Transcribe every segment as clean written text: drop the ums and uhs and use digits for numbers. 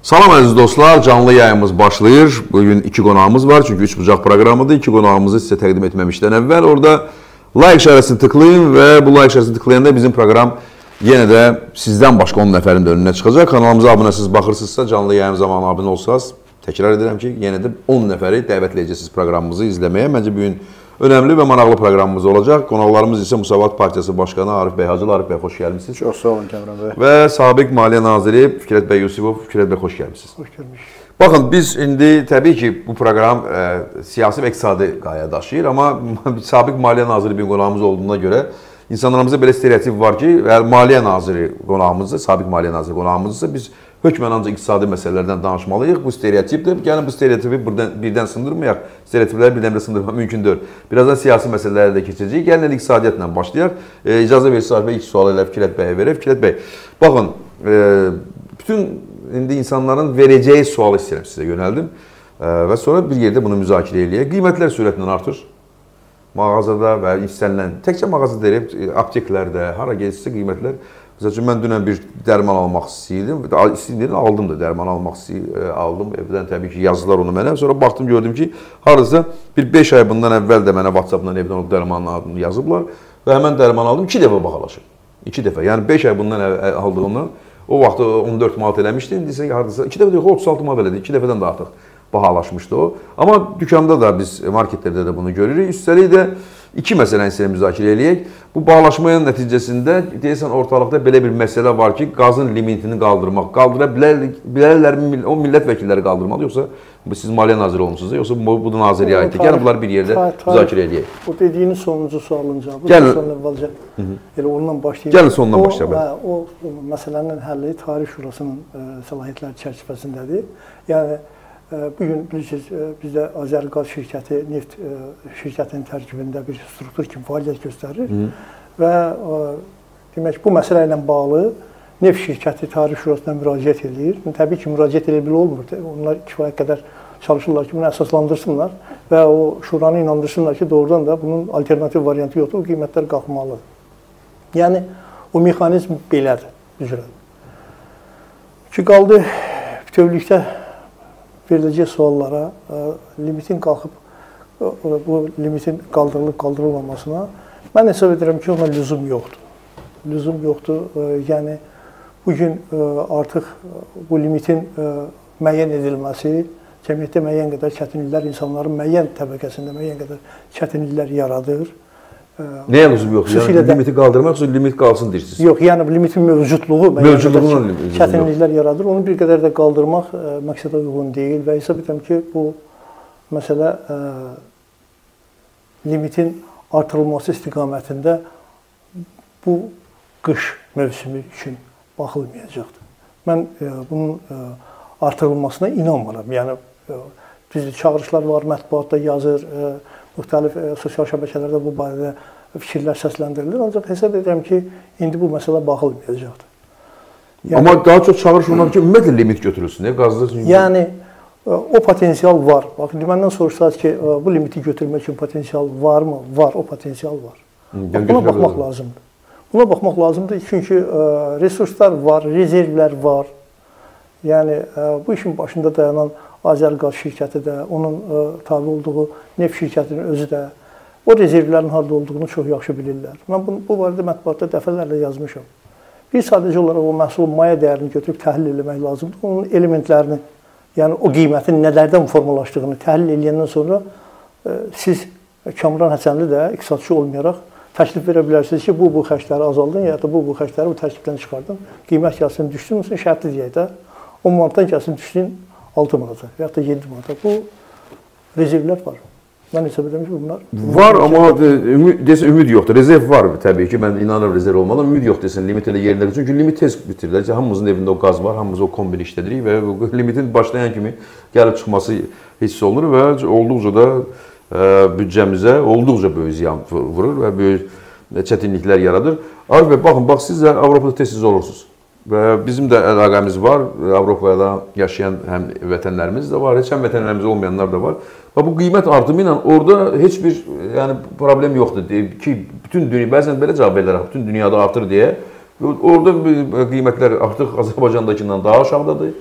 Salam əziz dostlar, canlı yayımız başlayır. Bugün iki qonağımız var çünkü üç bucaq proqramıdır. İki qonağımızı sizə təqdim etməmişdən əvvəl orada like işarəsini tıklayın və bu like işarəsini tıklayanda bizim proqram yenə də sizdən başqa 10 nəfərin də önünə çıxacaq. Kanalımıza abunəsiz baxırsınızsa, canlı yayım zamanı abunə olsanız, təkrar edirəm ki, yenə də 10 nəfəri dəvət edəcəksiniz proqramımızı izləməyə. Məncə bugün önemli və maraqlı proqramımız olacaq. Qonaqlarımız isə Müsavat Partiyası Başqanı Arif bəy Hacılı. Arif bəy, xoş gəlmişsiniz. Çox sağ olun Kəmran bəy. Və sabiq Maliyyə Naziri Fikrət bəy Yusifov. Fikrət bəy, xoş gəlmişsiniz. Xoş gəlmişik. Baxın, biz indi təbii ki, bu proqram siyasi və iqtisadi qayə daşıyır, amma sabiq Maliyyə Naziri bir qonağımız olduğuna görə insanlarımızda belə stereotip var ki, Maliyyə Naziri qonağımızdır, sabiq Maliyyə Naziri qonağımızdırsa biz hökmən ancaq iqtisadi məsələlərdən danışmalıyıq. Bu stereotipdir. Gəlin bu stereotipi birdən sındırmayaq. Stereotipləri birdən sındırmaq mümkün deyil. Birazdan siyasi məsələlərə də keçəcəyik. Gəlin iqtisadiyyatla başlayaq. İcazə verirsiniz Arif bəy, ilk sualı ilə Fikrət bəyə verək. Fikrət bəy, baxın, bütün indi insanların verəcəyi sualı istəyirəm sizə yönəldim. Və sonra bir yerdə bunu müzakirə eləyək. Qiymətlər sürətlə artır. Mağazada və istənilən, təkcə mağaza deyib, apteklərdə, hara gəlirsə qiymətlər. Məsəl üçün, mən dünən bir dərman almaq istəyirdim, aldım da dərman almaq aldım. Evdən təbii ki, yazdılar onu mənə. Sonra baxdım, gördüm ki, haradasa bir 5 ay bundan əvvəl də mənə WhatsApp-dan evdən o dərmanın adını yazıblar və həmən dərman aldım, 2 dəfə bahalaşır. 2 dəfə, yəni 5 ay bundan aldığımdan o vaxt 14 manat eləmişdi, indi isə haradasa 2 dəfə deyək, 36 manat elədi, 2 dəfədən də artıq bahalaşmışdı o. Amma dükkanda da biz, marketlərdə də bunu görürük. Üstəlik də iki məsələni sizə müzakirə eləyək. Bu bahalaşmanın nəticəsində deyəsən ortalıqda belə bir məsələ var ki, qazın limitini qaldırmaq. Qaldıra bilərlərmi o millət vəkilləri qaldırmalı, yoxsa siz Maliyyə Naziri olmuşsunuz, yoxsa bu da Nazirliyə aiddir. Gəlin bunları bir yerdə müzakirə eləyək. Bu dediyiniz sonuncu sualın cavabı. Elə ondan başlayaq. Gəlin sonundan başlayaq. O məsələnin həlli Tarix Şurasının səlahiyyətləri çərçivəsindədir. Yəni bugün bilirsiniz, bizdə Azərqaz şirkəti neft şirkətinin tərkibində bir struktur kimi fəaliyyət göstərir və demək bu məsələ ilə bağlı neft şirkəti Tarix Şurasına müraciət edir. Təbii ki, müraciət edə bile olmur. Onlar kifayət qədər çalışırlar ki, bunu əsaslandırsınlar və o şuranı inandırsınlar ki, doğrudan da bunun alternativ variantı yoxdur, o qiymətlər qalxmalıdır. Yəni, o mexanizm belədir, üzrədir. Ki, qaldı bütövlükdə veriləcək suallara, limitin qalxıb, bu limitin qaldırılıb-qaldırılmamasına mən hesab edirəm ki, ona lüzum yoxdur. Lüzum yoxdur, yəni bugün artıq bu limitin müəyyən edilməsi, cəmiyyətdə müəyyən qədər çətinliklər, insanların müəyyən təbəqəsində müəyyən qədər çətinliklər yaradır. Nəyə lüzum yoxdur? Yəni, limiti qaldırmaq, yoxsa limit qalsın deyirsiniz? Yox, yəni limitin mövcudluğu çətinliklər yaradır. Onu bir qədər də qaldırmaq məqsədə uyğun deyil və hesab edirəm ki, bu məsələ limitin artırılması istiqamətində bu qış mövsümü üçün baxılmayacaqdır. Mən bunun artırılmasına inanmıram. Yəni, çağırışlar var, mətbuatda yazır, müxtəlif sosial şəbəkələrdə bu barədə fikirlər səsləndirilir. Ancaq hesab edirəm ki, indi bu məsələ baxılmayacaqdır. Yəni, amma daha çox çağırış olunur ki, ümumiyyətlə limit götürülsün. Yəni, o potensial var. Baxın, məndən soruşsanız ki, bu limiti götürmək üçün potensial varmı? Var, o potensial var. Buna baxmaq lazımdır. Buna baxmaq lazımdır çünki resurslar var, rezervlər var. Yəni, bu işin başında dayanan Azərqaz şirkəti də, onun tabi olduğu neft şirkətinin özü də o rezervlərin harada olduğunu çox yaxşı bilirlər. Mən bu barədə mətbuatda dəfələrlə yazmışam. Bir sadəcə olaraq o məhsulun maya dəyərini götürüb təhlil eləmək lazımdır. Onun elementlərini, yəni o qiymətin nələrdən formalaşdığını təhlil eləyəndən sonra siz Kamran Həsənli də iqtisadçı olmayaraq təklif verə bilərsiniz ki, bu xərcləri azaldın, ya da bu xərcləri bu tərkibdən çıxardın. Qiymət gəlsin düşsün, şərtli deyək də 10 manatdan gəlsin düşsün 6 manata, ya da 7 manata. Bu rezervlər var. Mən hesab edirəm ki, bunlar... Var, amma desin, ümid yoxdur. Rezerv var təbii ki, mən inanırım rezerv olmalı. Ümid yox desin, limit elə yerlər. Çünki limit tez bitirirlər. Hamımızın evində o qaz var, hamımız o kombini işlədirik və limitin başlayan kimi gəlib çıxması hiss olunur və olduqca da büdcəmizə olduqca böyük ziyan vurur və böyük çətinliklər yaradır. Arif bəy, baxın, siz də Avropada tez-tez olursunuz. Və bizim də əlaqəmiz var, Avropada yaşayan həm vətənlərimiz də var, heç həm vətənlərimiz olmayanlar da var. Və bu qiymət artımı ilə orada heç bir problem yoxdur ki, bütün dünya, bəzən belə cavab verilərək, bütün dünyada artır deyə, orada qiymətlər artıq Azərbaycandakindən daha aşağıdadır.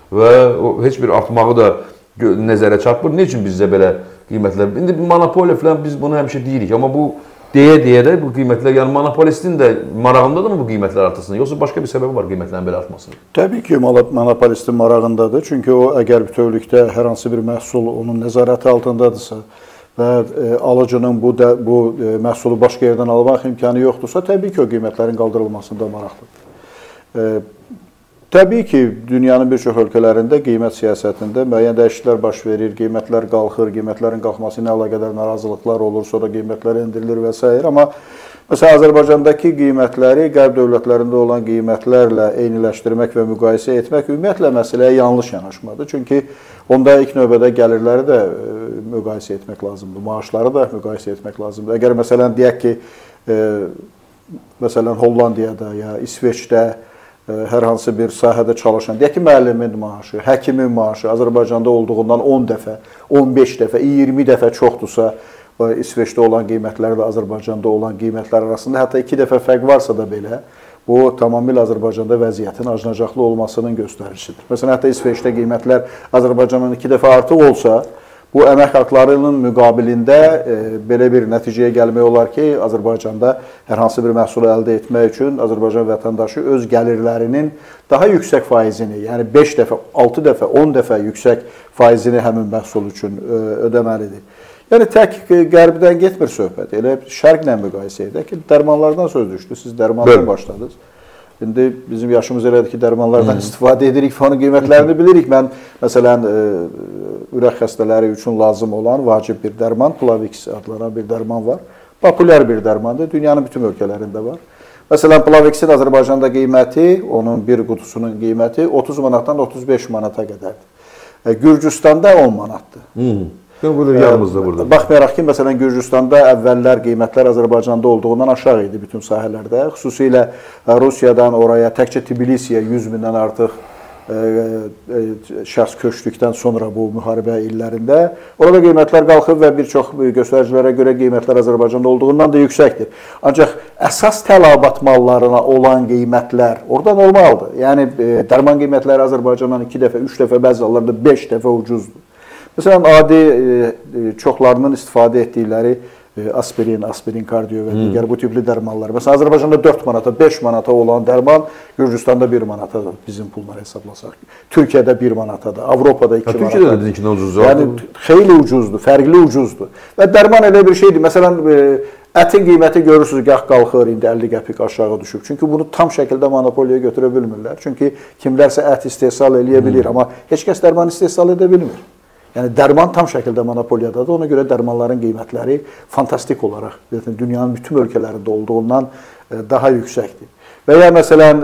və heç bir artmağı da nəzərə çarpmır. Nə üçün bizdə belə qiymətlər? İndi monopoliya falan biz bunu həmişə deyirik, amma bu deyə də bu qiymətlər, yəni monopolistin də marağındadır mı bu qiymətlər artmasın, yoxsa başqa bir səbəbi var qiymətlərin belə artmasının? Təbii ki, monopolistin marağındadır. Çünki o əgər bütövlükdə hər hansı bir məhsul onun nəzarəti altındadırsa və alıcının bu məhsulu başqa yerdən almaq imkanı yoxdursa, təbii ki, o qiymətlərin qaldırılmasında maraqlıdır. Təbii ki, dünyanın bir çox ölkələrində qiymət siyasətində müəyyən dəyişikliklər baş verir, qiymətlər qalxır, qiymətlərin qalxması ilə əlaqədar narazılıqlar olur, sonra qiymətlər endirilir və s. Amma məsələn, Azərbaycandakı qiymətləri qərb dövlətlərində olan qiymətlərlə eyniləşdirmək və müqayisə etmək ümumiyyətlə məsələyə yanlış yanaşmadır. Çünki onda ilk növbədə gəlirləri də müqayisə etmək lazımdır, maaşları da müqayisə etmək lazımdır. Əgər məsələn, deyək ki, məsələn, Hollandiyada ya İsveçdə hər hansı bir sahədə çalışan, deyək ki, müəllimin maaşı, həkimin maaşı Azərbaycanda olduğundan 10 dəfə, 15 dəfə, 20 dəfə çoxdursa, İsveçdə olan qiymətlərlə Azərbaycanda olan qiymətlər arasında hətta 2 dəfə fərq varsa da belə, bu tamamilə Azərbaycanda vəziyyətin acınacaqlı olmasının göstəricisidir. Məsələn, hətta İsveçdə qiymətlər Azərbaycandan 2 dəfə artıq olsa, bu əmək haqlarının müqabilində belə bir nəticəyə gəlmək olar ki, Azərbaycanda hər hansı bir məhsulu əldə etmək üçün Azərbaycan vətəndaşı öz gəlirlərinin daha yüksək faizini, yəni 5 dəfə, 6 dəfə, 10 dəfə yüksək faizini həmin məhsul üçün ödəməlidir. Yəni, tək qərbdən getmir söhbət, elə şərqlə müqayisə edək ki, dərmanlardan söz düşdü, siz dərmandan başladınız. İndi bizim yaşımız elədir ki, dərmanlardan istifadə edirik və onun qiymətlərini bilirik. Mən, məsələn, ürək xəstələri üçün lazım olan vacib bir dərman, Plavix adlanan bir dərman var. Populyar bir dərmandır, dünyanın bütün ölkələrində var. Məsələn, Plavixin Azərbaycanda qiyməti, onun bir qutusunun qiyməti 30 manatdan 35 manata qədərdir. Gürcüstanda 10 manatdır. Yanımızda burada. Baxmayaraq ki, məsələn, Gürcüstanda əvvəllər qiymətlər Azərbaycanda olduğundan aşağı idi bütün sahələrdə. Xüsusilə Rusiyadan oraya, təkcə Tbilisiyə 100 mindən artıq şəxs köçdükdən sonra bu müharibə illərində orada qiymətlər qalxıb və bir çox göstəricilərə görə qiymətlər Azərbaycanda olduğundan da yüksəkdir. Ancaq əsas tələbat mallarına olan qiymətlər orada normaldır. Yəni, dərman qiymətləri Azərbaycandan 2 dəfə, 3 dəfə, bəzi hallarda 5 dəfə ucuzdur. Məsələn, adi çoxlarının istifadə etdikləri aspirin, kardiyo və digər bu tipli dərmanlar. Məsələn, Azərbaycanda 4 manata, 5 manata olan dərman Gürcüstanda 1 manatadır bizim pulları hesablasaq. Türkiyədə 1 manatadır, Avropada 2 manatadır. Türkiyədə də dedinkindən ucuzdur. Yəni, xeyli ucuzdur, fərqli ucuzdur. Və dərman elə bir şeydir. Məsələn, ətin qiyməti görürsünüz, gah qalxır, indi 50 qəpik aşağı düşüb. Çünki bunu tam şəkildə monopoliya götürə bilmirlər. Çünki kimlərsə ət istehsal eləyə bilir, amma heç kəs dərman istehsal edə bilmir. Yəni, dərman tam şəkildə monopoliyadadır. Ona görə dərmanların qiymətləri fantastik olaraq dünyanın bütün ölkələrində olduğundan daha yüksəkdir. Və ya, məsələn,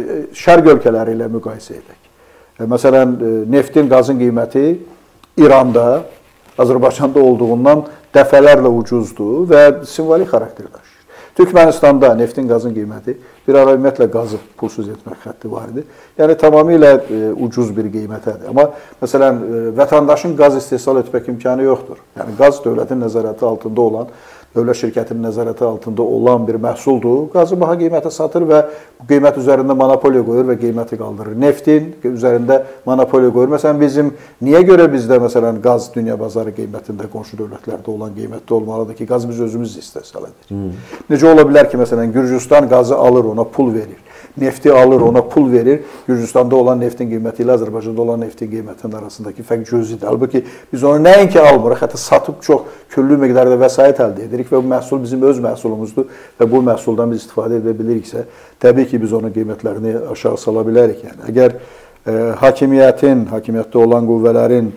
şərq ölkələri ilə müqayisə edək. Məsələn, neftin, qazın qiyməti İranda, Azərbaycanda olduğundan dəfələrlə ucuzdur və simvolik xarakter daşıyır. Türkmenistanda neftin, qazın qiyməti bir ara ümumiyyətlə qazı pulsuz etmək xətti var idi. Yəni, tamamilə ucuz bir qiymətədir. Amma, məsələn, vətəndaşın qaz istehsal etmək imkanı yoxdur. Yəni, qaz dövlətin nəzarəti altında olan, dövlət şirkətinin nəzarəti altında olan bir məhsuldur. Qazı baha qiymətə satır və bu qiymət üzərində monopoliya qoyur və qiyməti qaldırır. Neftin üzərində monopoliya qoyur. Məsələn, niyə görə bizdə, məsələn, qaz dünya bazarı qiymətində qonşu dövlətlərdə olan qiymətdə olmalıdır ki, qazı biz özümüz istehsal edirik. Necə ola bilər ki, məsələn, Gürcüstan qazı alır, ona pul verir. Nefti alır, ona pul verir. Gürcüstanda olan neftin qiyməti ilə Azərbaycanda olan neftin qiymətinin arasındakı fərq cüzidir. Halbuki biz onu nəinki almırıq, hətta satıb çox küllü miqdarda vəsait əldə edirik və bu məhsul bizim öz məhsulumuzdur və bu məhsuldan biz istifadə edə biliriksə, təbii ki, biz onun qiymətlərini aşağı sala bilərik. Yəni, əgər hakimiyyətdə olan qüvvələrin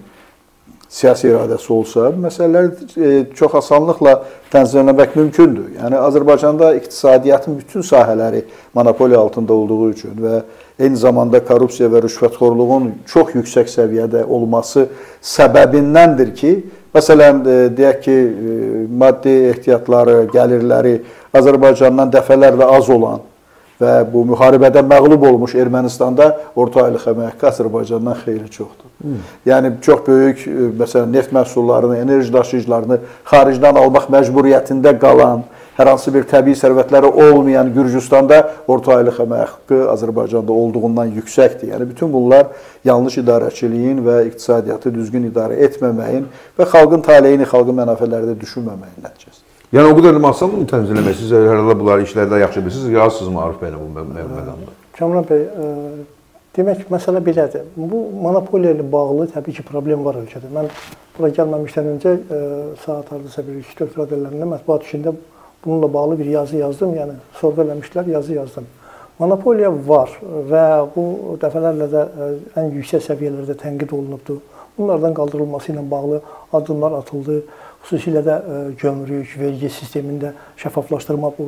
siyasi iradəsi olsa, məsələlər çox asanlıqla tənzimləmək mümkündür. Yəni, Azərbaycanda iqtisadiyyatın bütün sahələri monopoliya altında olduğu üçün və eyni zamanda korrupsiya və rüşvətxorluğun çox yüksək səviyyədə olması səbəbindəndir ki, məsələn, deyək ki, maddi ehtiyatları, gəlirləri Azərbaycandan dəfələrlə az olan və bu müharibədə məğlub olmuş Ermənistanda orta aylıq əmək haqqı Azərbaycandan xeyli çoxdur. Yəni, çox böyük, məsələn, neft məhsullarını, enerji daşıyıcılarını xaricdən almaq məcburiyyətində qalan hər hansı bir təbii sərvətləri olmayan Gürcüstanda orta aylıq əmək haqqı Azərbaycanda olduğundan yüksəkdir. Yəni bütün bunlar yanlış idarəçiliyin və iqtisadiyyatı düzgün idarə etməməyin və xalqın taleyini, xalqın mənafələri də düşünməməyin nəticəsidir. Yəni o qədər asanmı tənzim eləmək? Siz hər halda bunları işlərdə yaxşı bilirsiniz, yazsınızmı Arif bəylə bu məqamda? Kamran bəy, demək məsələ belədir. Bu monopoliya ilə bağlı təbii ki, problem var ölkədə. Mən bura gəlməmişdən öncə saat hardasa bir 2-4 radələrində mətbuat işində bununla bağlı bir yazı yazdım. Yəni sorğu eləmişlər, yazı yazdım. Monopoliya var və bu dəfələrlə də ən yüksək səviyyələrdə tənqid olunubdur. Bunlardan qaldırılması ilə bağlı addımlar atıldı. Xüsusilə də gömrük, vergi sistemində şəffaflaşdırma bu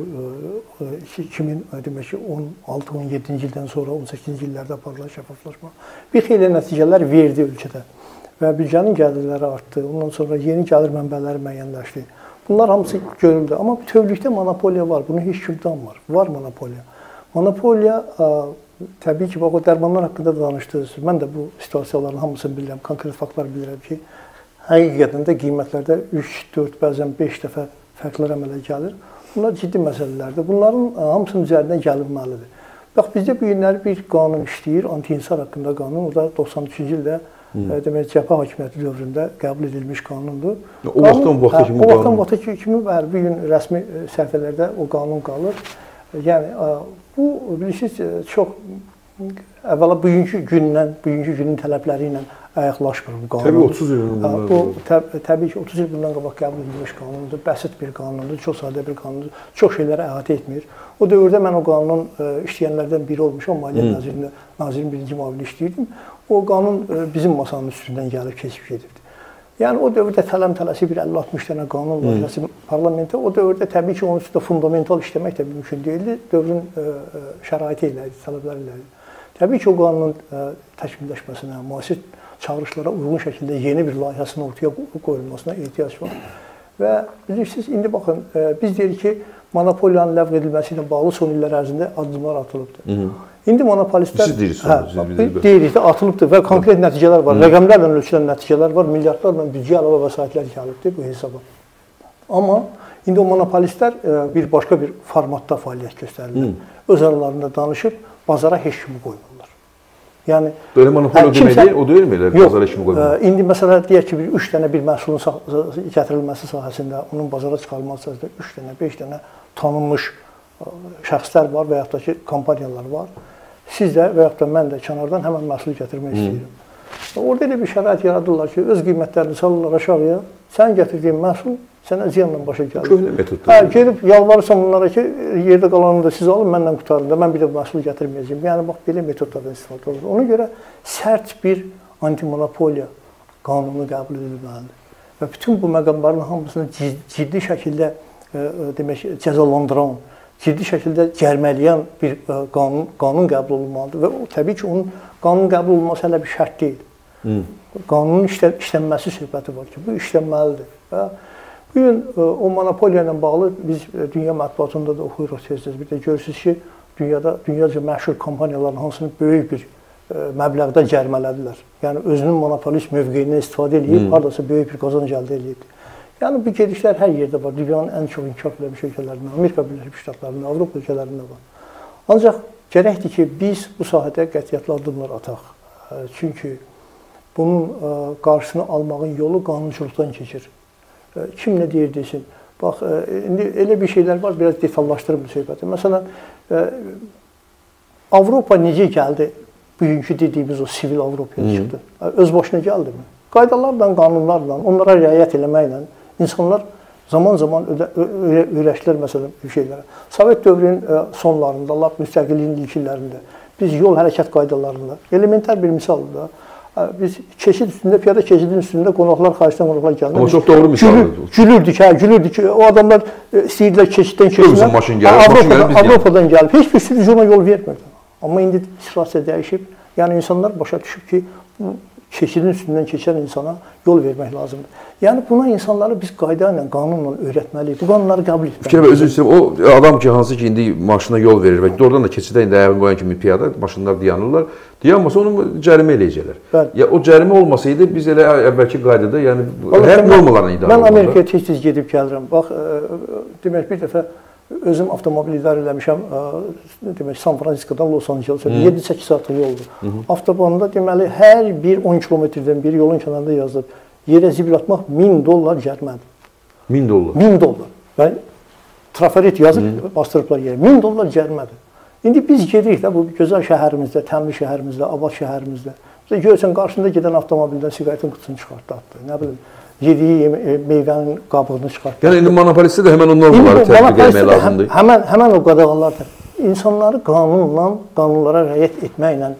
2016-17-ci ildən sonra 18-ci illərdə aparılan şəffaflaşma bir xeyli nəticələr verdi ölkədə və büdcənin gəlirləri artdı. Ondan sonra yeni gəlir mənbələri müəyyənləşdi. Bunlar hamısı görüldü. Amma bütövlükdə monopoliya var. Bunu heç kim danmır. Var monopoliya. Monopoliya təbii ki, bax o dərmanlar haqqında danışdınız. Mən də bu situasiyaların hamısını bilirəm, konkret faktlar bilirəm ki, həqiqətən də qiymətlərdə 3, 4, bəzən 5 dəfə fərqlər əmələ gəlir. Bunlar ciddi məsələlərdir. Bunların hamısının üzərindən gəlinməlidir. Bax, bizdə bu günləri bir qanun işləyir, anti-insar haqqında qanun. O da 93-cü ildə demək, cəbhə hakimiyyəti dövründə qəbul edilmiş qanundur. O vaxtdan bu vaxta kimi qanun? O vaxtdan bu vaxta kimi bu gün rəsmi səhifələrdə o qanun qalır. Yəni, bu, bilirsiniz, çox əvvəla bugünkü günün tələbləri ilə ayaqlaşmır bu qanun. Təbii 30 il bundan. Bu təbii ki 30 il bundan qabaq qəbul edilmiş qanundur, bəsit bir qanundur, çox sadə bir qanundur, çox şeyləri əhatə etmir. O dövrdə mən o qanunun işləyənlərdən biri olmuşam, Maliyyə Nazirliyində nazirin birinci müavini işləyirdim. O qanun bizim masanın üstündən gəlib keçib gedirdi. Yəni o dövrdə tələm-tələsi bir 50-60 dənə qanun layihəsi parlamentdə, o dövrdə təbii ki onun üstündə fundamental işləmək də mümkün deyildi, dövrün şəraiti ilə idi, tələbləri ilə idi. Təbii ki o qanunun təkmilləşməsinə, müasir çağırışlara uyğun şəkildə yeni bir layihəsinin ortaya qoyulmasına ehtiyac var. Və bilirsiniz, indi baxın, biz deyirik ki, monopoliyanın ləğv edilməsi ilə bağlı son illər ərzində addımlar atılıbdır. İndi monopolistlər deyirik də atılıbdır və konkret nəticələr var. Rəqəmlərlə ölçülən nəticələr var, milyardlarla büdcə əlavə vəsaitlər gəlibdir bu hesaba. Amma indi o monopolistlər bir başqa bir formatda fəaliyyət göstərirlər. Öz aralarında danışıb bazara heç kimi qoymurlar. Yəni belə monopoliya demək deyil, o deyilmi elə bazara heç kimi qoymurlar? İndi məsələ deyək ki, 3 dənə bir məhsulun gətirilməsi sahəsində, onun bazara çıxarılması sahəsində 3 dənə, 5 dənə tanınmış şəxslər var və yaxud da ki, kompaniyalar var. Siz də və yaxud da mən də kənardan həmən məhsul gətirmək istəyirəm. Orada elə bir şərait yaradırlar ki, öz qiymətlərini salırlar aşağıya, sən gətirdiyin məhsul sənə ziyanla başa gəlir. Köhnə metoddur. Gedib yalvarırsan bunlara ki, yerdə qalanını da siz alın, məndən qutarın da, mən bir də məhsul gətirməyəcəyim. Yəni, bax, belə metodlardan istifadə olunur. Ona görə sərt bir antimonopoliya qanunu qəbul edilməlidir. Və bütün bu məqamların hamısını ciddi şəkildə demək, cəzalandıran, ciddi şəkildə cərmələyən bir qanun qəbul olunmalıdır və təbii ki, onun qanun qəbul olunması hələ bir şərt deyil. Qanunun işlənməsi söhbəti var ki, bu işlənməlidir. Və bu gün o monopoliya ilə bağlı biz dünya mətbuatında da oxuyuruq tez-tez. Bir də görürsünüz ki, dünyaca məşhur kompaniyaların hansını böyük bir məbləğdə cərmələdilər. Yəni, özünün monopolist mövqeyindən istifadə edib, haradasa böyük bir qazanc əldə edib. Yəni, bu gedişlər hər yerdə var. Dünyanın ən çox inkişaf edilmiş ölkələrində, Amerika Birləşmiş Ştatlarında, Avropa ölkələrində var. Ancaq gərəkdir ki, biz bu sahədə qətiyyətli addımlar ataq. Çünki bunun qarşısını almağın yolu qanunçuluqdan keçir. Kim nə deyir desin. Bax, indi elə bir şeylər var, biraz detallaşdırım bu söhbəti. Məsələn, Avropa necə gəldi? Bugünkü dediyimiz o sivil Avropaya çıxdı. Öz başına gəldi mi? Qaydalarla, qanunlarla, onlara riayət eləməklə insanlar zaman-zaman öyrəşdilər məsələn bir şeylərə. Sovet dövrünün sonlarında, lap müstəqilliyin ilk illərində biz yol hərəkət qaydalarında, elementar bir misaldır da, biz keçid üstündə, piyada keçidin üstündə qonaqlar, xaricdən qonaqlar gəldi. Amma çox doğru misaldır. Gülürdük ki, o adamlar istəyirdilər keçiddən keçsinlər. Avropadan gəlib, heç bir sürücü ona yol vermirdi. Amma indi situasiya dəyişib, yəni insanlar başa düşüb ki, keçidin üstündən keçən insana yol vermək lazımdır. Yəni buna insanları biz qayda ilə, qanunla öyrətməliyik. Bu qanunları qəbul etməliyik. Fikir və özür istəyirəm, o adam ki, hansı ki, indi maşına yol verir və doğrudan da keçidə indi ayağını qoyan kimi piyada maşınlar dayanırlar. Dayanmasa onu cərimə eləyəcəklər. Ya o cərimə olmasaydı biz elə əvvəlki qaydada, yəni həyat normalarına idarə olmalı. Mən Amerikaya tez-tez gedib gəlirəm. Bax, demək bir dəfə özüm avtomobil idarə eləmişəm, demək San Fransiskodan Los Angeles 7-8 saatlıq yoldur. Avtobanda deməli hər bir 10 kilometrdən biri yolun kənarında yazılıb. Yerə zibil atmaq $1000 cərimədir. $1000. $1000. Və trafaret yazıb bastırıblar yerə. $1000 cərimədir. İndi biz gedirik də bu gözəl şəhərimizdə, təmiz şəhərimizdə, abad şəhərimizdə. Bizə görürsən qarşında gedən avtomobildən siqaretin qutusunu çıxartdı, atdı. Nə bilim, yediyi meyvənin qabığını çıxartdı. Yəni indi monopolistə də həmən o normalları tətbiq etmək lazımdır. Həmən o qadağalardır. İnsanları qanunla, qanunlara riayət etməklə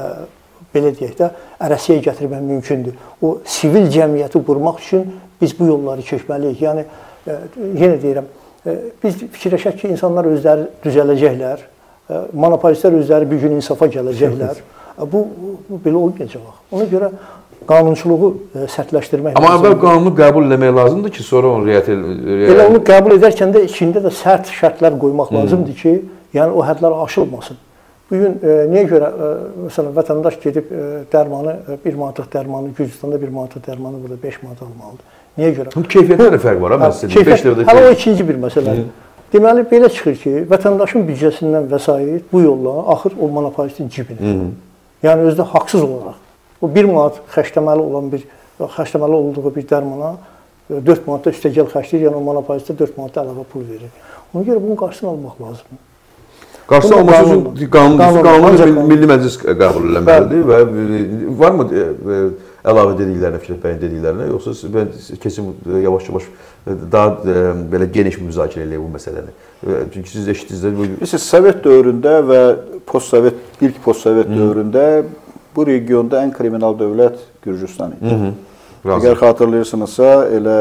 belə deyək də, ərəsiyə gətirmək mümkündür. O sivil cəmiyyəti qurmaq üçün biz bu yolları keçməliyik. Yəni, yenə deyirəm, biz fikirləşək ki, insanlar özləri düzələcəklər, monopolistlər özləri bir gün insafa gələcəklər. Bu belə olmayacaq. Ona görə qanunçuluğu sərtləşdirmək lazımdır. Amma əvvəl qanunu qəbul etmək lazımdır ki, sonra onu riayət edək. Elə onu qəbul edərkən də içində də sərt şərtlər qoymaq lazımdır ki, yəni o hədlər aşılmasın. Bugün niyə görə, məsələn, vətəndaş gedib dərmanı, 1 manatlıq dərmanı, Gürcüstanda 1 manatlıq dərmanı burada 5 manat almalıdır. Niyə görə? Keyfiyyətdə də fərq var, mən sizə deyim. Hələ o ikinci bir məsələdir. Deməli, belə çıxır ki, vətəndaşın büdcəsindən vəsait bu yolla axır o monopolistin cibinə. Yəni, özdə haqsız olaraq. O 1 manat xərcləməli olduğu bir dərmana 4 manat da üstəgəl xərcləyir, yəni o monopolistə 4 manat da əlavə pul verir. Ona görə bunun qarşısını almaq lazımdır. Qarşısını alması üçün qanunu Milli Məclis qəbul eləməlidir və varmı əlavə dediklərinə, Fikret bəyin dediklərinə, yoxsa mən kesin yavaş-yavaş daha belə geniş müzakirə eləyək bu məsələni. Çünki siz eşitdiniz. Bilirsiniz, Sovet dövründə və ilk post-Sovet dövründə bu regionda ən kriminal dövlət Gürcüstan idi. Əgər xatırlayırsınızsa, elə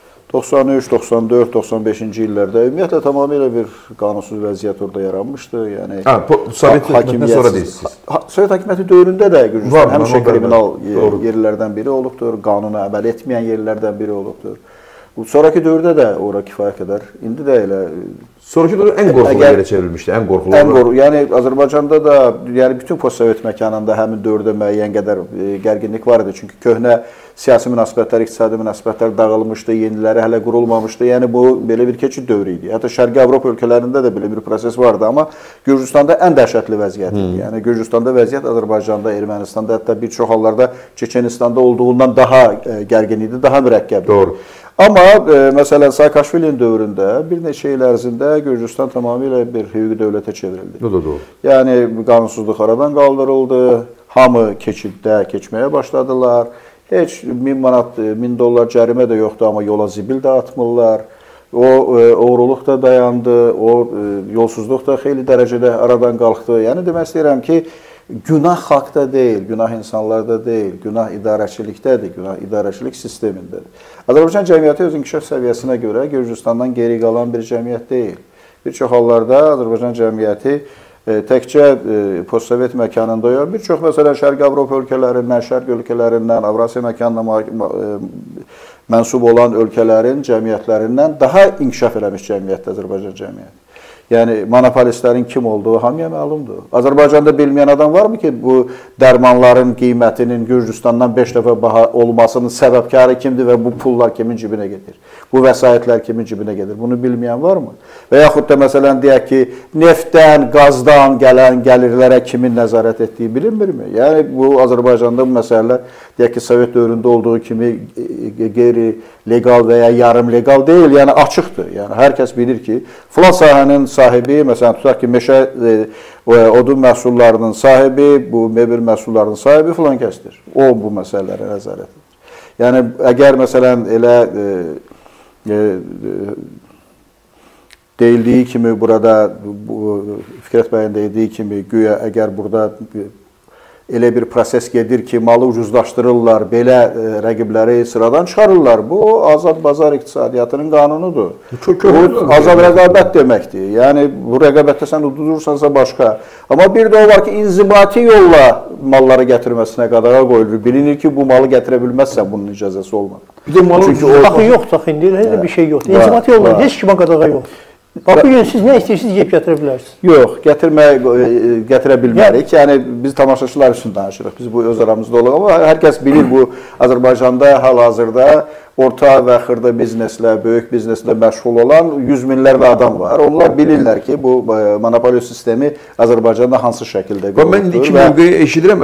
93, 94, 95-ci illərdə ümumiyyətlə tamamilə bir qanunsuz vəziyyət orada yaranmışdı. Yəni Sovet hakimiyyətindən sonra deyirsiniz. Sovet hakimiyyəti dövründə də Gürcüstan həmişə kriminal yerlərdən biri olubdur, qanuna əməl etməyən yerlərdən biri olubdur. Sonraki dövrdə də ora kifayət qədər, indi də elə sonraki dövrdə ən qorxulu yerə çevrilmişdi, ən qorxulu. Yəni Azərbaycanda da, yəni bütün post-Sovet məkanında həmin dövrdə müəyyən qədər gərginlik var idi. Çünki köhnə siyasi münasibətlər, iqtisadi münasibətlər dağılmışdı, yeniləri hələ qurulmamışdı. Yəni bu belə bir keçid dövrü idi. Hətta Şərqi Avropa ölkələrində də belə bir proses vardı, amma Gürcüstanda ən dəhşətli vəziyyət idi. Yəni Gürcüstanda vəziyyət Azərbaycanda, Ermənistanda, hətta bir çox hallarda Çeçenistanda olduğundan daha gərgin idi, daha mürəkkəb idi. Doğru. Amma məsələn Saakashvilinin dövründə bir neçə il ərzində Gürcüstan tamamilə bir hüquqi dövlətə çevrildi. Doğru. Yəni qanunsuzluq aradan qaldırıldı, hamı keçiddə keçməyə başladılar. Heç 1000 manat, $1000 cərimə də yoxdur, amma yola zibil də atmırlar. O oğruluq da dayandı, o yolsuzluq da xeyli dərəcədə aradan qalxdı. Yəni demək istəyirəm ki, günah xalqda deyil, günah insanlarda deyil, günah idarəçilikdədir, günah idarəçilik sistemindədir. Azərbaycan cəmiyyəti öz inkişaf səviyyəsinə görə Gürcüstandan geri qalan bir cəmiyyət deyil. Bir çox hallarda Azərbaycan cəmiyyəti təkcə post-Sovet məkanında yox, bir çox məsələn Şərqi Avropa ölkələrindən, Şərq ölkələrindən, Avrasiya məkanına mənsub olan ölkələrin cəmiyyətlərindən daha inkişaf eləmiş cəmiyyətdir Azərbaycan cəmiyyəti. Yəni monopolistlərin kim olduğu hamıya məlumdur. Azərbaycanda bilməyən adam varmı ki, bu dərmanların qiymətinin Gürcüstandan 5 dəfə baha olmasının səbəbkarı kimdir və bu pullar kimin cibinə gedir? Bu vəsaitlər kimin cibinə gedir? Bunu bilməyən varmı? Və yaxud da məsələn deyək ki, neftdən, qazdan gələn gəlirlərə kimin nəzarət etdiyi bilinmirmi? Yəni bu Azərbaycanda bu məsələlər deyək ki, Sovet dövründə olduğu kimi qeyri-legal və ya yarım-legal deyil, yəni açıqdır. Yəni hər kəs bilir ki, filan sahənin sahibi, məsələn tutaq ki, meşə odun məhsullarının sahibi, bu mebel məhsullarının sahibi filan kəsdir. O bu məsələlərə nəzarət edir. Yəni əgər məsələn elə deyildiyi kimi burada Fikrət bəyin dediyi kimi güya əgər burada elə bir proses gedir ki, malı ucuzlaşdırırlar, belə rəqibləri sıradan çıxarırlar. Bu azad bazar iqtisadiyyatının qanunudur. Bu azad rəqabət deməkdir. Yəni bu rəqabətdə sən udursansa başqa. Amma bir də o var ki, inzibati yolla malları gətirməsinə qadağa qoyulur. Bilinir ki, bu malı gətirə bilməzsən, bunun icazəsi olmadan. Bir də malı Axı yoxdur, axı indi elə bir şey yoxdur. İnzibati yolla heç kimə qadağa yoxdur. Bax, bugün siz nə istəyirsiniz, yeyib gətirə bilərsiniz. Yox, gətirə bilmərik. Yəni, biz tamaşaçılar üçün danışırıq. Biz bu öz aramızda oluq. Amma hər kəs bilir bu Azərbaycanda hal-hazırda orta və xırda bizneslə, böyük bizneslə məşğul olan yüz minlərlə adam var. Onlar bilirlər ki, bu monopoliya sistemi Azərbaycanda hansı şəkildə qurulur. Mən iki mövqeyi eşidirəm.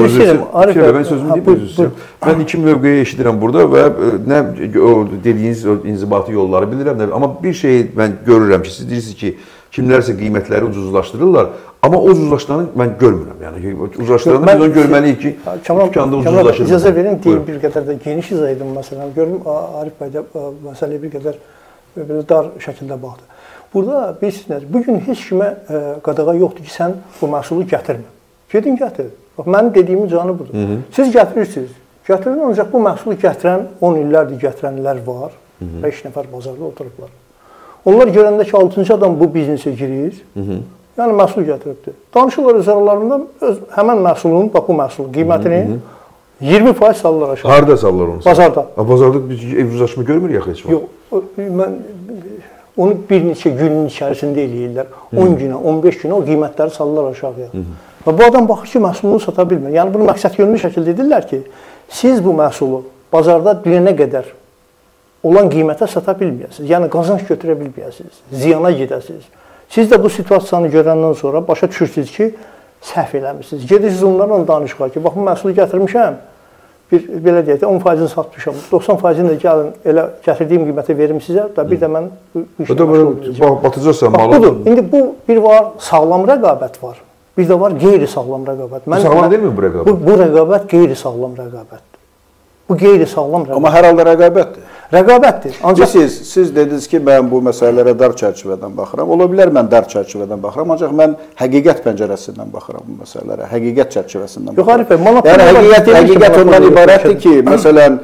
Mən sözümü deyib özür istəyirəm. Mən iki mövqeyi eşidirəm burada və nə dediyiniz inzibati yolları bilirəm. Amma bir şeyi mən görürəm ki, siz deyirsiniz ki, kimlərsə qiymətləri ucuzlaşdırırlar. Amma o ucuzlaşdıranı mən görmürəm. Yəni ucuzlaşdıranı biz onu görməliyik ki, dükkanda ucuzlaşır. İcazə verin, deyim bir qədər də geniş izah edim məsələn. Gördüm Arif bəy də məsələyə bir qədər belə dar şəkildə baxdı. Burada bilirsiniz, bugün heç kimə qadağa yoxdur ki, sən bu məhsulu gətirmə. Gedin gətirin. Bax, mənim dediyimin canı budur. Siz gətirirsiniz. Gətirin, ancaq bu məhsulu gətirən 10 illərdir gətirənlər var. 5 nəfər bazarda oturublar. Onlar görəndə ki, 6-cı adam bu biznesə girir, yəni məhsul gətiribdir. Danışırlar öz aralarında həmən məhsulun, bax bu məhsulun qiymətini 20% salırlar aşağı. Harada salırlar onu? Bazarda. Bazarda biz ucuzlaşma görmürük yaxı heç vaxt. Yox, mən onu bir neçə günün içərisində eləyirlər. 10 günə, 15 günə o qiymətləri salırlar aşağıya. Və bu adam baxır ki, məhsulunu sata bilmir. Yəni bunu məqsəd yönlü şəkildə edirlər ki, siz bu məhsulu bazarda dünənə qədər olan qiymətə sata bilməyəsiniz. Yəni qazanc götürə bilməyəsiniz. Ziyana gedəsiniz. Siz də bu situasiyanı görəndən sonra başa düşürsünüz ki, səhv eləmişsiniz. Gedirsiniz onlarla danışığa ki, bax bu məhsulu gətirmişəm, belə deyək də 10%-ni satmışam, 90%-ni də gəlin elə gətirdiyim qiymətə verim sizə, bir də mən bu işlə məşğul olacağam. Batacaqsan malı. Budur. İndi bu bir var, sağlam rəqabət var. Bir də var qeyri-sağlam rəqabət. Sağlam deyilmi bu rəqabət? Bu rəqabət qeyri-sağlam rəqabətdir. Bu qeyri-sağlam rəqabət. Amma hər halda rəqabətdir. Rəqabətdir. Ancaq siz dediniz ki, mən bu məsələlərə dar çərçivədən baxıram. Ola bilər mən dar çərçivədən baxıram, ancaq mən həqiqət pəncərəsindən baxıram bu məsələlərə. Həqiqət çərçivəsindən baxıram. Yox, Arif bəy, monopoliya. Yəni həqiqət ondan ibarətdir ki, məsələn,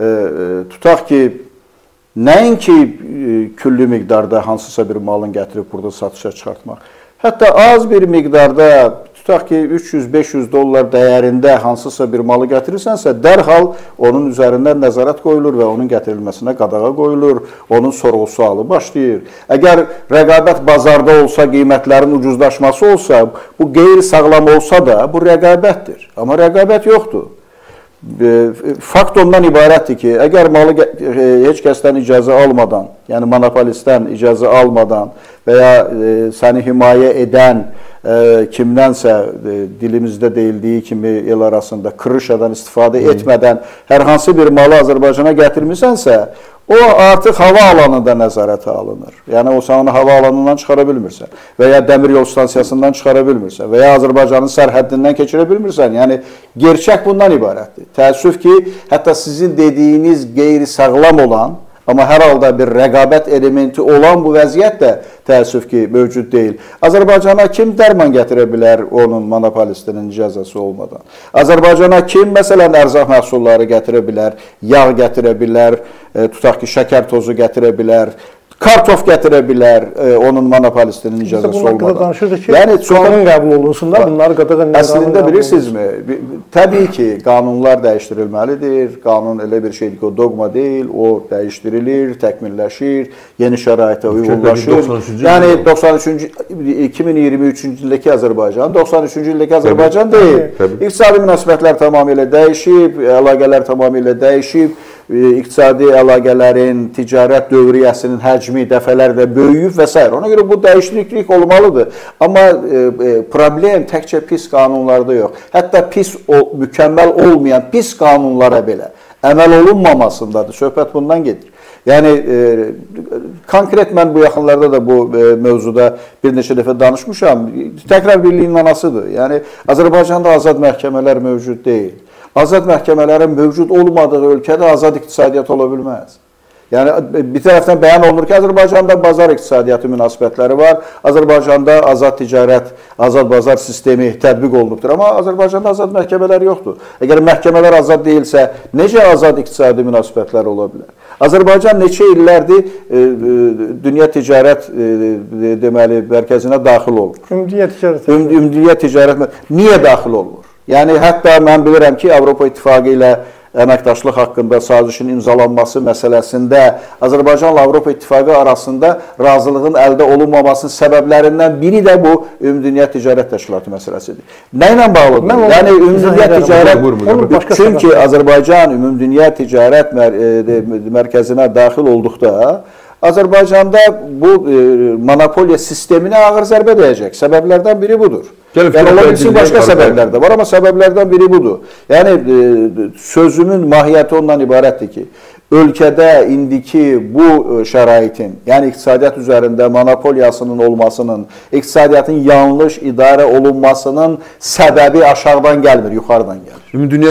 tutaq ki, nəinki küllü miqdarda hansısa bir malın gətirib burada satışa çıxartmaq. Hətta az bir miqdarda, tutaq ki, 300-500 dollar dəyərində hansısa bir malı gətirirsənsə, dərhal onun üzərindən nəzarət qoyulur və onun gətirilməsinə qadağa qoyulur, onun sorğu-sualı başlayır. Əgər rəqabət bazarda olsa, qiymətlərin ucuzlaşması olsa, bu qeyri-sağlam olsa da, bu rəqabətdir. Amma rəqabət yoxdur. Fakt ondan ibarətdir ki, əgər malı heç kəsdən icazə almadan, yəni monopolistdən icazə almadan və ya səni himayə edən kimdənsə dilimizdə deyildiyi kimi el arasında krışadan istifadə etmədən hər hansı bir malı Azərbaycana gətirmisənsə, o artıq hava alanında nəzarətə alınır. Yəni, o sən onu hava alanından çıxara bilmirsən və ya dəmir yol stansiyasından çıxara bilmirsən və ya Azərbaycanın sərhəddindən keçirə bilmirsən. Yəni, gerçək bundan ibarətdir. Təəssüf ki, hətta sizin dediyiniz qeyri-sağlam olan, amma hər halda bir rəqabət elementi olan bu vəziyyət də təəssüf ki, mövcud deyil. Azərbaycana kim dərman gətirə bilər onun monopolistinin icazəsi olmadan? Azərbaycana kim, məsələn, ərzaq məhsulları gətirə bilər, yağ gətirə bilər, tutaq ki, şəkər tozu gətirə bilər, kartof gətirə bilər onun monopolistinin icazəsi olmadan. Bunlar danışırdı ki, qanun qəbul olunsunlar, bunları qadağa əslində bilirsinizmi? Təbii ki, qanunlar dəyişdirilməlidir. Qanun elə bir şeydir ki, o dogma deyil, o dəyişdirilir, təkmilləşir, yeni şəraitə uyğunlaşır. Yəni 2023-cü ildəki Azərbaycan, 93-cü ildəki Azərbaycan deyil. İqtisadi münasibətlər tamamilə dəyişib, əlaqələr tamamilə dəyişib. İqtisadi əlaqələrin, ticarət dövriyyəsinin həcmi dəfələrlə böyüyüb və s. Ona görə bu dəyişiklik olmalıdır. Amma problem təkcə pis qanunlarda yox. Hətta mükəmməl olmayan pis qanunlara belə əməl olunmamasındadır. Söhbət bundan gedir. Yəni, konkret mən bu yaxınlarda da bu mövzuda bir neçə dəfə danışmışam. Təkrar birliyin anasıdır. Yəni, Azərbaycanda azad məhkəmələr mövcud deyil. Azad məhkəmələrin mövcud olmadığı ölkədə azad iqtisadiyyat ola bilməz. Yəni bir tərəfdən bəyan olunur ki, Azərbaycanda bazar iqtisadiyyatı münasibətləri var. Azərbaycanda azad ticarət, azad bazar sistemi tətbiq olunubdur. Amma Azərbaycanda azad məhkəmələr yoxdur. Əgər məhkəmələr azad deyilsə, necə azad iqtisadi münasibətlər ola bilər? Azərbaycan neçə illərdir dünya ticarət deməli mərkəzinə daxil olur. Ümumdünya ticarət niyə daxil olmur? Yəni hətta mən bilirəm ki, Avropa İttifaqı ilə əməkdaşlıq haqqında sazişin imzalanması məsələsində Azərbaycanla Avropa İttifaqı arasında razılığın əldə olunmamasının səbəblərindən biri də bu Ümumdünya Ticarət Təşkilatı məsələsidir. Nə ilə bağlıdır? Yəni Ümumdünya Ticarət çünki Azərbaycan Ümumdünya Ticarət mərkəzinə daxil olduqda Azərbaycanda bu monopoliya sisteminə ağır zərbə dəyəcək. Səbəblərdən biri budur. Yəni, ola bilsin başqa səbəblər də var, amma səbəblərdən biri budur. Yəni, sözümün mahiyyəti ondan ibarətdir ki, ölkədə indiki bu şəraitin, yəni iqtisadiyyat üzərində monopoliyasının olmasının, iqtisadiyyatın yanlış idarə olunmasının səbəbi aşağıdan gəlmir, yuxarıdan gəlir.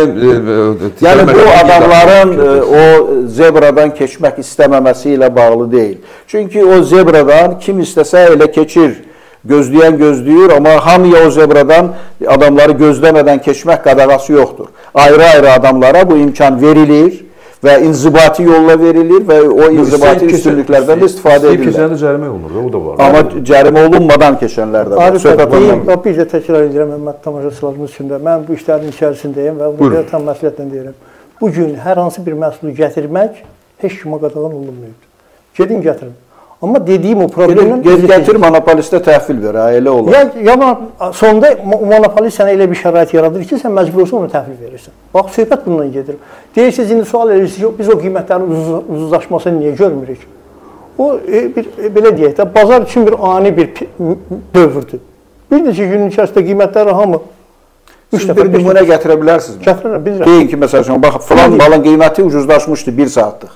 Yəni, bu adamların o zebradan keçmək istəməməsi ilə bağlı deyil. Çünki o zebradan kim istəsə elə keçir. Gözləyən gözləyir, amma hamıya o zebradan adamları gözləmədən keçmək qadağası yoxdur. Ayrı-ayrı adamlara bu imkan verilir və inzibati yolla verilir və o inzibati üstünlüklərdən də istifadə edilir. Keçəndə cərimə olunur, o da var. Amma cərimə olunmadan keçənlər də var. Bir də təkrar edirəm, Məhəmməd tamaşaçılarımız üçün də. Mən bu işlərin içərisindəyim və bunu tam məsuliyyətlə deyirəm. Bugün hər hansı bir məhsulu gətirmək heç kimə qadağan olunmuyor. Gedin gətirin. Amma dediyim o problemlə... Gətir monopolistə təhvil ver, elə olur. Sonda monopolist sənə elə bir şərait yaradır ki, sən məcbur olsun onu təhvil verirsən. Bax, söhbət bundan gedir. Deyirsiniz, indi sual edirsiniz ki, biz o qiymətlərin ucuzlaşmasını niyə görmürük? O, belə deyək də, bazar üçün bir ani bir dövrdür. Bir neçə günün içərisində qiymətləri hamı... Siz bir nümunə gətirə bilərsiniz mi? Gətirirəm, bilirəm. Deyin ki, məsələn, bax, filan malın qiyməti ucuzlaşmışdı 1 saatlıq.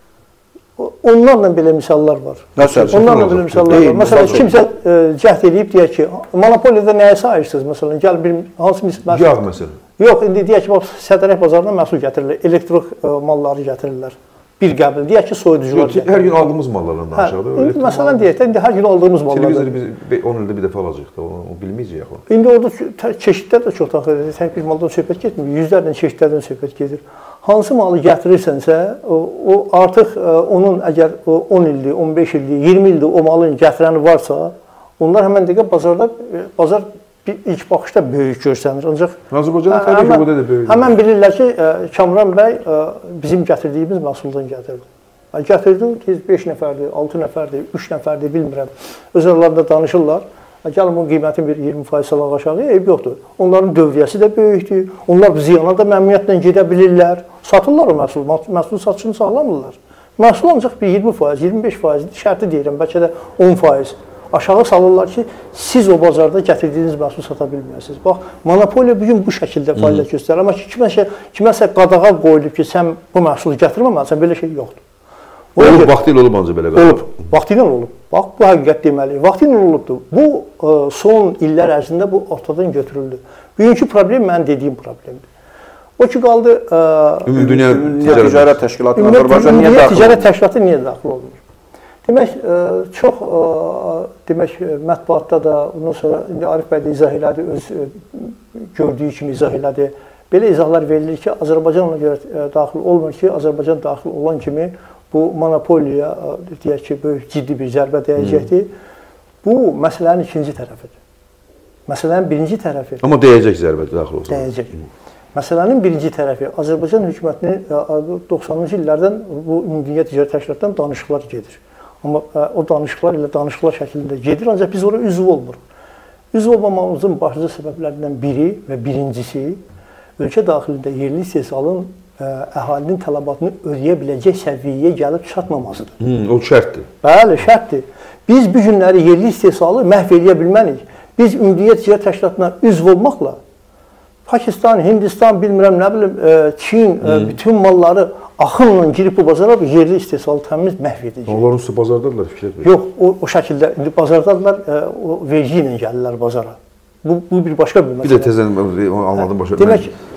Onlarla belə misallar var. Onlarla belə misallar var. Məsələn, kimsə cəhd edib deyək ki, monopoliyada nəyə sayırsınız? Məsələn, gəl bir hansı məhsul... Yağ məsələn. Yox, indi deyək ki, Sədərək bazarından məhsul gətirirlər, elektrik malları gətirirlər. Bir qəbil, deyək ki, soyuducular gətirirlər. Hər gün aldığımız mallardan danışaq. İndi məsələn deyək də, indi hər gün aldığımız mallardan. Televizoru biz 10 ildə bir dəfə alacaq da, onu bilməyəcək yaxın. İndi orada çeşidlər də çox daxil edir. Tək bir maldan söhbət getmir, yüzlərlə çeşidlərdən söhbət gedir. Hansı malı gətirirsənsə, o artıq onun əgər 10 ildir, 15 ildir, 20 ildir o malın gətirəni varsa, onlar həmən dəqiqə bazar ilk baxışda böyük görsənir. Ancaq Azərbaycanda təbii ki, bu da böyük. Həmən bilirlər ki, Kamran bəy bizim gətirdiyimiz məhsuldan gətirdi. Gətirdim ki, 5 nəfərdir, 6 nəfərdir, 3 nəfərdir, bilmirəm. Öz aralarında danışırlar. Gəlin bunun qiymətin bir 20% salaq aşağı, eyb yoxdur. Onların dövriyyəsi də böyükdür. Onlar ziyana da məmnuniyyətlə gedə bilirlər. Satırlar o məhsul, məhsul satışını sağlamırlar. Məhsul ancaq bir 20%, 25%, şərti deyirəm, bəlkə də 10% aşağı salırlar ki, siz o bazarda gətirdiyiniz məhsul sata bilməyəsiniz. Bax, monopoliya bugün bu şəkildə fəaliyyət göstərir. Amma kiməsə qadağa qoyulub ki, sən bu məhsulu gətirməməlisən, belə şey yoxdur. Olub, vaxtilə olub ancaq belə qalır. Olub, vaxtilə olub. Bax, bu həqiqət deməliyik. Vaxtilə olubdur. Bu, son illər ərzində bu ortadan götürüldü. Bugünkü problem mənim dediyim problemdir. O ki, qaldı... Ümumdünya Ticarət Təşkilatı Ümumdünya Ticarət Təşkilatı niyə daxil olmuyor? Demək, çox, demək, mətbuatda da, ondan sonra indi Arif bəy də izah elədi, öz gördüyü kimi izah elədi. Belə izahlar verilir ki, Azərbaycan ona görə daxil olmur ki, Azərbaycan daxil olan kimi bu monopoliya, deyək ki, böyük ciddi bir zərbə dəyəcəkdir. Bu, məsələnin ikinci tərəfidir. Məsələnin birinci tərəfi... Amma dəyəcək zərbə daxil olsa. Dəyəcək. Məsələnin birinci tərəfi, Azərbaycan hökumətinin 90-cı illərdən bu Ümumdünya Ticarət Təşkilatından danışıqlar gedir. Amma o danışıqlar ilə danışıqlar şəklində gedir, ancaq biz oraya üzv olmuruq. Üzv olmamamızın başlıca səbəblərindən biri və birincisi, ölkə daxilində yerli istehsalın əhalinin tələbatını ödəyə biləcək səviyyəyə gəlib çatmamasıdır. O şərtdir. Bəli, şərtdir. Biz bu günləri yerli istehsalı məhv edə bilmərik. Biz Ümumdünya Ticarət Təşkilatına üzv olmaqla Pakistan, Hindistan, bilmirəm, nə bilim, Çin, bütün malları axınla girib bu bazara yerli istehsalı təmiz məhv edəcək. Onların üstü bazardadırlar, fikir etmir. Yox, o şəkildə, indi bazardadırlar, o vergi ilə gəlirlər bazara. Bu bir başqa bir məsələ. Bir də tezən anladım başa. Demək,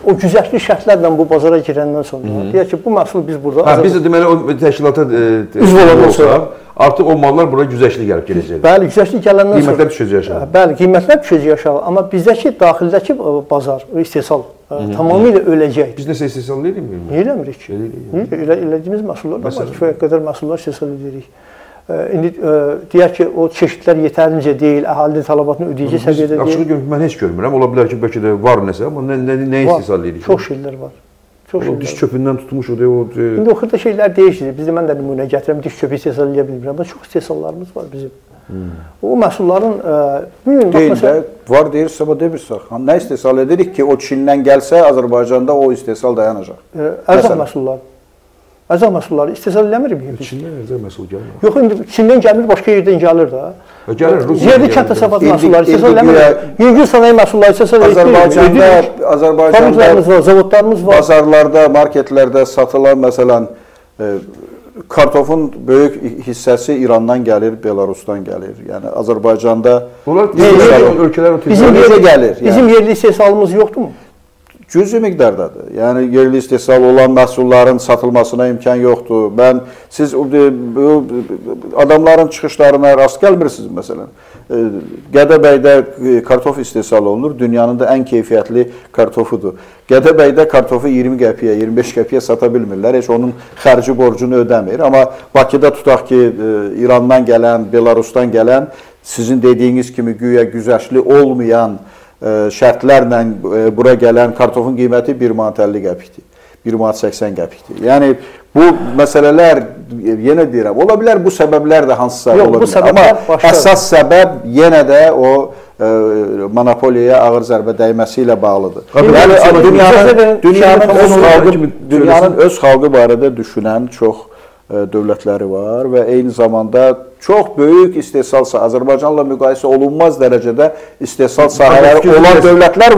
o güzəştli şərtlərlə bu bazara girəndən sonra deyək ki, bu məhsulu biz burada biz də deməli o təşkilata üzv olandan sonra artıq o mallar bura güzəştli gəlib gələcək. Bəli, güzəştli gələndən sonra qiymətlər düşəcək aşağı. Bəli, qiymətlər düşəcək aşağı, amma bizdəki daxildəki bazar, istehsal tamamilə öləcək. Biz nəsə istehsal edirik? Eləmirik. Elədiyimiz məhsullar da var, kifayət qədər məhsullar istehsal edirik. İndi deyək ki, o çeşidlər yetərincə deyil, əhalinin tələbatını ödəyəcək səviyyədə deyil. Açığı mən heç görmürəm. Ola bilər ki, bəlkə də var nəsə, amma nə istehsal edirik? Çox şeylər var. O diş çöpündən tutmuş o deyə o... İndi o xırda şeylər dəyişir. Bizdə mən də nümunə gətirəm, diş çöpü istehsal edə bilmirəm. Amma çox istehsallarımız var bizim. O məhsulların... Deyil də, var deyirsə, amma demirsək. Nə istehsal edirik ki, o Çindən gəlsə, Azərbaycanda o istehsal dayanacaq? Ərzaq məhsulları. Ərzaq məhsulları istehsal eləmirik biz. Çindən ərzaq məhsul gəlmir. Yox, indi Çindən gəlmir, başqa yerdən gəlir də. Gəlir, yerli kənd təsərrüfatı məhsulları istehsal eləmirik. Yüngül sənaye məhsulları istehsal edirik. Azərbaycanda zavodlarımız var. Bazarlarda, marketlərdə satılan, məsələn, kartofun böyük hissəsi İrandan gəlir, Belarusdan gəlir. Yəni Azərbaycanda bizim yerli istehsalımız yoxdurmu? Cüzi miqdardadır. Yəni yerli istehsal olan məhsulların satılmasına imkan yoxdur. Siz adamların çıxışlarına rast gəlmirsiniz məsələn. Gədəbəydə kartof istehsal olunur. Dünyanın da ən keyfiyyətli kartofudur. Gədəbəydə kartofu 20 qəpiyə, 25 qəpiyə sata bilmirlər. Heç onun xərci borcunu ödəmir. Amma Bakıda tutaq ki, İrandan gələn, Belarusdan gələn, sizin dediyiniz kimi güya güzəştli olmayan şərtlərlə bura gələn kartofun qiyməti 1 manat 50 qəpikdir, 1 manat 80 qəpikdir. Yəni, bu məsələlər, yenə deyirəm, ola bilər bu səbəblər də hansısa ola bilər. Amma əsas səbəb yenə də o monopoliyaya ağır zərbə dəyməsi ilə bağlıdır. Dünyanın öz xalqı barədə düşünən çox dövlətləri var və eyni zamanda çox böyük istehsal Azərbaycanla müqayisə olunmaz dərəcədə istehsal sahələri olan dövlətlər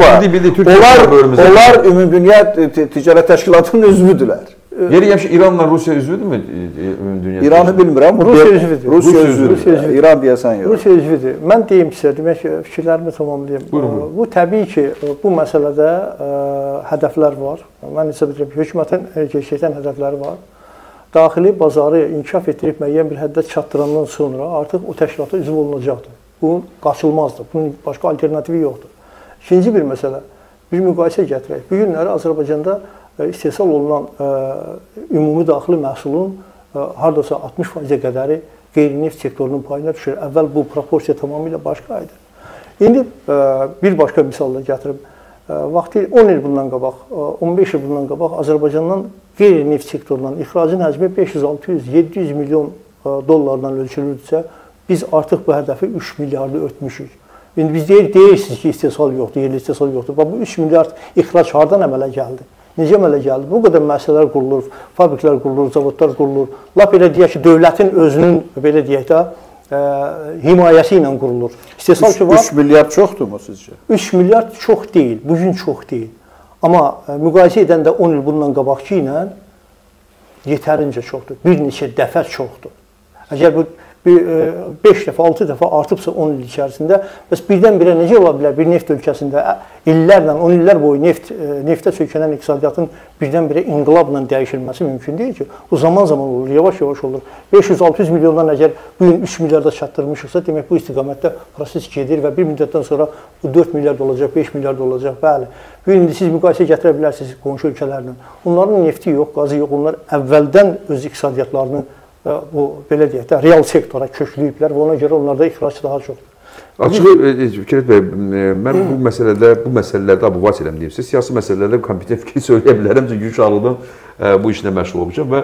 var. Onlar Ümumdünya Ticarət Təşkilatının üzvüdürlər. Yeri yaxşı İranla Rusiya üzvüdürmü Ümumdünya? İranı bilmirəm. Rusiya üzvüdür. İran deyəsən yox. Rusiya üzvüdür. Mən deyim sizə, demək fikirlərimi tamamlayayım. Bu təbii ki, bu məsələdə hədəflər var. Mən hesab edirəm ki, hökumətin gerçəkdən hədəfləri var. Daxili bazarı inkişaf etdirib müəyyən bir həddə çatdırandan sonra artıq o təşkilata üzv olunacaqdır. Bu qaçılmazdır. Bunun başqa alternativi yoxdur. İkinci bir məsələ, bir müqayisə gətirək. Bu günləri Azərbaycanda istehsal olunan ümumi daxili məhsulun hardasa 60%-ə qədəri qeyri-neft sektorunun payına düşür. Əvvəl bu proporsiya tamamilə başqa idi. İndi bir başqa misal da gətirib. Vaxtı 10 il bundan qabaq, 15 il bundan qabaq Azərbaycandan qeyri-neft sektorundan ixracın həcmi 500, 600, 700 milyon dollardan ölçülürdüsə, biz artıq bu hədəfi 3 milyardı ötmüşük. İndi biz deyirsiniz ki, istehsal yoxdur, yerli istehsal yoxdur. Bu 3 milyard ixrac hardan əmələ gəldi? Necə əmələ gəldi? Bu qədər müəssisələr qurulur, fabriklər qurulur, zavodlar qurulur. Lap elə deyək ki, dövlətin özünün, belə deyək də, himayəsi ilə qurulur. İstehsal ki var. 3 milyard çoxdurmu sizcə? 3 milyard çox deyil, bugün çox deyil. Amma müqayisə edəndə 10 il bundan qabaqki ilə yetərincə çoxdur. Bir neçə dəfə çoxdur. Əgər bu 5 dəfə, 6 dəfə artıbsa 10 il içərisində, bəs birdən-birə necə ola bilər bir neft ölkəsində illərlə, 10 illər boyu neftə sökənən iqtisadiyyatın birdən-birə inqilabla dəyişilməsi mümkün deyil ki. O zaman-zaman olur, yavaş-yavaş olur. 500-600 milyondan əgər bugün 3 milyarda çatdırmışıqsa, demək bu istiqamətdə proses gedir və bir müddətdən sonra bu 4 milyard olacaq, 5 milyard olacaq, bəli. Bugün indi siz müqayisə gətirə bilərsiniz qonşu ölkələrlə. Onların nefti yox, qazı yox, onlar əvvəldən öz iqtisadiyyatlarını bu belə deyək də real sektora kökləyiblər və ona görə onlarda ixrac daha çoxdur. Açığı Fikrət bəy, mən bu məsələlərdə abuvas eləm deyim sizə, siyasi məsələlərdə kompetent fikir söyləyə bilərəm, çünki uşaqlıqdan bu işlə məşğul olmuşam və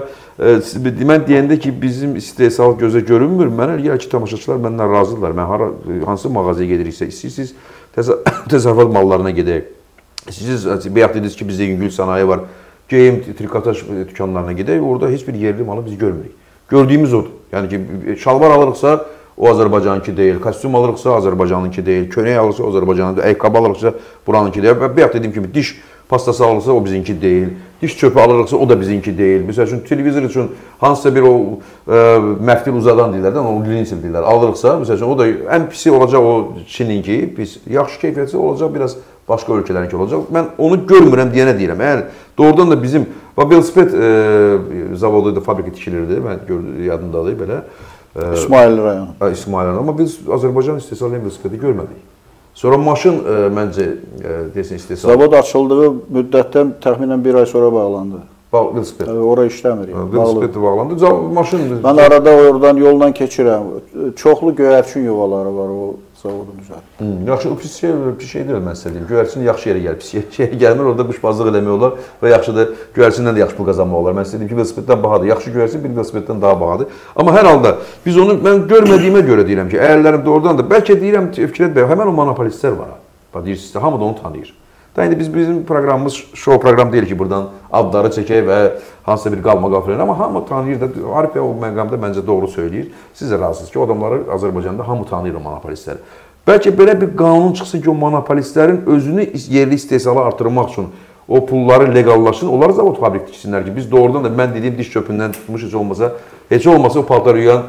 mən deyəndə ki, bizim istehsal gözə görünmür, mənə elə ki, tamaşaçılar məndən razıdırlar. Mən hansı mağazaya gediriksə, istəyirsiniz təsərrüfat mallarına gedək. İstəyirsiniz, bayaq dediniz ki, bizdə yüngül sənaye var, geyim, trikotaj dükanlarına gedək, orada heç bir yerli malı biz görmürük. Gördüyümüz odur. Yəni ki, şalvar alırıqsa, o Azərbaycanınki deyil, kostyum alırıqsa, Azərbaycanınki deyil, köynək alırsa, o Azərbaycanınki deyil, ayaqqabı alırıqsa, buranınki deyil. Və bayaq dediyim kimi, diş pastası alırsa, o bizinki deyil. diş çöpü alırıqsa o da bizimki deyil. Məsəl üçün televizor üçün hansısa bir o məftil uzadan dillərdən, o linsil dillər alırıqsa, məsəl üçün o da ən pisi olacaq o Çininki, pis. Yaxşı keyfiyyətli olacaq, biraz başqa ölkələrinki olacaq. Mən onu görmürəm deyənə deyirəm. Əgər doğrudan da bizim velosiped zavodu da fabrika tikilirdi, mən yadımdadır belə. İsmail rayonu. İsmail rayonu. Amma biz Azərbaycan istehsal velosipedi görmədik. Sonra maşın məncə desin istehsal. Zavod açıldığı müddətdən təxminən bir ay sonra bağlandı. Velosiped. Ora işləmir. Velosiped bağlandı. Maşın. Mən arada oradan yolla keçirəm. Çoxlu göyərçin yuvaları var o zavodun üzərində. Yaxşı, o pis şey deyil mən sizə deyim. Göyərçin yaxşı yerə gəlir, pis yerə gəlmir. Orada quşbazlıq eləmək olar və yaxşıdır, göyərçindən də yaxşı pul qazanmaq olar. Mən sizə deyim ki, velosipeddən bahadır. Yaxşı göyərçin bir velosipeddən daha bahadır. Amma hər halda biz onu mən görmədiyimə görə deyirəm ki, əyərlərim doğrudan da bəlkə deyirəm Fikrət bəy, həmin o monopolistlər var. Bax deyirsiniz, hamı da onu tanıyır. Da indi bizim proqramımız şou proqram deyil ki, buradan adları çəkək və hansısa bir qalma qafiləni, amma hamı tanıyır da, Arif bəy o məqamda məncə doğru söyləyir. Siz də razısınız ki, o adamları Azərbaycanda hamı tanıyır o monopolistləri. Bəlkə belə bir qanun çıxsın ki, o monopolistlərin özünü yerli istehsalı artırmaq üçün o pulları legallaşsın, onları zavod fabrik tiksinlər ki, biz doğrudan da mən dediyim diş çöpündən tutmuş heç olmasa o paltar yuyan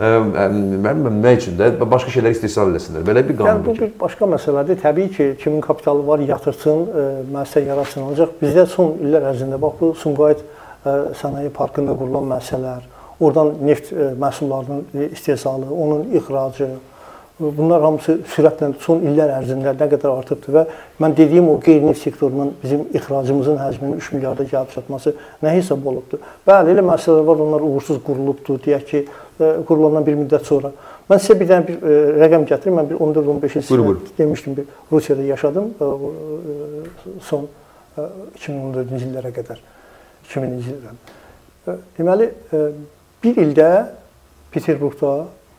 nə üçün də başqa şeylər istehsal eləsinlər. Belə bir qanun. Yəni bu bir başqa məsələdir. Təbii ki, kimin kapitalı var, yatırsın, müəssisə yaratsın. Ancaq bizdə son illər ərzində bax bu Sumqayıt sənaye parkında qurulan müəssisələr, oradan neft məhsullarının istehsalı, onun ixracı, bunlar hamısı sürətlə son illər ərzində nə qədər artıbdır və mən dediyim o qeyri-neft sektorunun bizim ixracımızın həcminin 3 milyarda gəlib çatması nə hesab olubdur? Bəli, elə məsələlər var, onlar uğursuz qurulubdur, deyək ki, qurulandan bir müddət sonra. Mən sizə bir dənə bir rəqəm gətirim, mən bir 14-15 il demişdim, bir Rusiyada yaşadım son 2014-cü illərə qədər, 2000-ci ildən. Deməli, bir ildə Peterburqda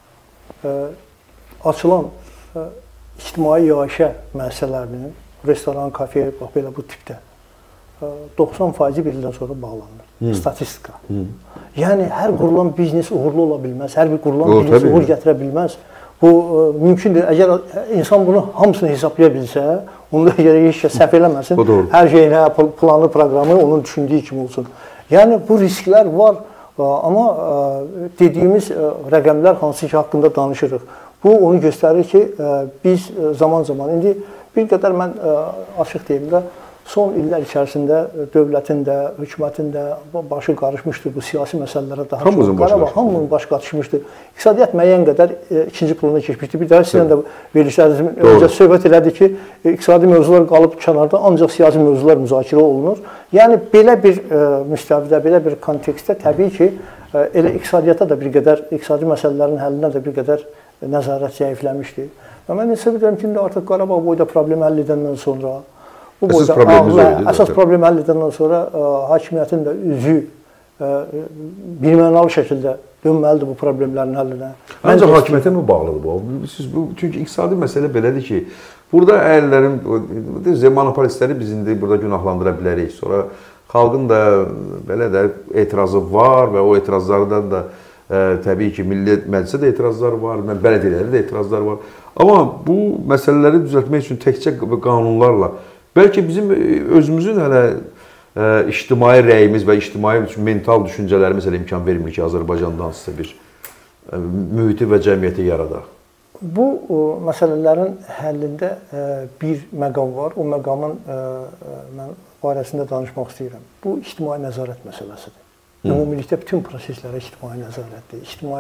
açılan ictimai yaşayış müəssisələrinin, restoran, kafe, bax belə bu tipdə 90% bir ildən sonra bağlanır. Statistika. Yəni, hər qurulan biznes uğurlu ola bilməz, hər bir qurulan biznes uğur gətirə bilməz. Bu, mümkündür. Əgər insan bunu hamısını hesablaya bilsə, onda görə heç kəs səhv eləməsin, hər şeyinə, planlı proqramı onun düşündüyü kimi olsun. Yəni, bu risklər var, amma dediyimiz rəqəmlər hansı ki, haqqında danışırıq. Bu, onu göstərir ki, biz zaman-zaman, indi bir qədər mən açıq deyim də, son illər içərisində dövlətin də, hökumətin də başı qarışmışdır bu siyasi məsələlərə daha çox. Hamının başı qarışmışdır. İqtisadiyyat müəyyən qədər ikinci plana keçmişdir. Bir daha sizlə də verilişlərimizin öncə söhbət elədi ki, iqtisadi mövzular qalıb kənarda, ancaq siyasi mövzular müzakirə olunur. Yəni, belə bir müstəvidə, belə bir kontekstdə təbii ki, elə iqtisadiyyata da bir qədər, iqtisadi məsələlərin həllinə də bir qədər nəzarət zəifləmişdir. Və mən hesab edirəm ki, artıq Qarabağ boyda problemi həll edəndən sonra, əsas problemi həll edəndən sonra hakimiyyətin də üzü birmənalı şəkildə dönməlidir bu problemlərin həllinə. Məncə hakimiyyətə mi bağlıdır bu? Çünki iqtisadi məsələ belədir ki, burada əyərlərin, monopolistləri biz indi burada günahlandıra bilərik. Sonra xalqın da belə də etirazı var və o etirazlardan da təbii ki, Milli Məclisə də etirazlar var, bələdiyyələrdə də etirazlar var. Amma bu məsələləri düzəltmək üçün təkcə qanunlarla, bəlkə bizim özümüzün hələ ictimai rəyimiz və ictimai mental düşüncələrimiz hələ imkan vermir ki, Azərbaycanda hansısa bir mühiti və cəmiyyəti yaradaq. Bu məsələlərin həllində bir məqam var. O məqamın mən barəsində danışmaq istəyirəm. Bu, ictimai nəzarət məsələsidir. Ümumilikdə bütün proseslərə ictimai nəzarətdir.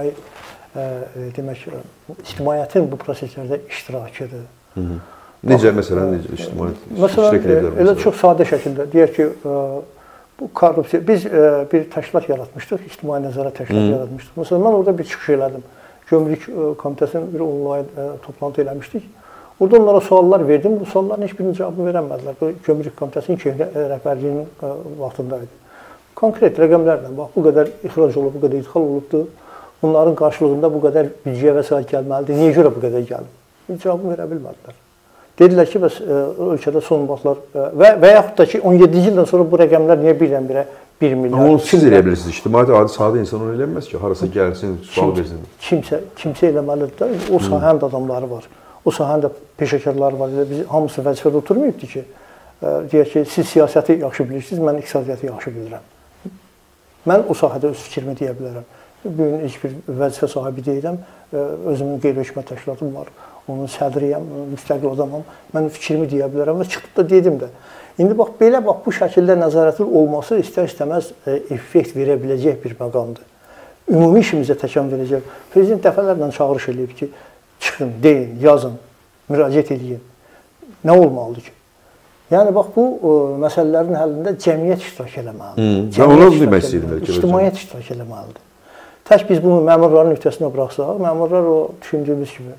İctimaiyyətin bu proseslərdə iştirakıdır. Necə, məsələn, necə ictimaiyyət iştirak edirlər? Elə çox sadə şəkildə. Deyək ki, bu korrupsiya, biz bir təşkilat yaratmışdıq, ictimai nəzarət təşkilatı yaratmışdıq. Məsələn, mən orada bir çıxış elədim. Gömrük komitəsinin bir onlayn toplantı eləmişdik. Orada onlara suallar verdim. Bu sualların heç birinin cavabını verəmədilər. Bu Gömrük komitəsinin rəhbərliyinin vaxtındaydı. Konkret rəqəmlərlə, bax, bu qədər ixrac olub, bu qədər idxal olubdur. Bunların qarşılığında bu qədər büdcəyə vəsait gəlməlidir. Niyə görə bu qədər gəlib? Bir cavabını verə bilmədilər. Dedilər ki, bəs ölkədə son vaxtlar və yaxud da ki, 17-ci ildən sonra bu rəqəmlər niyə birdən-birə 1 milyar? Amma onu siz eləyə bilirsiniz. İctimaiyyət adi sadə insan onu eləməz ki, harasa gəlsin, sual versin. Kimsə eləməlidir də, o sahənin adamları var. O sahənin də peşəkarları var. Biz hamısı vəzifədə oturmayıbdır ki, deyək ki, siz siyasəti yaxşı bilirsiniz, mən iqtisadiyyatı yaxşı bilirəm. Mən o sahədə öz fikrimi deyə bilərəm. Bugün heç bir vəzifə sahibi deyiləm, özümün qeyri-hökumət təşkilatım var, onun sədriyəm, müstəqil adamam, mən fikrimi deyə bilərəm və çıxıb da dedim də. İndi bax, belə bax, bu şəkildə nəzarətin olması istər-istəməz effekt verə biləcək bir məqamdır. Ümumi işimizə təkan verəcək. Prezident dəfələrlə çağırış edib ki, çıxın, deyin, yazın, müraciət edin. Nə olmalıdır ki? Yəni, bax, bu məsələlərin həllində cəmiyyət iştirak eləməlidir. İctimaiyyət iştirak eləməlidir. Tək biz bunu məmurların öhdəsinə buraxsaq, məmurlar o düşündüyümüz kimi,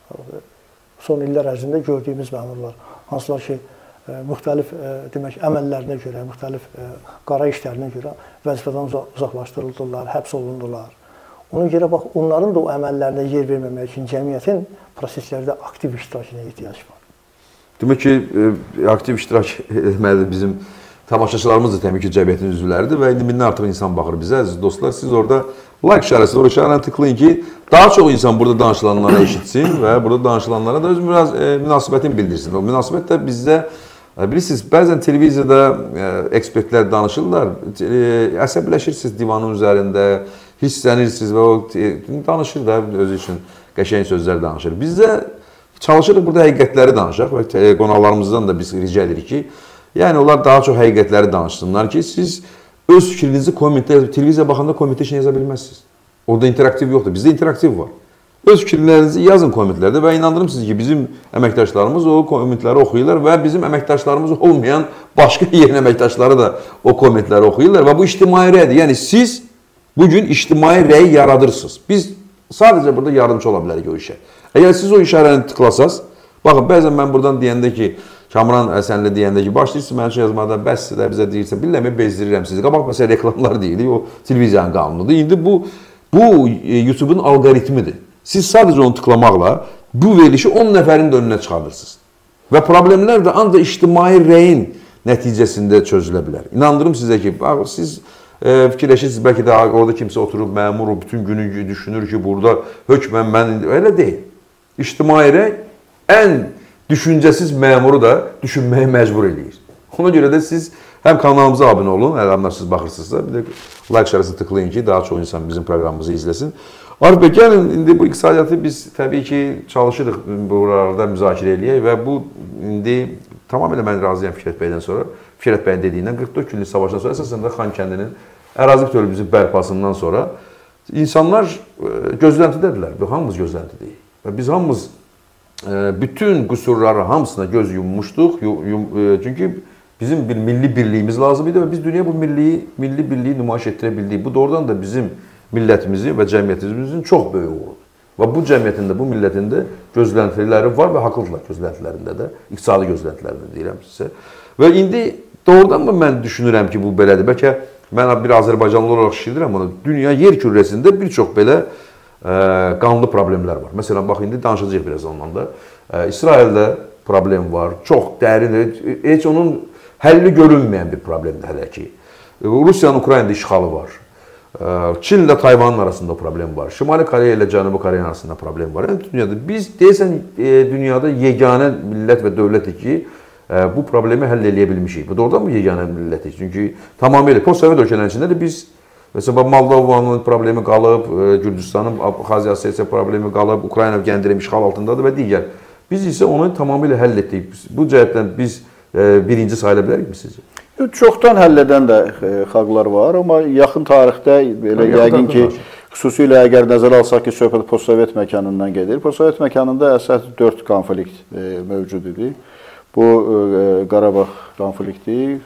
son illər ərzində gördüyümüz məmurlar, hansılar ki, müxtəlif demək, əməllərinə görə, müxtəlif qara işlərinə görə vəzifədən uzaqlaşdırıldılar, həbs olundular. Ona görə bax, onların da o əməllərinə yer verməmək üçün cəmiyyətin proseslərdə aktiv iştirakına ehtiyac var. Demək ki, aktiv iştirak etməlidir bizim tamaşaçılarımız da təbii ki, cəmiyyətin üzvləridir və indi mindən artıq insan baxır bizə. Əziz dostlar, siz orada like işarəsi, o işarəni tıklayın ki, daha çox insan burada danışılanlara eşitsin və burada danışılanlara da öz münasibətini bildirsin. O münasibət də bizdə, bilirsiniz, bəzən televiziyada ekspertlər danışırlar, əsəbləşirsiniz divanın üzərində, hisslənirsiniz və o danışır da özü üçün qəşəng sözlər danışır. Bizdə çalışırıq burada həqiqətləri danışaq və qonaqlarımızdan da biz rica edirik ki, yəni onlar daha çox həqiqətləri danışsınlar ki, siz öz fikrinizi kommentdə, televiziya baxanda kommentdə işini yaza bilməzsiniz. Orada interaktiv yoxdur, bizdə interaktiv var. Öz fikirlərinizi yazın kommentlərdə və inandırım siz ki, bizim əməkdaşlarımız o kommentləri oxuyurlar və bizim əməkdaşlarımız olmayan başqa yerin əməkdaşları da o kommentləri oxuyurlar və bu ictimai rəydir. Yəni siz bugün ictimai rəyi yaradırsınız. Biz sadəcə burada yardımcı ola bilərik o işə. Əgər siz o işarəni tıklasaz, baxın, bəzən mən buradan deyəndə ki, Kamran Əsənli deyəndə ki, başlayırsınız mənim üçün yazmada, bəs də bizə deyirsə, billəmə bezdirirəm sizi. Qabaq məsələ reklamlar deyilik, o televiziyanın qanunudur. İndi bu YouTube-un alqoritmidir. Siz sadəcə onu tıklamaqla bu verilişi 10 nəfərin də önünə çıxardırsınız. Və problemlər də ancaq ictimai rəyin nəticəsində çözülə bilər. İnandırım sizə ki, siz fikirləşirsiniz, bəlkə də orada kimsə oturub, məmur o bütün günü düşünür ki, burada hökmən mən, elə deyil. İctimai rəy ən düşüncəsiz məmuru da düşünməyə məcbur edir. Ona görə də siz həm kanalımıza abunə olun, əgər siz baxırsınızsa, bir də like işarəsini tıklayın ki, daha çox insan bizim proqramımızı izləsin. Arif bəy, gəlin, indi bu iqtisadiyyatı biz təbii ki, çalışırıq buralarda müzakirə eləyək və bu, indi tamamilə mən razıyam Fikrət bəydən sonra, Fikrət bəyin dediyindən 44 günlük savaşdan sonra, əsasında Xankəndinin ərazi bütövlüyümüzün bərpasından sonra insanlar gözləntidədirlər, hamımız gözləntidəyik və biz hamımız bütün qüsurları hamısına göz yummuşduq, çünki bizim bir milli birliyimiz lazım idi və biz dünya bu milli birliyi nümayiş etdirə bildik. Bu doğrudan da bizim millətimizi və cəmiyyətimizin çox böyük uğurudur. Və bu cəmiyyətin də, bu millətin də gözləntiləri var və haqlıdırlar gözləntilərində də, iqtisadi gözləntilərində deyirəm sizə. Və indi doğrudan mı mən düşünürəm ki, bu belədir? Bəlkə mən bir Azərbaycanlı olaraq şişirdirəm bunu. Dünya yer kürəsində bir çox belə qanlı problemlər var. Məsələn, bax, indi danışacaq biraz ondan da. İsraildə problem var, çox dərin, heç onun həlli görünməyən bir problemdir hələ ki. Rusiyanın Ukraynada işğalı var. Çin ilə Tayvanın arasında problem var. Şimali Koreya ilə Cənubi Koreyanın arasında problem var. Yəni, dünyada, biz deyəsən, dünyada yeganə millət və dövlətik ki, bu problemi həll eləyə bilmişik. Bu doğrudan mı yeganə millətik? Çünki tamamilə post-sovet ölkələrin içində də biz, məsələn, Moldovanın problemi qalıb, Gürcüstanın, Abxaziya Osetiya problemi qalıb, Ukrayna Gəndirəm işğal altındadır və digər. Biz isə onu tamamilə həll etdik. Bu cəhətdən biz birinci sayıla bilərik mi sizcə? Çoxdan həll edən də xalqlar var, amma yaxın tarixdə belə yəqin ki, xüsusilə əgər nəzərə alsaq ki, söhbət postsovet məkanından gedir. Postsovet məkanında əsas 4 konflikt mövcud idi. Bu Qarabağ konflikti,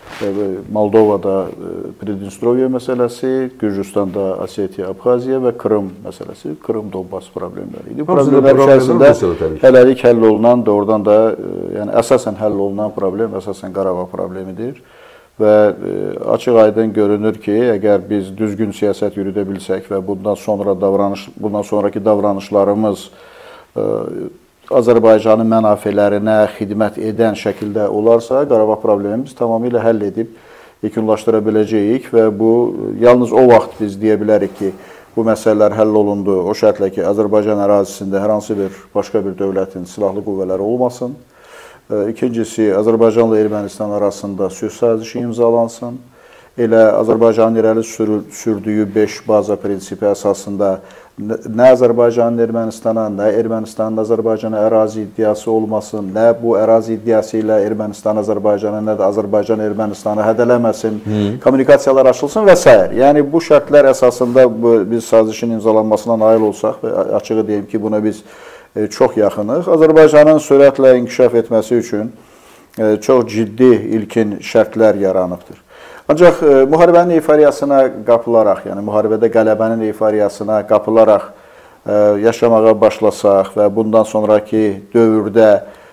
Moldovada Pridnestrovya məsələsi, Gürcüstanda Osetiya, Abxaziya və Krım məsələsi, Krım Donbas problemləri idi. Bu problemlər içərisində hələlik həll olunan, doğrudan da yəni əsasən həll olunan problem əsasən Qarabağ problemidir. Və açıq aydın görünür ki, əgər biz düzgün siyasət yürüdə bilsək və bundan sonraki davranışlarımız Azərbaycanın mənafələrinə xidmət edən şəkildə olarsa, Qarabağ problemimiz tamamilə həll edib yekunlaşdıra biləcəyik və bu, yalnız o vaxt biz deyə bilərik ki, bu məsələlər həll olundu, o şərtlə ki, Azərbaycan ərazisində hər hansı bir başqa bir dövlətin silahlı qüvvələri olmasın İkincisi, Azərbaycanla Ermənistan arasında sülh sazişi imzalansın. Elə Azərbaycanın irəli sürdüyü 5 baza prinsipi əsasında nə Azərbaycanın Ermənistana, nə Ermənistanın Azərbaycana ərazi iddiası olmasın, nə bu ərazi iddiası ilə Ermənistan Azərbaycana, nə də Azərbaycan Ermənistanı hədələməsin, kommunikasiyalar açılsın və s. Yəni bu şərtlər əsasında biz sazişin imzalanmasına nail olsaq, və açığı deyim ki, buna biz çox yaxınıq. Azərbaycanın sürətlə inkişaf etməsi üçün çox ciddi ilkin şərtlər yaranıbdır. Ancaq müharibənin eyfariyasına qapılaraq, yəni müharibədə qələbənin eyfariyasına qapılaraq yaşamağa başlasaq və bundan sonraki dövrdə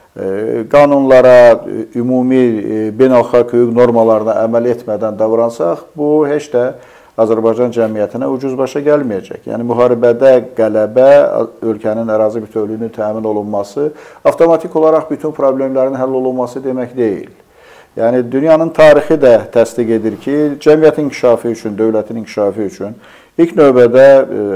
qanunlara, ümumi beynəlxalq hüquq normalarına əməl etmədən davransaq, bu heç də Azərbaycan cəmiyyətinə ucuz başa gəlməyəcək. Yəni müharibədə qələbə, ölkənin ərazi bütövlüyünün təmin olunması, avtomatik olaraq bütün problemlərin həll olunması demək deyil. Yəni dünyanın tarixi də təsdiq edir ki, cəmiyyətin inkişafı üçün, dövlətin inkişafı üçün ilk növbədə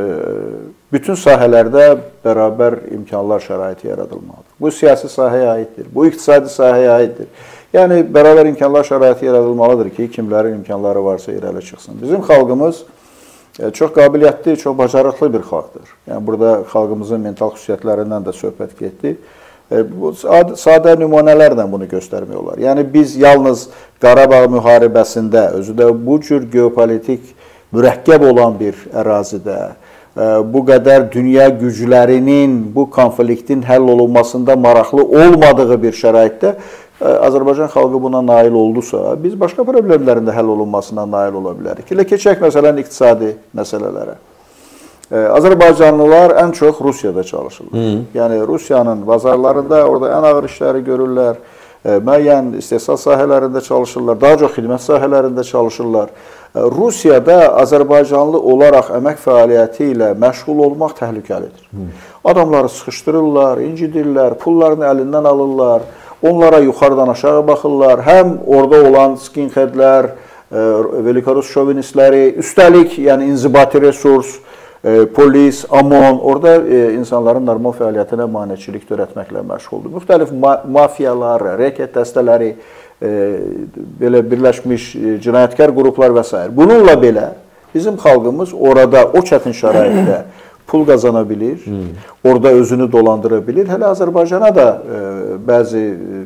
bütün sahələrdə bərabər imkanlar şəraiti yaradılmalıdır. Bu siyasi sahəyə aiddir, bu iqtisadi sahəyə aiddir. Yəni bərabər imkanlar şəraiti yaradılmalıdır ki, kimlərin imkanları varsa irəli çıxsın. Bizim xalqımız çox qabiliyyətli, çox bacarıqlı bir xalqdır. Yəni burada xalqımızın mental xüsusiyyətlərindən də söhbət getdi. Bu sadə nümunələrlə bunu göstərmək olar. Yəni biz yalnız Qarabağ müharibəsində, özü də bu cür geopolitik mürəkkəb olan bir ərazidə, bu qədər dünya güclərinin bu konfliktin həll olunmasında maraqlı olmadığı bir şəraitdə Azərbaycan xalqı buna nail oldusa, biz başqa problemlərin də həll olunmasına nail ola bilərik. Elə keçək məsələn iqtisadi məsələlərə. Azərbaycanlılar ən çox Rusiyada çalışırlar. Yəni Rusiyanın bazarlarında orada ən ağır işləri görürlər, müəyyən istehsal sahələrində çalışırlar, daha çox xidmət sahələrində çalışırlar. Rusiyada Azərbaycanlı olaraq əmək fəaliyyəti ilə məşğul olmaq təhlükəlidir. Adamları sıxışdırırlar, incidirlər, pullarını əlindən alırlar, onlara yuxarıdan aşağı baxırlar. Həm orada olan skinheadlər, Velikorus şovinistləri, üstəlik yəni inzibati resurs, polis, OMON, orada insanların normal fəaliyyətinə maneçilik törətməklə məşğuldur. Müxtəlif mafiyalar, reket dəstələri, belə birləşmiş cinayətkar qruplar və s. Bununla belə bizim xalqımız orada o çətin şəraitdə pul qazana bilir, orada özünü dolandıra bilir. Hələ Azərbaycana da bəzi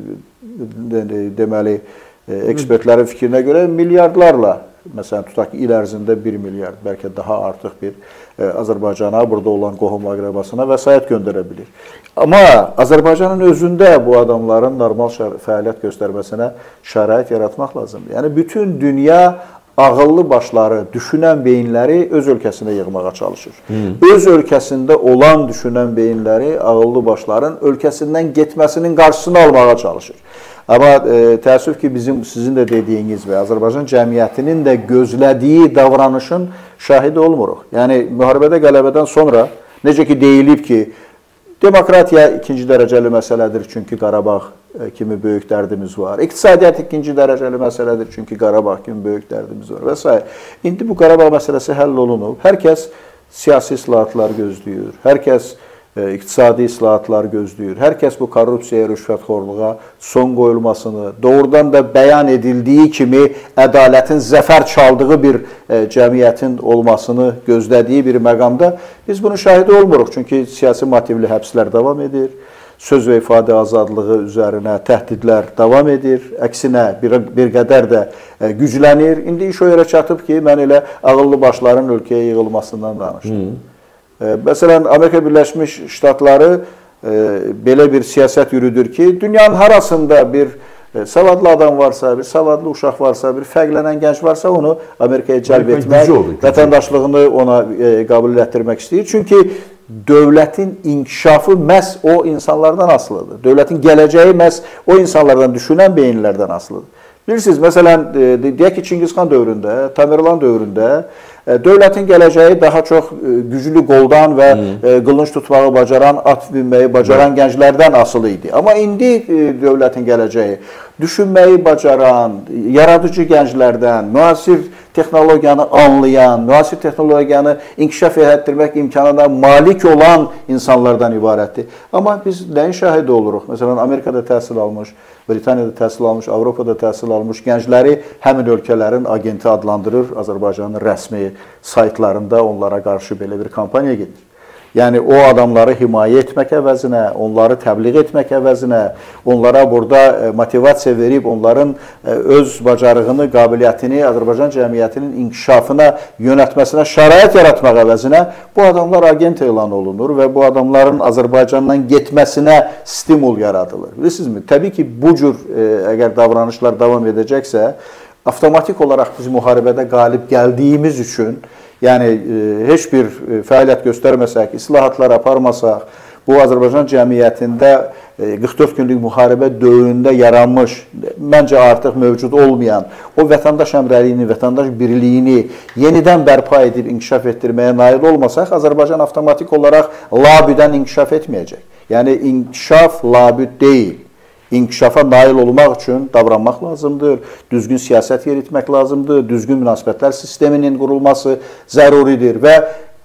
deməli ekspertlərin fikrinə görə milyardlarla, məsələn tutaq ki, il ərzində 1 milyard, bəlkə daha artıq bir Azərbaycana, burada olan qohum əqrəbasına vəsait göndərə bilir. Amma Azərbaycanın özündə bu adamların normal fəaliyyət göstərməsinə şərait yaratmaq lazımdır. Yəni bütün dünya ağıllı başları, düşünən beyinləri öz ölkəsinə yığmağa çalışır. Öz ölkəsində olan düşünən beyinləri, ağıllı başların ölkəsindən getməsinin qarşısını almağa çalışır. Amma təəssüf ki, sizin də dediyiniz və Azərbaycan cəmiyyətinin də gözlədiyi davranışın şahidi olmuruq. Yəni, müharibədə qələbədən sonra, necə ki deyilib ki, demokratiya ikinci dərəcəli məsələdir, çünki Qarabağ kimi böyük dərdimiz var. İqtisadiyyat ikinci dərəcəli məsələdir, çünki Qarabağ kimi böyük dərdimiz var və s. İndi bu Qarabağ məsələsi həll olunub. Hər kəs siyasi islahatlar gözləyir, hər kəs iqtisadi islahatlar gözləyir. Hər kəs bu korrupsiyaya, rüşvətxorluğa son qoyulmasını, doğrudan da bəyan edildiyi kimi ədalətin zəfər çaldığı bir cəmiyyətin olmasını gözlədiyi bir məqamda biz bunun şahidi olmuruq. Çünki siyasi motivli həbslər davam edir, söz və ifadə azadlığı üzərinə təhdidlər davam edir, əksinə bir qədər də güclənir. İndi iş o yerə çatıb ki, mən elə ağıllı başların ölkəyə yığılmasından danışdım. Məsələn, Amerika Birləşmiş Ştatları belə bir siyasət yürüdür ki, dünyanın harasında bir savadlı adam varsa, bir savadlı uşaq varsa, bir fərqlənən gənc varsa, onu Amerikaya cəlb etmək, vətəndaşlığını ona qəbul etdirmək istəyir. Çünki dövlətin inkişafı məhz o insanlardan asılıdır. Dövlətin gələcəyi məhz o insanlardan, düşünən beyinlərdən asılıdır. Bilirsiniz, məsələn, deyək ki, Çingizxan dövründə, Tamerlan dövründə Dövlətin gələcəyi daha çox güclü qoldan və qılınc tutmağı bacaran, at binməyi bacaran gənclərdən asılı idi. Amma indi dövlətin gələcəyi düşünməyi bacaran, yaradıcı gənclərdən, müasir texnologiyanı anlayan, müasir texnologiyanı inkişaf etdirmək imkanına malik olan insanlardan ibarətdir. Amma biz nəyin şahidi oluruq? Məsələn, Amerikada təhsil almış, Britaniyada təhsil almış, Avropada təhsil almış gəncləri həmin ölkələrin agenti adlandırır. Azərbaycanın rəsmi saytlarında onlara qarşı belə bir kampaniya gedir. Yəni, o adamları himayə etmək əvəzinə, onları təbliğ etmək əvəzinə, onlara burada motivasiya verib, onların öz bacarığını, qabiliyyətini Azərbaycan cəmiyyətinin inkişafına yönətməsinə şərait yaratmaq əvəzinə bu adamlar agent elan olunur və bu adamların Azərbaycandan getməsinə stimul yaradılır. Bilirsinizmi? Təbii ki, bu cür əgər davranışlar davam edəcəksə, avtomatik olaraq biz müharibədə qalib gəldiyimiz üçün, yəni heç bir fəaliyyət göstərməsək, islahatlar aparmasaq, bu Azərbaycan cəmiyyətində 44 günlük müharibə dövründə yaranmış, məncə artıq mövcud olmayan o vətəndaş həmrəyliyini, vətəndaş birliyini yenidən bərpa edib inkişaf etdirməyə nail olmasaq, Azərbaycan avtomatik olaraq labüdən inkişaf etməyəcək. Yəni inkişaf labüd deyil. İnkişafa nail olmaq üçün davranmaq lazımdır, düzgün siyasət yeritmək lazımdır, düzgün münasibətlər sisteminin qurulması zəruridir və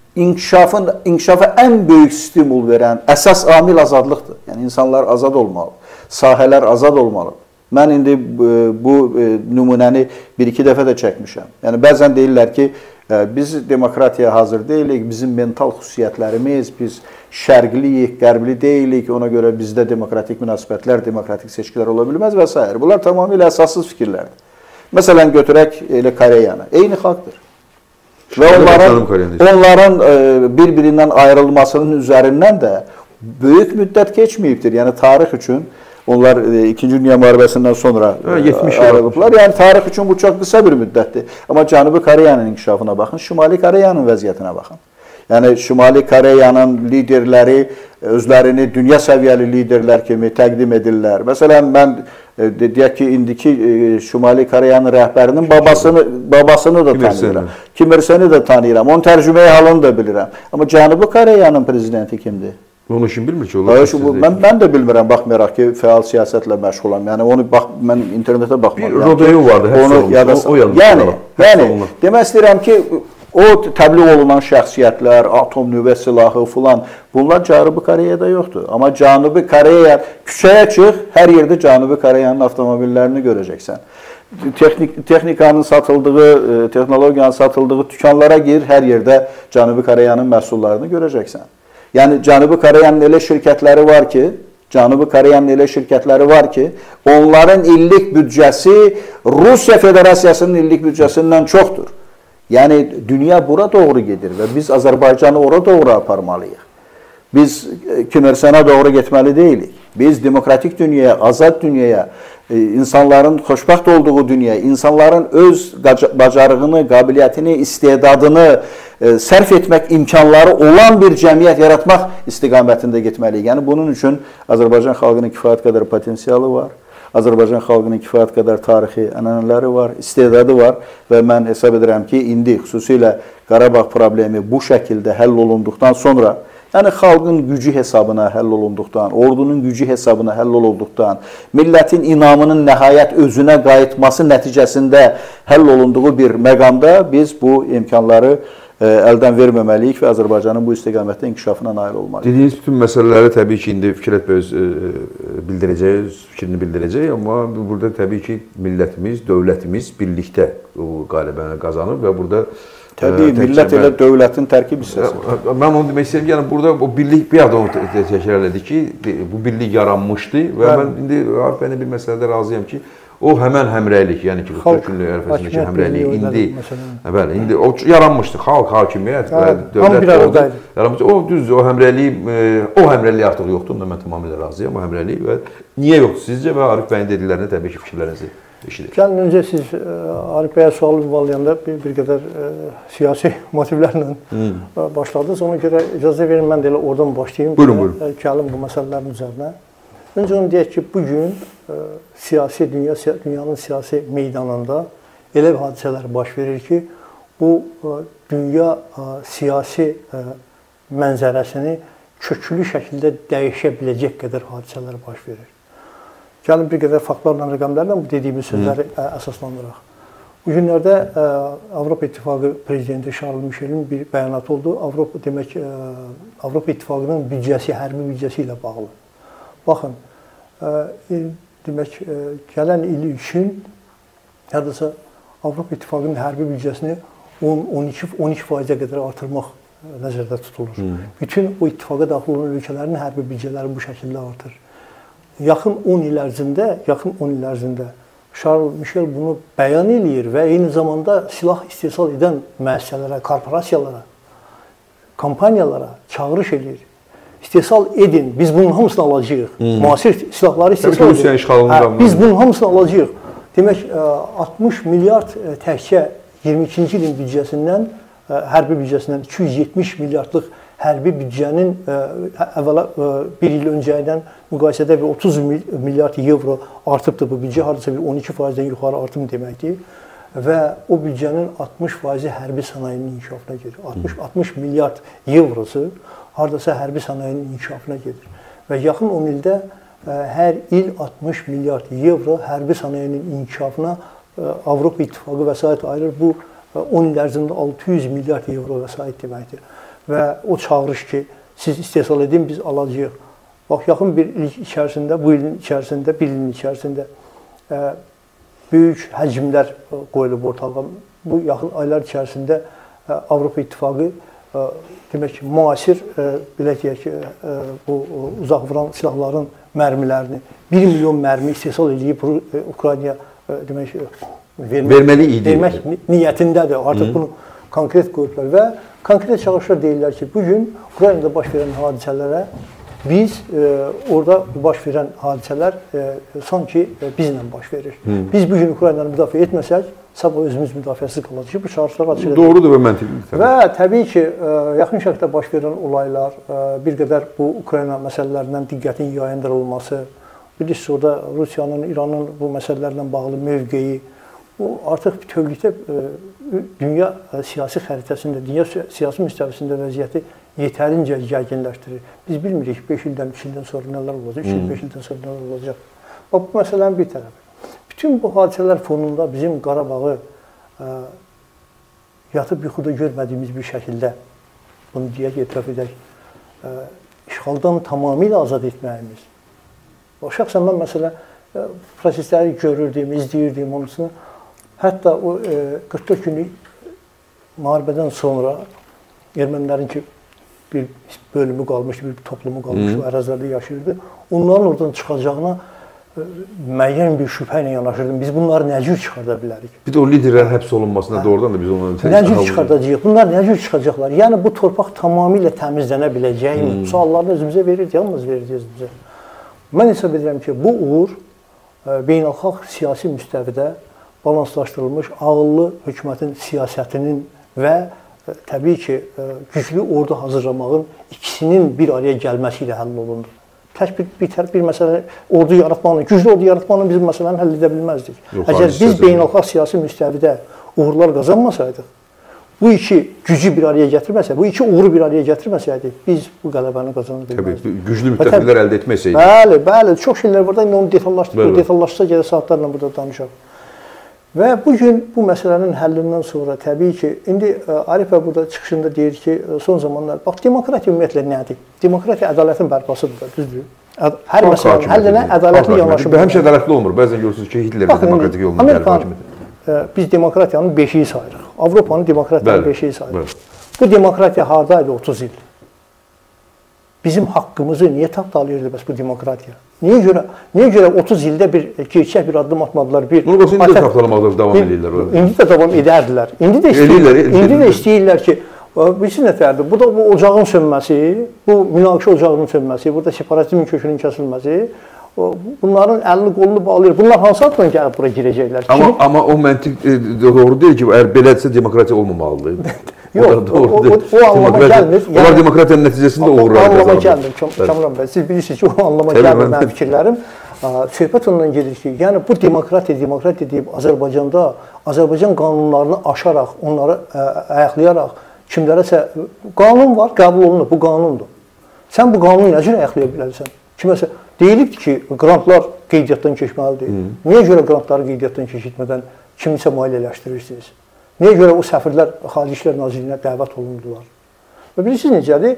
inkişafa ən böyük stimul verən əsas amil azadlıqdır. Yəni, insanlar azad olmalı, sahələr azad olmalı. Mən indi bu nümunəni bir-iki dəfə də çəkmişəm. Yəni, bəzən deyirlər ki, biz demokratiyaya hazır deyilik, bizim mental xüsusiyyətlərimiz, biz şərqliyik, qərbli deyilik, ona görə bizdə demokratik münasibətlər, demokratik seçkilər ola bilməz və s. Bunlar tamamilə əsassız fikirlərdir. Məsələn, götürək elə Koreyanı. Eyni xalqdır. Və onların bir-birindən ayrılmasının üzərindən də böyük müddət keçməyibdir. Yəni, tarix üçün onlar 2-ci Dünya müharibəsindən sonra ayrılıblar. Yəni, tarix üçün bu çox qısa bir müddətdir. Amma Cənubi Koreyanın inkişafına baxın, Şimali Koreyanın vəziyyətinə baxın. Yəni, Şimali Koreyanın liderləri özlərini dünya səviyyəli liderlər kimi təqdim edirlər. Məsələn, mən deyək ki, indiki Şimali Koreyanın rəhbərinin babasını da tanıyıram. Kim Ir-seni də tanıyıram. Onun tərcüməyi halını da bilirəm. Amma Cənubi Koreyanın prezidenti kimdir? Onu kim bilmir ki? Mən də bilmirəm, baxmayaraq ki, fəal siyasətlə məşğulam. Yəni, onu mən internetə baxmalıyam. Bir Rodeo vardı, həbs olunmuş. Yəni, demək istəyirəm ki, o təbliğ olunan şəxsiyyətlər, atom nüvə silahı filan, bunlar Cənubi Koreyada yoxdur. Amma Cənubi Koreya, küçəyə çıx, hər yerdə Cənubi Koreyanın avtomobillerini görəcəksən. Texnikanın satıldığı, texnologiyanın satıldığı dükanlara gir, hər yerdə Cənubi Koreyanın məhsullarını görəcəksən. Yəni, Cənubi Koreyanın elə şirkətləri var ki, onların illik büdcəsi Rusiya Federasiyasının illik büdcəsindən çoxdur. Yəni, dünya bura doğru gedir və biz Azərbaycanı ora doğru aparmalıyıq. Biz Kim Ir-sənə doğru getməli deyilik. Biz demokratik dünyaya, azad dünyaya, insanların xoşbəxt olduğu dünyaya, insanların öz bacarığını, qabiliyyətini, istedadını sərf etmək imkanları olan bir cəmiyyət yaratmaq istiqamətində getməliyik. Yəni, bunun üçün Azərbaycan xalqının kifayət qədər potensialı var. Azərbaycan xalqının kifayət qədər tarixi ənənələri var, istedadı var və mən hesab edirəm ki, indi xüsusilə Qarabağ problemi bu şəkildə həll olunduqdan sonra, yəni xalqın gücü hesabına həll olunduqdan, ordunun gücü hesabına həll olunduqdan, millətin inamının nəhayət özünə qayıtması nəticəsində həll olunduğu bir məqamda biz bu imkanları əldən verməməliyik və Azərbaycanın bu istiqamətdə inkişafına nail olmalıyıq. Dediyiniz bütün məsələləri təbii ki, indi Fikrət bəy bildirəcək, öz fikrini bildirəcək, amma burada təbii ki, millətimiz, dövlətimiz birlikdə o qalibəni qazanıb və burada təbii, millət elə dövlətin tərkib hissəsi. Mən onu demək istəyirəm, yəni burada o birlik, bir adam təkrar elədi ki, bu birlik yaranmışdı və mən indi Arif bəylə bir məsələdə razıyam ki, o həmən həmrəylik, yəni ki, 44 günlük ərəfəsindəki həmrəylik indi o yaranmışdı. Xalq, hakimiyyət və dövlət yaranmışdı. O düzdür, o həmrəylik artıq yoxdur. Onda mən tamamilə razıyam o həmrəylik və niyə yoxdur sizcə və Arif bəyin dediklərinə təbii ki, fikirlərinizi eşidir. Gəlin öncə siz Arif bəyə sual ünvanlayanda bir qədər siyasi motivlərlə başladınız. Ona görə icazə verin, mən də elə oradan başlayayım. Buyurun. Gəlim bu məsələlərin üzərinə. Öncə onu deyək ki, bugün dünyanın siyasi meydanında elə bir hadisələr baş verir ki, bu dünya siyasi mənzərəsini köklü şəkildə dəyişə biləcək qədər hadisələr baş verir. Gəlin bir qədər faktlarla, rəqəmlərlə bu dediyimiz sözləri əsaslandıraq. Bu günlərdə Avropa İttifaqı prezidenti Charles Michelin bir bəyanatı oldu. Avropa İttifaqının büdcəsi, hərbi büdcəsi ilə bağlı. Baxın, demək, gələn il üçün hardasa Avropa İttifaqının hərbi büdcəsini 10-12% qədər artırmaq nəzərdə tutulur. Bütün o ittifaqa daxil olan ölkələrin hərbi büdcələri bu şəkildə artır. Yaxın 10 il ərzində Charles Michel bunu bəyan eləyir və eyni zamanda silah istehsal edən müəssisələrə, korporasiyalara, kompaniyalara çağırış eləyir. İstehsal edin, biz bunun hamısını alacağıq. Müasir silahları istehsal edin. Biz bunun hamısını alacağıq. Demək, 60 milyard təkcə 22-ci ilin büdcəsindən, hərbi büdcəsindən 270 milyardlıq hərbi büdcənin əvvəla bir il öncədən müqayisədə bir 30 milyard evro artıbdır bu büdcə, hardasa bir 12%-dən yuxarı artım deməkdir. Və o büdcənin 60%-i hərbi sənayenin inkişafına gedir. 60 milyard evrosu hardasa hərbi sənayenin inkişafına gedir. Və yaxın 10 ildə hər il 60 milyard evro hərbi sənayenin inkişafına Avropa İttifaqı vəsait ayırır. Bu 10 il ərzində 600 milyard evro vəsait deməkdir. Və o çağırış ki, siz istehsal edin, biz alacağıq. Bax, yaxın bir il içərisində, bu ilin içərisində, bir ilin içərisində böyük həcmlər qoyulub ortalığa. Bu yaxın aylar içərisində Avropa İttifaqı demək ki, müasir, belə deyək ki, bu uzaq vuran silahların mərmilərini 1 milyon mərmi istehsal edib Ukraynaya demək verməli idi. Vermək niyyətindədir. Artıq bunu konkret qoyublar və konkret çağırışlar deyirlər ki, bugün Ukraynada baş verən hadisələrə biz orada baş verən hadisələr sanki bizlə baş verir. Biz bugün Ukraynanı müdafiə etməsək, sabah özümüz müdafiəsiz qalacaq. Bu çağırışlar açıq. Doğrudur və məntiqlidir. Və təbii ki, yaxın şərqdə baş verən olaylar, bir qədər bu Ukrayna məsələlərindən diqqətin yayındırılması, bilirsiniz, orada Rusiyanın, İranın bu məsələlərlə bağlı mövqeyi, o artıq bütövlükdə dünya siyasi xəritəsində, dünya siyasi müstəvisində vəziyyəti yetərincə gərginləşdirir. Biz bilmirik 5 ildən, 3 ildən sonra nələr olacaq, 3 il, 5 ildən sonra nələr olacaq. Bu məsələnin bir tərəfi. Bütün bu hadisələr fonunda bizim Qarabağı yatıb yuxuda görmədiyimiz bir şəkildə, bunu deyək, etiraf edək, işğaldan tamamilə azad etməyimiz. Şəxsən mən məsələ prosesləri görürdüm, izləyirdim onusunu. Hətta o 44 günlük müharibədən sonra ermənilərin ki, bir bölümü qalmışdı, bir toplumu qalmışdı, ərazilərdə yaşayırdı. Onların oradan çıxacağına müəyyən bir şübhə ilə yanaşırdım. Biz bunları nə cür çıxarda bilərik? Bir də o liderlərin həbs olunmasına doğrudan da biz onları nə cür çıxardacağıq? Bunlar nə cür çıxacaqlar? Yəni bu torpaq tamamilə təmizlənə biləcəkmi? Suallarını özümüzə verirdik, yalnız verirdik özümüzə. Mən hesab edirəm ki, bu uğur beynəlxalq siyasi müstəvidə balanslaşdırılmış ağıllı hökumətin siyasətinin və təbii ki, güclü ordu hazırlamağın ikisinin bir araya gəlməsi ilə həll olundu. Tək bir məsələ ordu yaratmaqla, güclü ordu yaratmaqla biz məsələni həll edə bilməzdik. Əgər biz beynəlxalq siyasi müstəvidə uğurlar qazanmasaydıq, bu iki gücü bir araya gətirməsək, bu iki uğuru bir araya gətirməsəydik, biz bu qələbəni qazana bilməzdik. Təbii, güclü müttəfiqlər əldə etməsəydik. Bəli, bəli, çox şeylər burada, indi onu detallaşsa gələ saatlarla burada danışaq. Və bugün bu məsələnin həllindən sonra təbii ki, indi Arif bəy burada çıxışında deyir ki, son zamanlar, bax, demokratiya ümumiyyətlə nədir? Demokratiya ədalətin bərpasıdır, düzdür. Hər məsələnin həllinə ədalətli yanaşım. Həmişə ədalətli olmur. Bəzən görürsünüz ki, Hitler də demokratik yolla Amerikanın biz demokratiyanın beşiyi sayırıq. Avropanın demokratiyanın beşiyi sayırıq. Bu demokratiya haradaydı 30 il? Bizim haqqımızı niyə tapdalayırdı bəs bu demokratiya? Niyə görə 30 ildə bir gerçək bir addım atmadılar? Bunu indi də tapdalamaqda davam edirlər. İndi də davam edərdilər. İndi də istəyirlər ki, bilsin nətərdir? Bu da bu ocağın sönməsi, bu münaqişə ocağının sönməsi, burada separatizmin kökünün kəsilməsi, bunların əlini qolunu bağlayır. Bunlar hansı adla gəlib bura girəcəklər? Amma o məntiq doğru deyil ki, əgər belədirsə demokratiya olmamalıdır. Yox, o anlama gəlmir. Onlar demokratiyanın nəticəsində uğurlar qazanır. O anlama gəlmir, Kamran bəy. Siz bilirsiniz ki, o anlama gəlmir mənim fikirlərim. söhbət ondan gedir ki, yəni bu demokratiya deyib Azərbaycan qanunlarını aşaraq, onları ayaqlayaraq, kimlərəsə qanun var, qəbul olunur, bu qanundur. Sən bu qanunu necə ayaqlaya bilərsən? Kiməsə deyilibdir ki, qrantlar qeydiyyatdan keçməlidir. Niyə görə qrantları qeydiyyatdan keçirtmədən kimisə maliyyələşdirirsiniz? Niyə görə o səfirlər Xarici İşlər Nazirliyinə dəvət olundular? Və bilirsiniz necədir?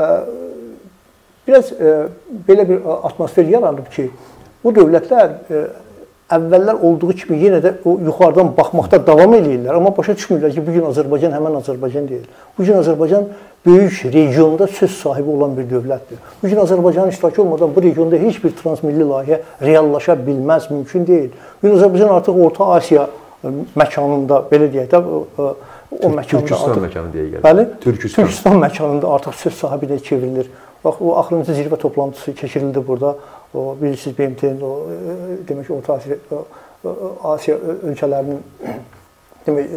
Biraz belə bir atmosfer yaranıb ki, bu dövlətlər əvvəllər olduğu kimi yenə də o yuxarıdan baxmaqda davam edirlər, amma başa düşmürlər ki, bugün Azərbaycan həmən Azərbaycan deyil. Bugün Azərbaycan böyük regionda söz sahibi olan bir dövlətdir. Bugün Azərbaycanın iştirakı olmadan bu regionda heç bir transmilli layihə reallaşa bilməz, mümkün deyil. Bugün Azərbaycan artıq Orta Asiya məkanında, belə deyək də, o məkanda Türkistan məkanı deyə gəlir. Bəli, Türkistan məkanında artıq söz sahibi də çevrilir. Bax, o axırıncı zirvə toplantısı keçirildi burada. O bilirsiniz BMT-nin o demək ki, Orta Asiya ölkələrinin demək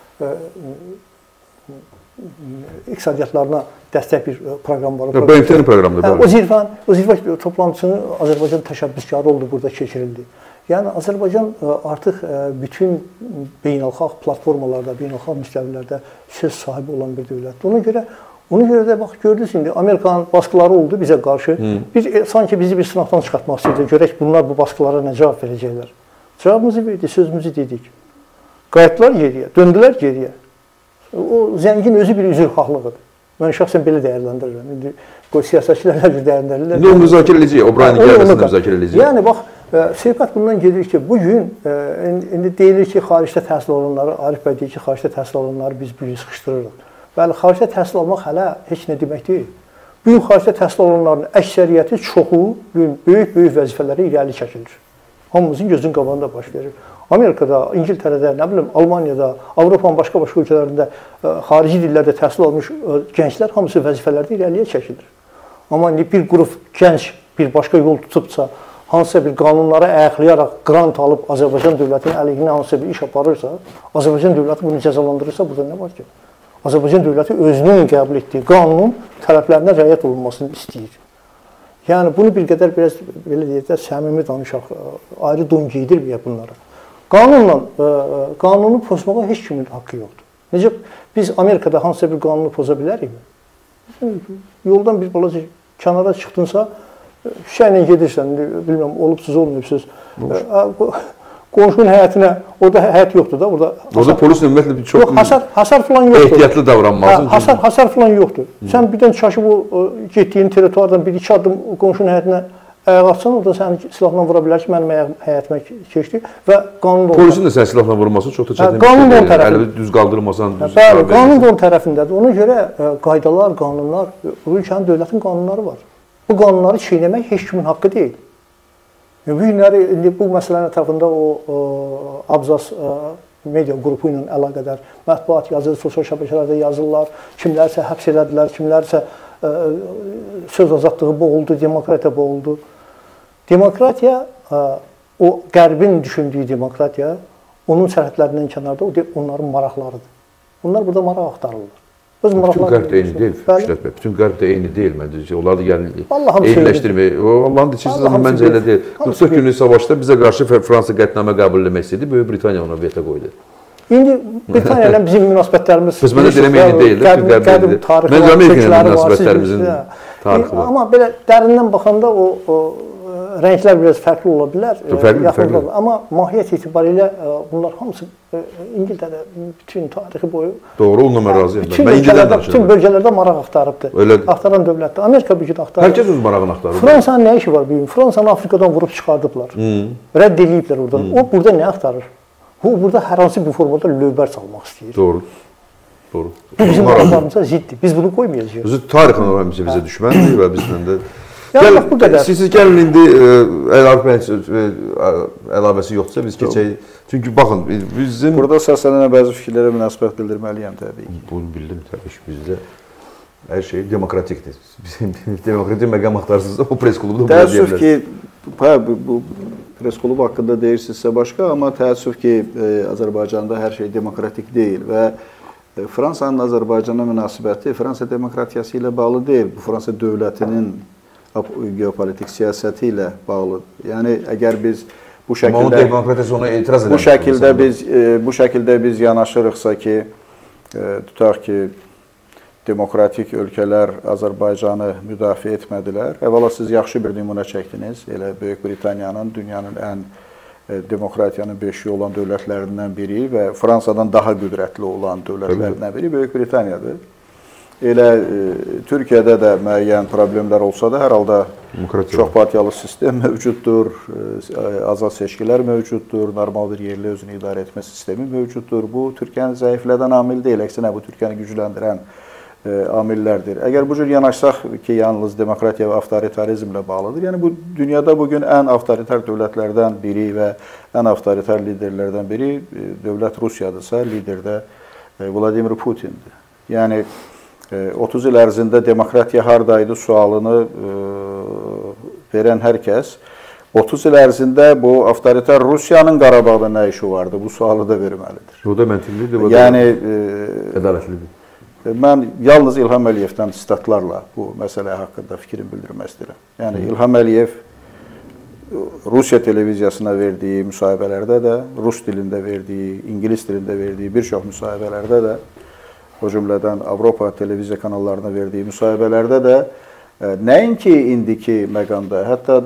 iqtisadiyyatlarına dəstək bir proqram var. BMT-nin proqramıdır. O zirvə toplantısını Azərbaycan təşəbbüskarı oldu, burada keçirildi. Yəni Azərbaycan artıq bütün beynəlxalq platformalarda, beynəlxalq müstəvilərdə söz sahibi olan bir dövlətdir. Ona görə də bax gördünüz indi Amerikanın baskıları oldu bizə qarşı. Sanki bizi bir sınaqdan çıxartmaq istəyirdi. Görək bunlar bu baskılara nə cavab verəcəklər. Cavabımızı verdik, sözümüzü dedik. Qayıtdılar geriyə, döndülər geriyə. O zəngin özü bir üzrxahlığıdır. Mən şəxsən belə dəyərləndirirəm. İndi qoy siyasətçilər bir dəyərləndirirlər. İndi onu müzakirə edəcəyik, O'Brien gəlməsində müzakirə edəcəyik. Yəni bax, söhbət bundan gedir ki, bugün indi deyilir ki, xaricdə təhsil alanları, Arif bəy deyir ki, xaricdə təhsil alanları biz bir sıxışdırırıq. Bəli, xaricdə təhsil almaq hələ heç nə demək deyil. Bugün xaricdə təhsil alanların əksəriyyəti, çoxu böyük vəzifələrə irəli çəkilir. Hamımızın gözünün qabağında baş verir. Amerikada, İngiltərədə, nə bilim, Almaniyada, Avropanın başqa ölkələrində xarici dillərdə təhsil almış gənclər hamısı vəzifələrdə irəliyə çəkilir. Amma bir qrup gənc bir başqa yol tutubsa, hansısa bir qanunları ayaqlayaraq qrant alıb Azərbaycan dövlətinin əleyhinə hansısa bir iş aparırsa, Azərbaycan dövləti bunu cəzalandırırsa, burada nə var ki? Azərbaycan dövləti özünün qəbul etdiyi qanunun tələblərinə riayət olunmasını istəyir. Yəni bunu bir qədər biraz belə deyək də səmimi danışaq, ayrı don geydirməyək bunlara. Qanunu pozmağa heç kimin haqqı yoxdur. Necə biz Amerikada hansısa bir qanunu poza bilərikmi? Yoldan bir balaca kənara çıxdınsa, şişəylə gedirsən, bilmirəm, olubsuz, olmayıbsız. Qonşunun həyətinə, orada həyət yoxdur da, orada polis ümumiyyətlə çox hasar falan yoxdur. Ehtiyatlı davranmalısın. Hasar falan yoxdur. Sən birdən çaşıb o getdiyin territordan bir-iki addım qonşunun həyətinə ayağa atsan, orada səni silahla vura bilər ki, mənim həyətimə keçdi və qanun da polisin də səni silahla vurması çox da çətin. Qanun da onun tərəfində. Əli düz qaldırmasan, düz bəli, qanun da onun tərəfindədir. Ona görə qaydalar, qanunlar, bu ölkənin dövlətin qanunları var. Bu qanunları çiynəmək heç kimin haqqı deyil. Bu günləri indi bu məsələnin ətrafında o Abzas media qrupu ilə əlaqədar mətbuat yazır, sosial şəbəkələrdə yazırlar, kimlərsə həbs elədilər, kimlərsə söz azadlığı boğuldu, demokratiya boğuldu. Demokratiya, o qərbin düşündüyü demokratiya, onun sərhədlərindən kənarda onların maraqlarıdır. Onlar burada maraq axtarırlar. Bütün qərb də eyni deyil, Fikret bəy. Bütün qərb də eyni deyil məncə. Onlar da eyniləşdirmək. Allahın içinsiz amma məncə elə deyil. 44 günlük savaşda bizə qarşı Fransa qətnamə qəbul etmək istəyirdi. Böyük Britaniya ona veto qoydu. İndi Britaniya ilə bizim münasibətlərimiz... Biz mənə deyiləm eyni deyil. Məncə Amerika ilə münasibətlərimizin tarixi var. Amma belə dərindən baxanda o rənglər biraz fərqli ola bilər. Fərqli. Amma mahiyyət itibarilə bunlar hamısı İngiltərədə bütün tarixi boyu... Doğru, onunla mən razıyım. Bütün bölgələrdə maraq axtarıbdır. Axtaran dövlətdir. Amerika bir gün axtarır. Hər kəs öz marağını axtarır. Fransanın nə işi var bir gün? Fransanı Afrikadan vurub çıxardıblar. Rədd ediblər oradan. O burada nə axtarır? O burada hər hansı bir formada lövbər salmaq istəyir. Doğru. Doğru. Bizim maraqlarımıza ziddir. Biz bunu qoymayacağıq. Özü tarixən olaraq bizə düşməndir və bizlə də... Yəni, bu qədər. Siz gəlin indi əlavəsi yoxdursa biz keçək. Çünki baxın, bizim... Burada səslənən bəzi fikirlərə münasibət bildirməliyəm təbii ki. Bunu bildim təbii ki, bizdə hər şey demokratikdir. Bizim demokratik məqam axtarsınızsa o pres klubu da təəssüf ki, bu pres klubu haqqında deyirsinizsə başqa, amma təəssüf ki, Azərbaycanda hər şey demokratik deyil və Fransanın Azərbaycana münasibəti Fransa demokratiyası ilə bağlı deyil. Bu Fransa dövlətinin geopolitik siyasəti ilə bağlıdır. Yəni əgər biz bu Amma onun demokratiyası ona etiraz edir. Bu şəkildə biz yanaşırıqsa ki, tutaq ki, demokratik ölkələr Azərbaycanı müdafiə etmədilər. Əvvəla siz yaxşı bir nümunə çəkdiniz. Elə Böyük Britaniyanın dünyanın ən demokratiyanın beşiği olan dövlətlərindən biri və Fransadan daha qüdrətli olan dövlətlərindən biri Böyük Britaniyadır. Elə Türkiyədə də müəyyən problemlər olsa da, hər halda çoxpartiyalı sistem mövcuddur, azad seçkilər mövcuddur, normal bir yerli özünü idarə etmə sistemi mövcuddur. Bu, Türkiyəni zəiflədən amil deyil, əksinə bu, Türkiyəni gücləndirən amillərdir. Əgər bu cür yanaşsaq ki, yalnız demokratiya və avtoritarizmlə bağlıdır, yəni bu, dünyada bugün ən avtoritar dövlətlərdən biri və ən avtoritar liderlərdən biri dövlət Rusiyadırsa, lider də Vladimir Putindir. Yəni, 30 il ərzində demokratiya haradaydı sualını verən hər kəs, 30 il ərzində bu avtoritar Rusiyanın Qarabağda nə işi vardı? Bu sualı da verməlidir. O da məntiqlidir, o da ədalətlidir. Mən yalnız İlham Əliyevdən statlarla bu məsələ haqqında fikrimi bildirmək istəyirəm. Yəni, İlham Əliyev Rusiya televiziyasına verdiyi müsahibələrdə də, Rus dilində verdiyi, İngilis dilində verdiyi bir çox müsahibələrdə də, o cümlədən Avropa televiziya kanallarına verdiyi müsahibələrdə də nəinki indiki məqamda, hətta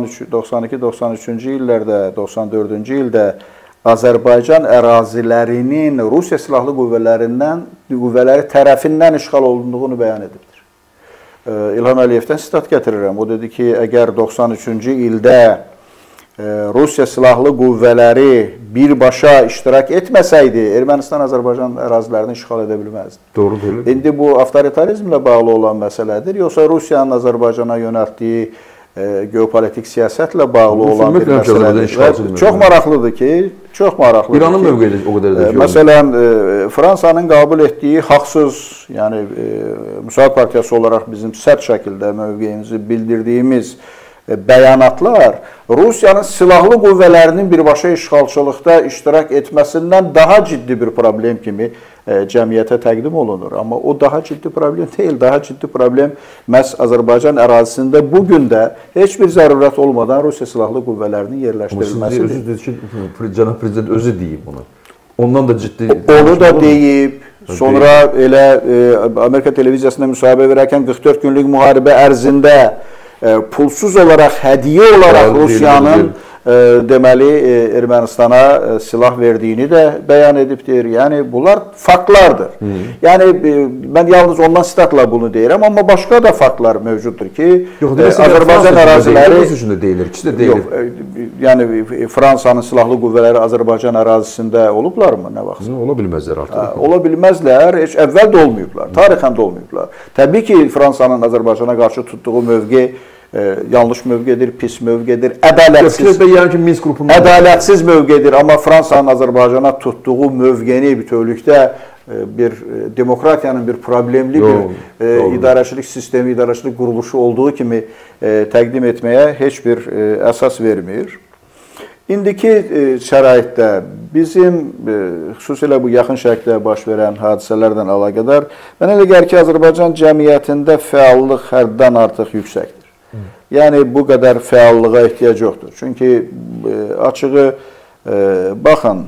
92-93-cü illərdə, 94-cü ildə Azərbaycan ərazilərinin Rusiya silahlı qüvvələri tərəfindən işğal olunduğunu bəyan edibdir. İlham Əliyevdən sitat gətirirəm. O dedi ki, əgər 93-cü ildə Rusiya silahlı qüvvələri birbaşa iştirak etməsəydi, Ermənistan Azərbaycan ərazilərini işğal edə bilməzdi. Doğrudur. İndi bu avtoritarizmlə bağlı olan məsələdir, yoxsa Rusiyanın Azərbaycana yönəltdiyi geopolitik siyasətlə bağlı olan bir məsələdir. Çox maraqlıdır ki, İranın mövqeyi o qədər də ki, məsələn, Fransanın qəbul etdiyi haqsız, yəni Müsaad Partiyası olaraq bizim sərt şəkildə mövqeyimizi bildirdiyimiz bəyanatlar Rusiyanın silahlı qüvvələrinin birbaşa işğalçılıqda iştirak etməsindən daha ciddi bir problem kimi cəmiyyətə təqdim olunur. Amma o daha ciddi problem deyil. Daha ciddi problem məhz Azərbaycan ərazisində bugün də heç bir zərurət olmadan Rusiya silahlı qüvvələrinin yerləşdirilməsidir. Özü dedi ki, Cənab Prezident özü deyib bunu. Ondan da ciddi... Onu da deyib. Sonra elə Amerika televiziyasında müsahibə verərkən 44 günlük müharibə ərzində pulsuz olaraq, hədiyyə olaraq Rusiyanın deməli Ermənistana silah verdiyini də bəyan edibdir. Yəni, bunlar faktlardır. Yəni, mən yalnız ondan sitatla bunu deyirəm, amma başqa da faktlar mövcuddur ki, Azərbaycan əraziləri... İkisi də deyilir. Yəni, Fransanın silahlı qüvvələri Azərbaycan ərazisində olublarmı? Nə vaxt? Ola bilməzlər artıq. Ola bilməzlər, heç əvvəl də olmayıblar, tarixən də olmayıblar. Təbii ki, Fransanın Azərbaycana qarşı tutduğu mövqe yanlış mövqedir, pis mövqedir, ədalətsiz mövqedir. Amma Fransanın Azərbaycana tutduğu mövqeni bütövlükdə bir demokratiyanın bir problemli bir idarəçilik sistemi, idarəçilik quruluşu olduğu kimi təqdim etməyə heç bir əsas vermir. İndiki şəraitdə bizim, xüsusilə bu yaxın şərqdə baş verən hadisələrlə əlaqədar, mənə elə gəlir ki, Azərbaycan cəmiyyətində fəallıq həddən artıq yüksəkdir. Yəni, bu qədər fəallığa ehtiyac yoxdur. Çünki açığı, baxın,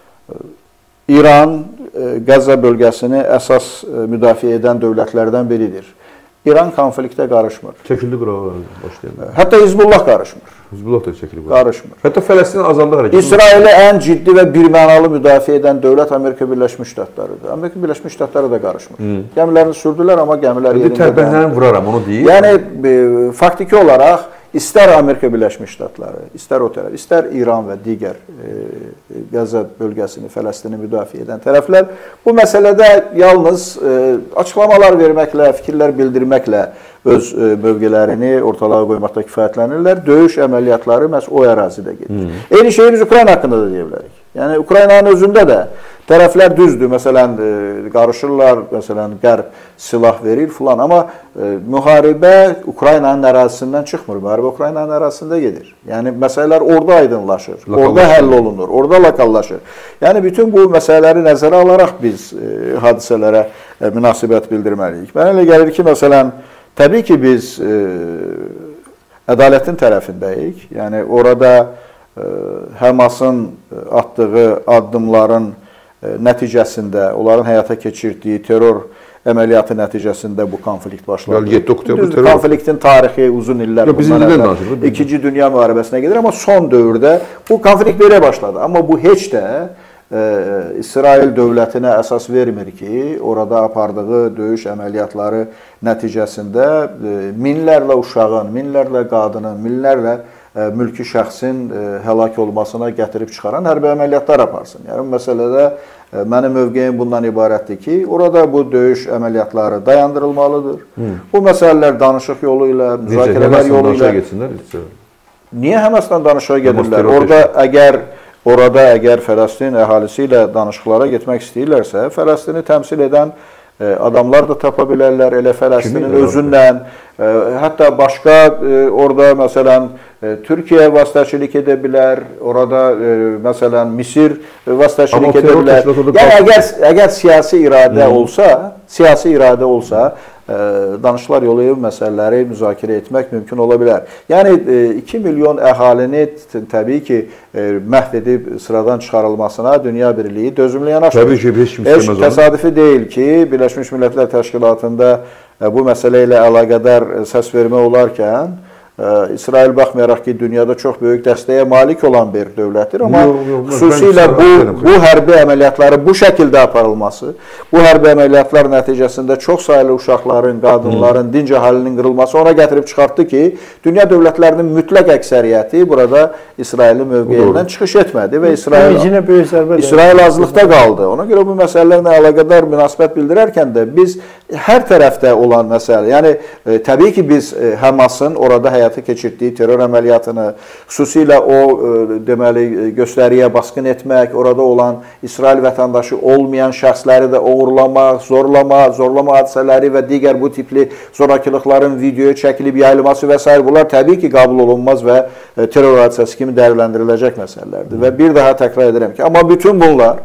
İran Qəzza bölgəsini əsas müdafiə edən dövlətlərdən biridir. İran konfliktə qarışmır. Çəkildi qırağa başlayalım. Hətta Hizbullah qarışmır. Hizbullah da çəkildi. Qarışmır. Hətta Fələstin azadlıq hərəkəti. İsraili ən ciddi və birmənalı müdafiə edən dövlət Amerika Birləşmiş Ştatlarıdır. Amerika Birləşmiş Ştatları da qarışmır. Gəmilərini sürdülər, amma gəmilər yerində... Tərpənlərini vuraram, onu deyir. Yəni, faktiki olaraq istər Amerika Birləşmiş Ştatları, istər o tərəf, istər İran və digər Qəzza bölgəsini, Fələstini müdafiə edən tərəflər bu məsələdə yalnız açıqlamalar verməklə, fikirlər bildirməklə öz mövqelərini ortalığa qoymaqda kifayətlənirlər. Döyüş əməliyyatları məhz o ərazidə gedir. Eyni şeyi biz Ukrayna haqqında da deyə bilərik. Yəni, Ukraynanın özündə də tərəflər düzdür. Məsələn, qarışırlar, məsələn, Qərb silah verir filan. Amma müharibə Ukraynanın ərazisindən çıxmır. Müharibə Ukraynanın ərazisində gedir. Yəni, məsələlər orada aydınlaşır, orada həll olunur, orada lokallaşır. Yəni, bütün bu məsələləri nəzərə alaraq biz hadisələrə münasibət bildirməliyik. Mənə elə gəlir ki, məsələn, təbii ki, biz ədalətin tərəfindəyik. Yəni orada Həmasın atdığı addımların nəticəsində, onların həyata keçirdiyi terror əməliyyatı nəticəsində bu konflikt başladı. 7 oktyabr terror. Konfliktin tarixi uzun illər bundan İkinci Dünya müharibəsinə gedir, amma son dövrdə bu konflikt belə başladı. Amma bu heç də İsrail dövlətinə əsas vermir ki, orada apardığı döyüş əməliyyatları nəticəsində minlərlə uşağın, minlərlə qadının, minlərlə mülki şəxsin həlak olmasına gətirib çıxaran hərbi əməliyyatlar aparsın. Yəni, məsələdə mənim mövqeyim bundan ibarətdir ki, orada bu döyüş əməliyyatları dayandırılmalıdır. Bu məsələlər danışıq yolu ilə, müzakirələr yolu ilə... Niyə Həmasdan danışığa gedirlər? Orada əgər Fələstin əhalisi ilə danışıqlara getmək istəyirlərsə, Fələstini təmsil edən adamlar da tapa bilərlər, elə Fələstinin özündən, hətta başqa orada məsələn Türkiyə vasitəçilik edə bilər, orada məsələn Misir vasitəçilik edə bilər. Yəni əgər siyasi iradə olsa, danışıqlar yolu məsələləri müzakirə etmək mümkün ola bilər. Yəni 2 milyon əhalini təbii ki, məhv edib sıradan çıxarılmasına dünya birliyi dözümlü yanaşmır. Təbii ki, heç kim istəməz onu. Təsadüfi deyil ki, Birləşmiş Millətlər Təşkilatında bu məsələ ilə əlaqədar səs vermə olarkən İsrail baxmayaraq ki, dünyada çox böyük dəstəyə malik olan bir dövlətdir, amma xüsusilə bu hərbi əməliyyatları bu şəkildə aparılması, bu hərbi əməliyyatlar nəticəsində çox sayılı uşaqların, qadınların, dinc əhalinin qırılması ona gətirib çıxartdı ki, dünya dövlətlərinin mütləq əksəriyyəti burada İsrailin mövqeyindən çıxış etmədi və İsrail azlıqda qaldı. Ona görə bu məsələlərlə əlaqədar münasibət bildirərkən də biz hər tərəfdə olan məsələ, yəni təbii ki, biz Həmasın orada həyata keçirdiyi terror əməliyyatını, xüsusilə o deməli göstəriyə basqın etmək, orada olan İsrail vətəndaşı olmayan şəxsləri də oğurlamaq, zorlama hadisələri və digər bu tipli zorakılıqların videoya çəkilib yayılması və s. bunlar təbii ki, qəbul olunmaz və terror hadisəsi kimi dəyərləndiriləcək məsələlərdir. Və bir daha təkrar edirəm ki, amma bütün bunlar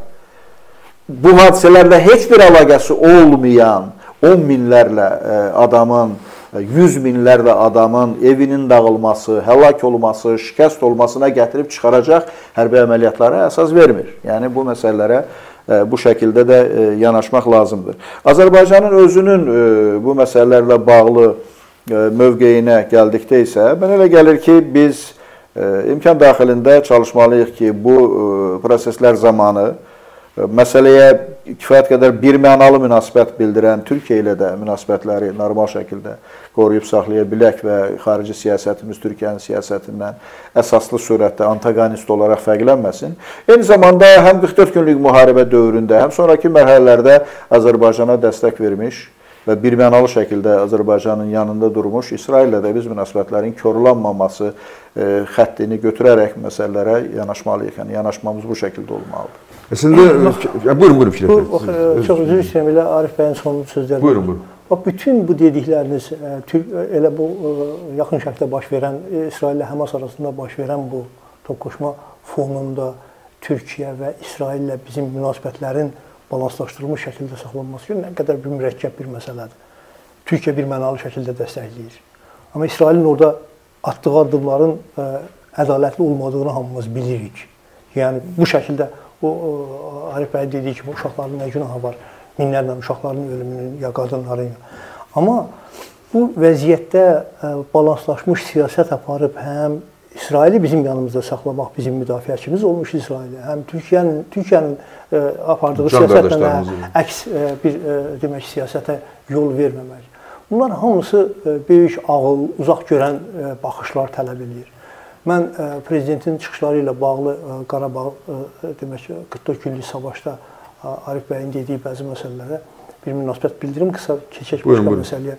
bu hadisələrlə heç bir əlaqəsi olmayan 10 minlərlə adamın, 100 minlərlə adamın evinin dağılması, həlak olması, şikəst olmasına gətirib çıxaracaq hərbi əməliyyatlara əsas vermir. Yəni, bu məsələlərə bu şəkildə də yanaşmaq lazımdır. Azərbaycanın özünün bu məsələlərlə bağlı mövqeyinə gəldikdə isə, mənə elə gəlir ki, biz imkan daxilində çalışmalıyıq ki, bu proseslər zamanı məsələyə kifayət qədər birmənalı münasibət bildirən Türkiyə ilə də münasibətləri normal şəkildə qoruyub saxlaya bilək və xarici siyasətimiz Türkiyənin siyasətindən əsaslı surətdə antagonist olaraq fərqlənməsin. Eyni zamanda həm 44 günlük müharibə dövründə, həm sonraki mərhələlərdə Azərbaycana dəstək vermiş və birmənalı şəkildə Azərbaycanın yanında durmuş, İsraillə də biz münasibətlərin korlanmaması xəttini götürərək məsələlərə yanaşmalıyıq. Yəni, yanaşmamız bu şəkildə olmalıdır. Əslində, buyurun Fikret bəy. Çox üzr istəyirəm, elə Arif bəyin son sözləri. Buyurun. Bütün bu dedikləriniz, elə bu yaxın şərqdə baş verən, İsrail ilə Həmas arasında baş verən bu toqquşma fonunda Türkiyə və İsrail ilə bizim münasibətlərin balanslaşdırılmış şəkildə saxlanması üçün nə qədər bir mürəkkəb bir məsələdir. Türkiyə birmənalı şəkildə dəstəkləyir. Amma İsrailin orada atdığı addımların ədalətli olmadığını hamımız bilirik. Yəni, bu şəkildə Arif bəy dediyi kimi, uşaqların nə günahı var, minlərlə uşaqların ölümünün, ya qadınların. Amma bu vəziyyətdə balanslaşmış siyasət aparıb həm İsraili bizim yanımızda saxlamaq bizim müdafiəçimiz olmuş İsraili, həm Türkiyənin apardığı siyasətlə əks bir demək siyasətə yol verməmək. Bunlar hamısı böyük ağıl, uzaq görən baxışlar tələb edir. Mən prezidentin çıxışları ilə bağlı Qarabağ demək 44 günlük savaşda Arif bəyin dediyi bəzi məsələlərə bir münasibət bildirim, qısa keçək başqa məsələyə.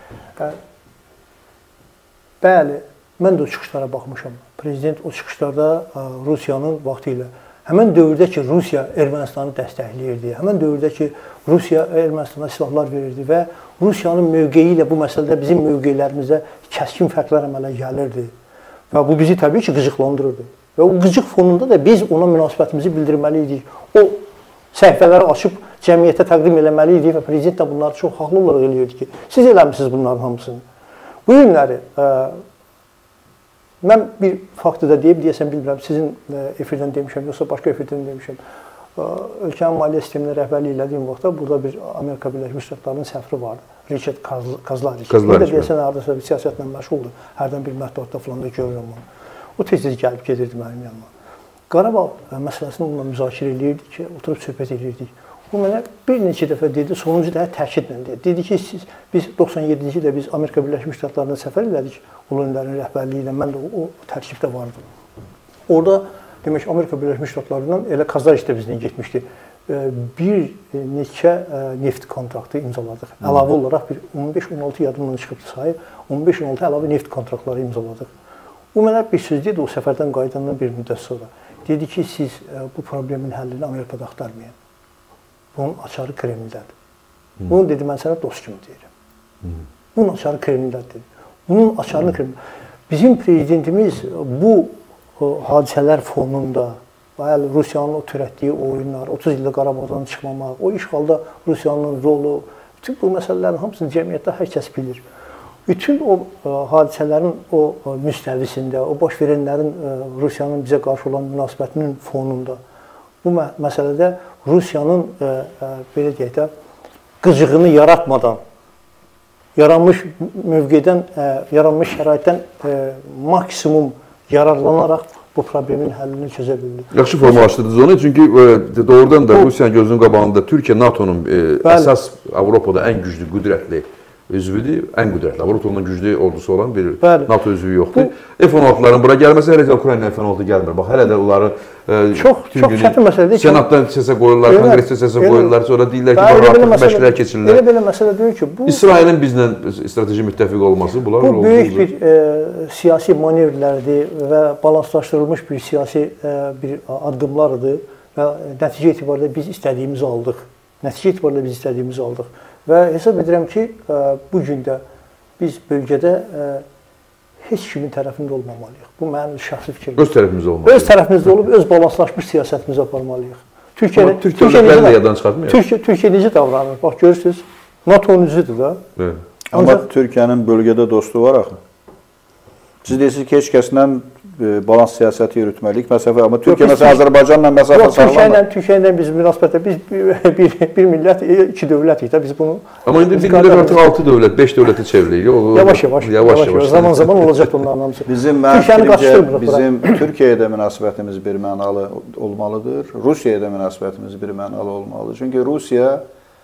Bəli, mən də o çıxışlara baxmışam. Prezident o çıxışlarda Rusiyanın vaxtı ilə, həmən dövrdə ki, Rusiya Ermənistanı dəstəkləyirdi, həmən dövrdə ki, Rusiya Ermənistana silahlar verirdi və Rusiyanın mövqeyi ilə bu məsələdə bizim mövqeylərimizdə kəskin fərqlər əmələ gəlirdi. Və bu bizi təbii ki, qıcıqlandırırdı. Və o qıcıq fonunda da biz ona münasibətimizi bildirməli idik. O səhifələri açıb cəmiyyətə təqdim eləməli idik və prezident də bunları çox haqlı olaraq eləyirdi ki, siz eləmişsiniz bunların hamısını. Bu günləri Mən bir faktı da deyəsən bilmirəm, sizin efirdən demişəm, yoxsa başqa efirdən demişəm. Ölkənin maliyyə sisteminə rəhbərlik elədiyim vaxtda burada bir Amerika Birləşmiş Ştatlarının səfiri vardı. Richard Kazlarich. O da deyəsən, hardasa bir siyasətlə məşğuldur. Hərdən bir mətbuatda falan da görürəm onu. O tez-tez gəlib gedirdi mənim yanıma. Qarabağ məsələsini onunla müzakirə edirdik ki, oturub söhbət edirdik. O mənə bir neçə dəfə dedi, sonuncu dəfə təkidlə dedi. Dedi ki, biz 97-ci ildə biz Amerika Birləşmiş Ştatlarına səfər elədik, Ulu Öndərin rəhbərliyi ilə, mən də o tərkibdə vardım. Orada demək Amerika Birləşmiş Ştatlarından elə Kazlarich də bizdən getmişdi. Bir neçə neft kontraktı imzaladıq. Əlavə olaraq bir 15-16 yadımdan çıxıb sayı, 15-16 əlavə neft kontraktları imzaladıq. O mənə bir söz dedi o səfərdən qayıdandan bir müddət sonra. Dedi ki, siz bu problemin həllini Amerikada axtarmayın. Bunun açarı Kremldədir. Bunu dedi, mən sənə dost kimi deyirəm. Bunun açarı Kremldədir. Bunun açarını Kremldədir. Bizim prezidentimiz bu hadisələr fonunda, Rusiyanın o törətdiyi oyunlar, 30 ildə Qarabağdan çıxmamaq, o işğalda Rusiyanın rolu, bütün bu məsələlərin hamısını cəmiyyətdə hər kəs bilir. Bütün o hadisələrin o müstəvisində, o baş verənlərin Rusiyanın bizə qarşı olan münasibətinin fonunda bu məsələdə Rusiyanın belə deyək də qıcığını yaratmadan, yaranmış mövqedən, yaranmış şəraitdən maksimum yararlanaraq bu problemin həllini çözə bildik. Yaxşı formalaşdırdınız onu, çünki doğrudan da Rusiyanın gözünün qabağında Türkiyə NATO-nun əsas Avropada ən güclü, qüdrətli üzvüdür, ən qüdrətli. Avropanın güclü ordusu olan bir NATO üzvü yoxdur. F-16'ların bura gəlməsi hələ də Ukrayna F-16 gəlmir. Bax, hələ də onları çox çətin məsələdir. Senatdan səsə qoyurlar, konqresdə səsə qoyurlar, sonra deyirlər ki, rahatlıq məşqlər keçirirlər. Elə belə məsələ deyil ki, bu İsrailin bizlə strateji müttəfiq olması bunlar bu böyük bir siyasi manevrlərdir və balanslaşdırılmış bir siyasi bir addımlardır və nəticə etibarilə biz istədiyimizi aldıq. Nəticə etibarilə biz istədiyimizi aldıq. Və hesab edirəm ki, bu gün də biz bölgədə heç kimin tərəfində olmamalıyıq. Bu mənim şəxsi fikrim. Öz tərəfimizdə olmalıyıq. Öz tərəfimizdə olub, öz balanslaşmış siyasətimizi aparmalıyıq. Türkiyə dövlətləri də yaddan çıxartmayaq. Türkiyə necə davranır? Bax, görürsünüz, NATO-nun üzüdür da. Amma Türkiyənin bölgədə dostu var axı. Siz deyirsiniz ki, heç kəslə balans siyasəti yürütməliyik. Amma Türkiyə məsələn Azərbaycanla məsafə saxlamır. Türkiyə ilə biz münasibətdə biz bir millət, iki dövlətik də biz bunu. Amma indi bir millət artıq 6 dövlət, 5 dövlətə çevrilir. Yavaş-yavaş. Zaman-zaman olacaq onların hamısı. Bizim Türkiyəyə də münasibətimiz bir mənalı olmalıdır. Rusiyaya da münasibətimiz bir mənalı olmalıdır. Çünki Rusiya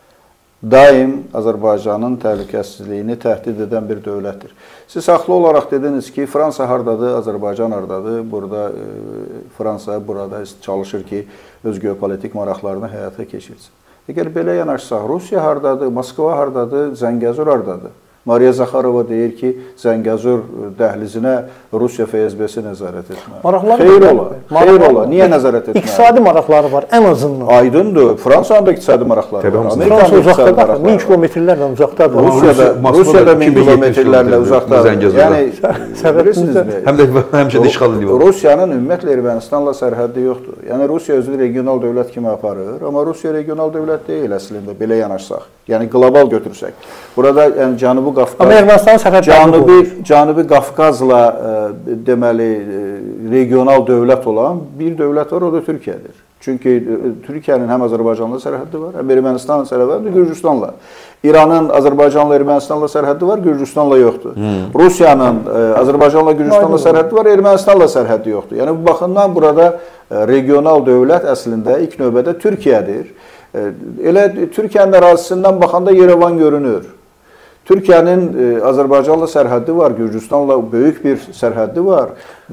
daim Azərbaycanın təhlükəsizliyini təhdid edən bir dövlətdir. Siz haqlı olaraq dediniz ki, Fransa hardadır, Azərbaycan hardadır. Burada Fransa burada çalışır ki, öz geopolitik maraqlarını həyata keçirsin. Əgər belə yanaşsaq, Rusiya hardadır, Moskva hardadır, Zəngəzur hardadır? Mariya Zaxarova deyir ki, Zəngəzur dəhlizinə Rusiya FSB-si nəzarət etməli. Xeyr ola. Niyə nəzarət etməli? İqtisadi maraqları var, ən azından. Aydındır. Fransanın da iqtisadi maraqları var. Fransa uzaqdadır, 1000 kilometrlərlə uzaqdadır. Rusiya da 1000 kilometrlərlə uzaqdadır. Yəni, bilirsinizmi? Həm də həmişə də işğal ediyor. Rusiyanın ümumiyyətlə Ermənistanla sərhəddi yoxdur. Yəni, Rusiya özünü regional dövlət kimi aparır, amma Rusiya regional dövlət deyil əslində, belə yanaşsaq. Yəni, qlobal götürsək. Burada Cənubi Qafqaz, Cənubi Qafqazla deməli regional dövlət olan bir dövlət var, o da Türkiyədir. Çünki Türkiyənin həm Azərbaycanla sərhəddi var, həm Ermənistanla sərhəddi var, Gürcüstanla. İranın Azərbaycanla Ermənistanla sərhəddi var, Gürcüstanla yoxdur. Rusiyanın Azərbaycanla Gürcüstanla sərhəddi var, Ermənistanla sərhəddi yoxdur. Yəni bu baxımdan burada regional dövlət əslində ilk növbədə Türkiyədir. Elə Türkiyənin ərazisindən baxanda Yerevan görünür. Türkiyənin Azərbaycanla sərhəddi var, Gürcüstanla böyük bir sərhəddi var.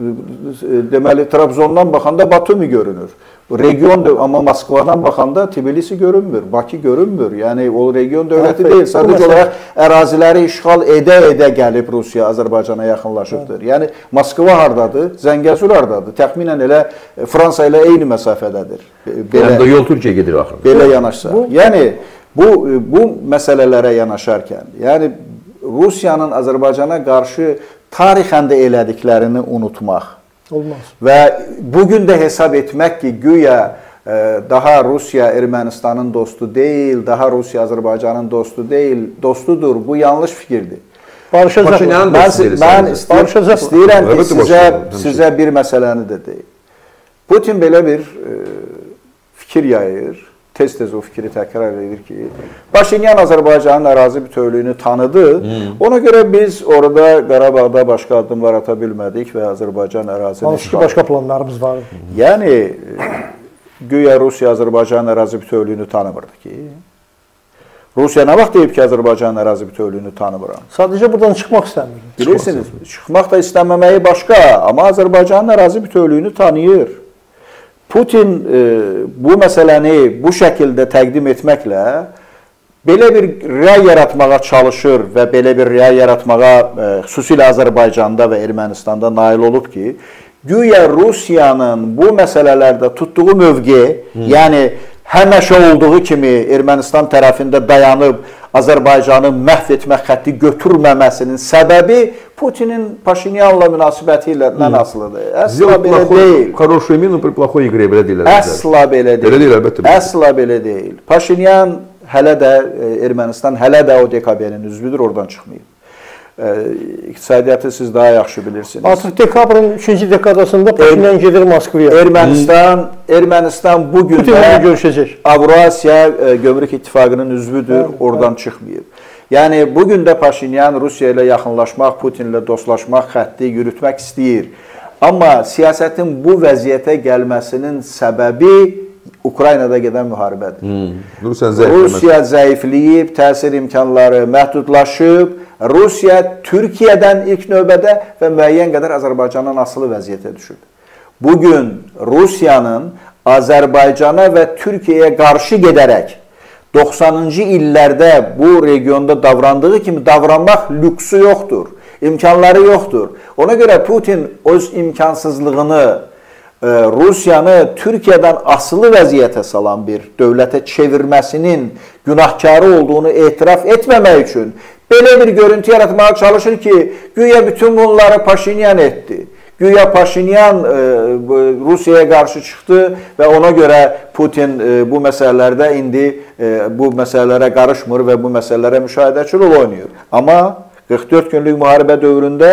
Deməli, Trabzondan baxanda Batumi görünür. Region, amma Moskvadan baxanda Tbilisi görünmür, Bakı görünmür. Yəni, o region dövləti deyil. Sadəcə olaraq əraziləri işğal edə-edə gəlib Rusiya Azərbaycana yaxınlaşıbdır. Yəni, Moskva hardadır, Zəngəzur hardadır. Təxminən elə Fransa ilə eyni məsafədədir. Həm də yol Türkiyə gedir axırı. Belə yanaşsa. Yəni, bu məsələlərə yanaşarkən, yəni Rusiyanın Azərbaycana qarşı tarixən də elədiklərini unutmaq olmaz. Və bugün də hesab etmək ki, güya daha Rusiya Ermənistanın dostu deyil, daha Rusiya Azərbaycanın dostu deyil, dostudur. Bu yanlış fikirdir. Barışacaq. Paşinyanın da Mən istəyirəm ki, sizə bir məsələni də deyim. Putin belə bir fikir yayır, tez-tez o fikri təkrar edir ki, Paşinyan Azərbaycanın ərazi bütövlüyünü tanıdı. Ona görə biz orada Qarabağda başqa addımlar ata bilmədik və Azərbaycan ərazini... Hansı ki, başqa planlarımız var. Yəni, güya Rusiya Azərbaycanın ərazi bütövlüyünü tanımırdı ki. Rusiya nə vaxt deyib ki, Azərbaycanın ərazi bütövlüyünü tanımıram? Sadəcə buradan çıxmaq istəmir. Bilirsiniz, çıxmaq da istəməməyi başqa, amma Azərbaycanın ərazi bütövlüyünü tanıyır. Putin bu məsələni bu şəkildə təqdim etməklə belə bir real yaratmağa çalışır və belə bir real yaratmağa xüsusilə Azərbaycanda və Ermənistanda nail olub ki, güya Rusiyanın bu məsələlərdə tutduğu mövqe, yəni həmişə olduğu kimi Ermənistan tərəfində dayanıb Azərbaycanı məhv etmək xətti götürməməsinin səbəbi Putinin Paşinyanla münasibəti ilə asılıdır. Əsla belə deyil. Хорошую мину при плохой игре, belə deyirlər. Əsla belə deyil. Belə deyil, əlbəttə. Əsla belə deyil. Paşinyan hələ də, Ermənistan hələ də o DKB-nin üzvüdür, oradan çıxmayıb. İqtisadiyyatı siz daha yaxşı bilirsiniz. Artıq dekabrın 3-cü dekadasında Paşinyan gedir Moskvaya. Ermənistan bugün də görüşəcək. Avrasiya Gömrük İttifaqının üzvüdür, oradan çıxmayıb. Yəni, bugün də Paşinyan Rusiya ilə yaxınlaşmaq, Putinlə dostlaşmaq xətti yürütmək istəyir. Amma siyasətin bu vəziyyətə gəlməsinin səbəbi Ukraynada gedən müharibədir. Rusiya zəifləyib, təsir imkanları məhdudlaşıb, Rusiya Türkiyədən ilk növbədə və müəyyən qədər Azərbaycandan asılı vəziyyətə düşüb. Bugün Rusiyanın Azərbaycana və Türkiyəyə qarşı gedərək 90-cı illərdə bu regionda davrandığı kimi davranmaq lüksü yoxdur, imkanları yoxdur. Ona görə Putin öz imkansızlığını Rusiyanı Türkiyədən asılı vəziyyətə salan bir dövlətə çevirməsinin günahkarı olduğunu etiraf etməmək üçün belə bir görüntü yaratmağa çalışır ki, güya bütün bunları Paşinyan etdi. Güya Paşinyan Rusiyaya qarşı çıxdı və ona görə Putin bu məsələlərdə indi bu məsələlərə qarışmır və bu məsələlərə müşahidəçi rol oynayır. Amma 44 günlük müharibə dövründə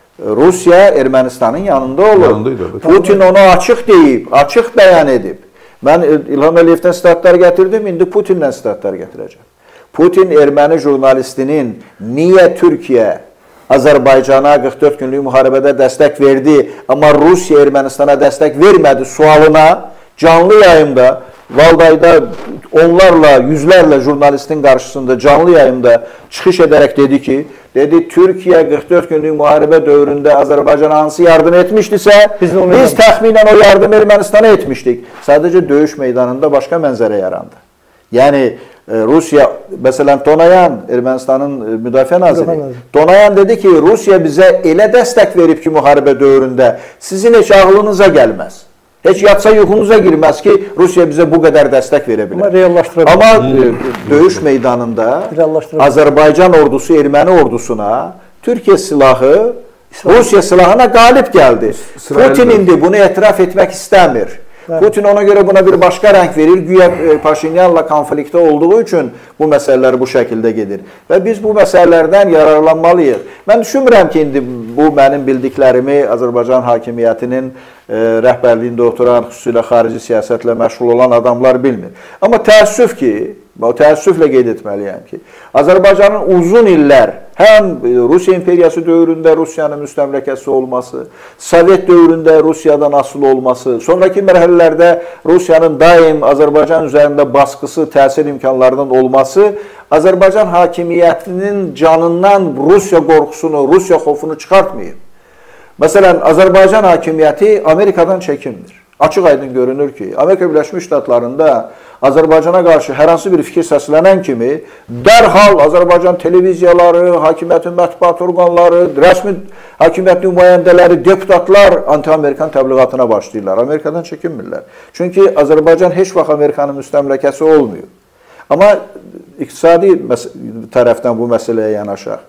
Rusiya Ermənistanın yanında olur. Putin onu açıq deyib, açıq bəyan edib. Mən İlham Əliyevdən statlar gətirdim, indi Putinlə statlar gətirəcəm. Putin erməni jurnalistinin niyə Türkiyə Azərbaycana 44 günlük müharibədə dəstək verdi, amma Rusiya Ermənistana dəstək vermədi sualına canlı yayımda, Valdayda onlarla, yüzlərlə jurnalistin qarşısında canlı yayımda çıxış edərək dedi ki, Türkiyə 44 günlük müharibə dövründə Azərbaycana hansı yardım etmişdisə, biz təxminən o yardım Ermənistana etmişdik. Sadəcə döyüş meydanında başqa mənzərə yarandı. Yəni, Rusiya, məsələn, Tonayan, Ermənistanın müdafiə naziri, Tonayan dedi ki, Rusiya bizə elə dəstək verib ki, müharibə dövründə sizin heç ağlınıza gəlməz. Heç yatsa yuxunuza girməz ki, Rusiya bizə bu qədər dəstək verə bilər. Amma döyüş meydanında Azərbaycan ordusu erməni ordusuna Türkiyə silahı Rusiya silahına qalib gəldi. Putin indi bunu etiraf etmək istəmir. Putin ona görə buna bir başqa rəng verir. Güya Paşinyanla konfliktə olduğu üçün bu məsələlər bu şəkildə gedir. Və biz bu məsələlərdən yararlanmalıyıq. Mən düşünmürəm ki, indi bu mənim bildiklərimi Azərbaycan hakimiyyətinin rəhbərliyində oturan, xüsusilə xarici siyasətlə məşğul olan adamlar bilmir. Amma təəssüf ki, təəssüflə qeyd etməliyəm ki, Azərbaycanın uzun illər həm Rusiya imperiyası dövründə Rusiyanın müstəmləkəsi olması, Sovet dövründə Rusiyadan asılı olması, sonraki mərhələlərdə Rusiyanın daim Azərbaycan üzərində baskısı, təsir imkanlarının olması Azərbaycan hakimiyyətinin canından Rusiya qorxusunu, Rusiya xofunu çıxartmayıb. Məsələn, Azərbaycan hakimiyyəti Amerikadan çəkinmir. Açıq aydın görünür ki, Amerika Birləşmiş Ştatlarında Azərbaycana qarşı hər hansı bir fikir səslənən kimi dərhal Azərbaycan televiziyaları, hakimiyyətin mətbuat orqanları, rəsmi hakimiyyət nümayəndələri, deputatlar anti-Amerikan təbliğatına başlayırlar. Amerikadan çəkinmirlər. Çünki Azərbaycan heç vaxt Amerikanın müstəmləkəsi olmuyor. Amma iqtisadi tərəfdən bu məsələyə yanaşaq.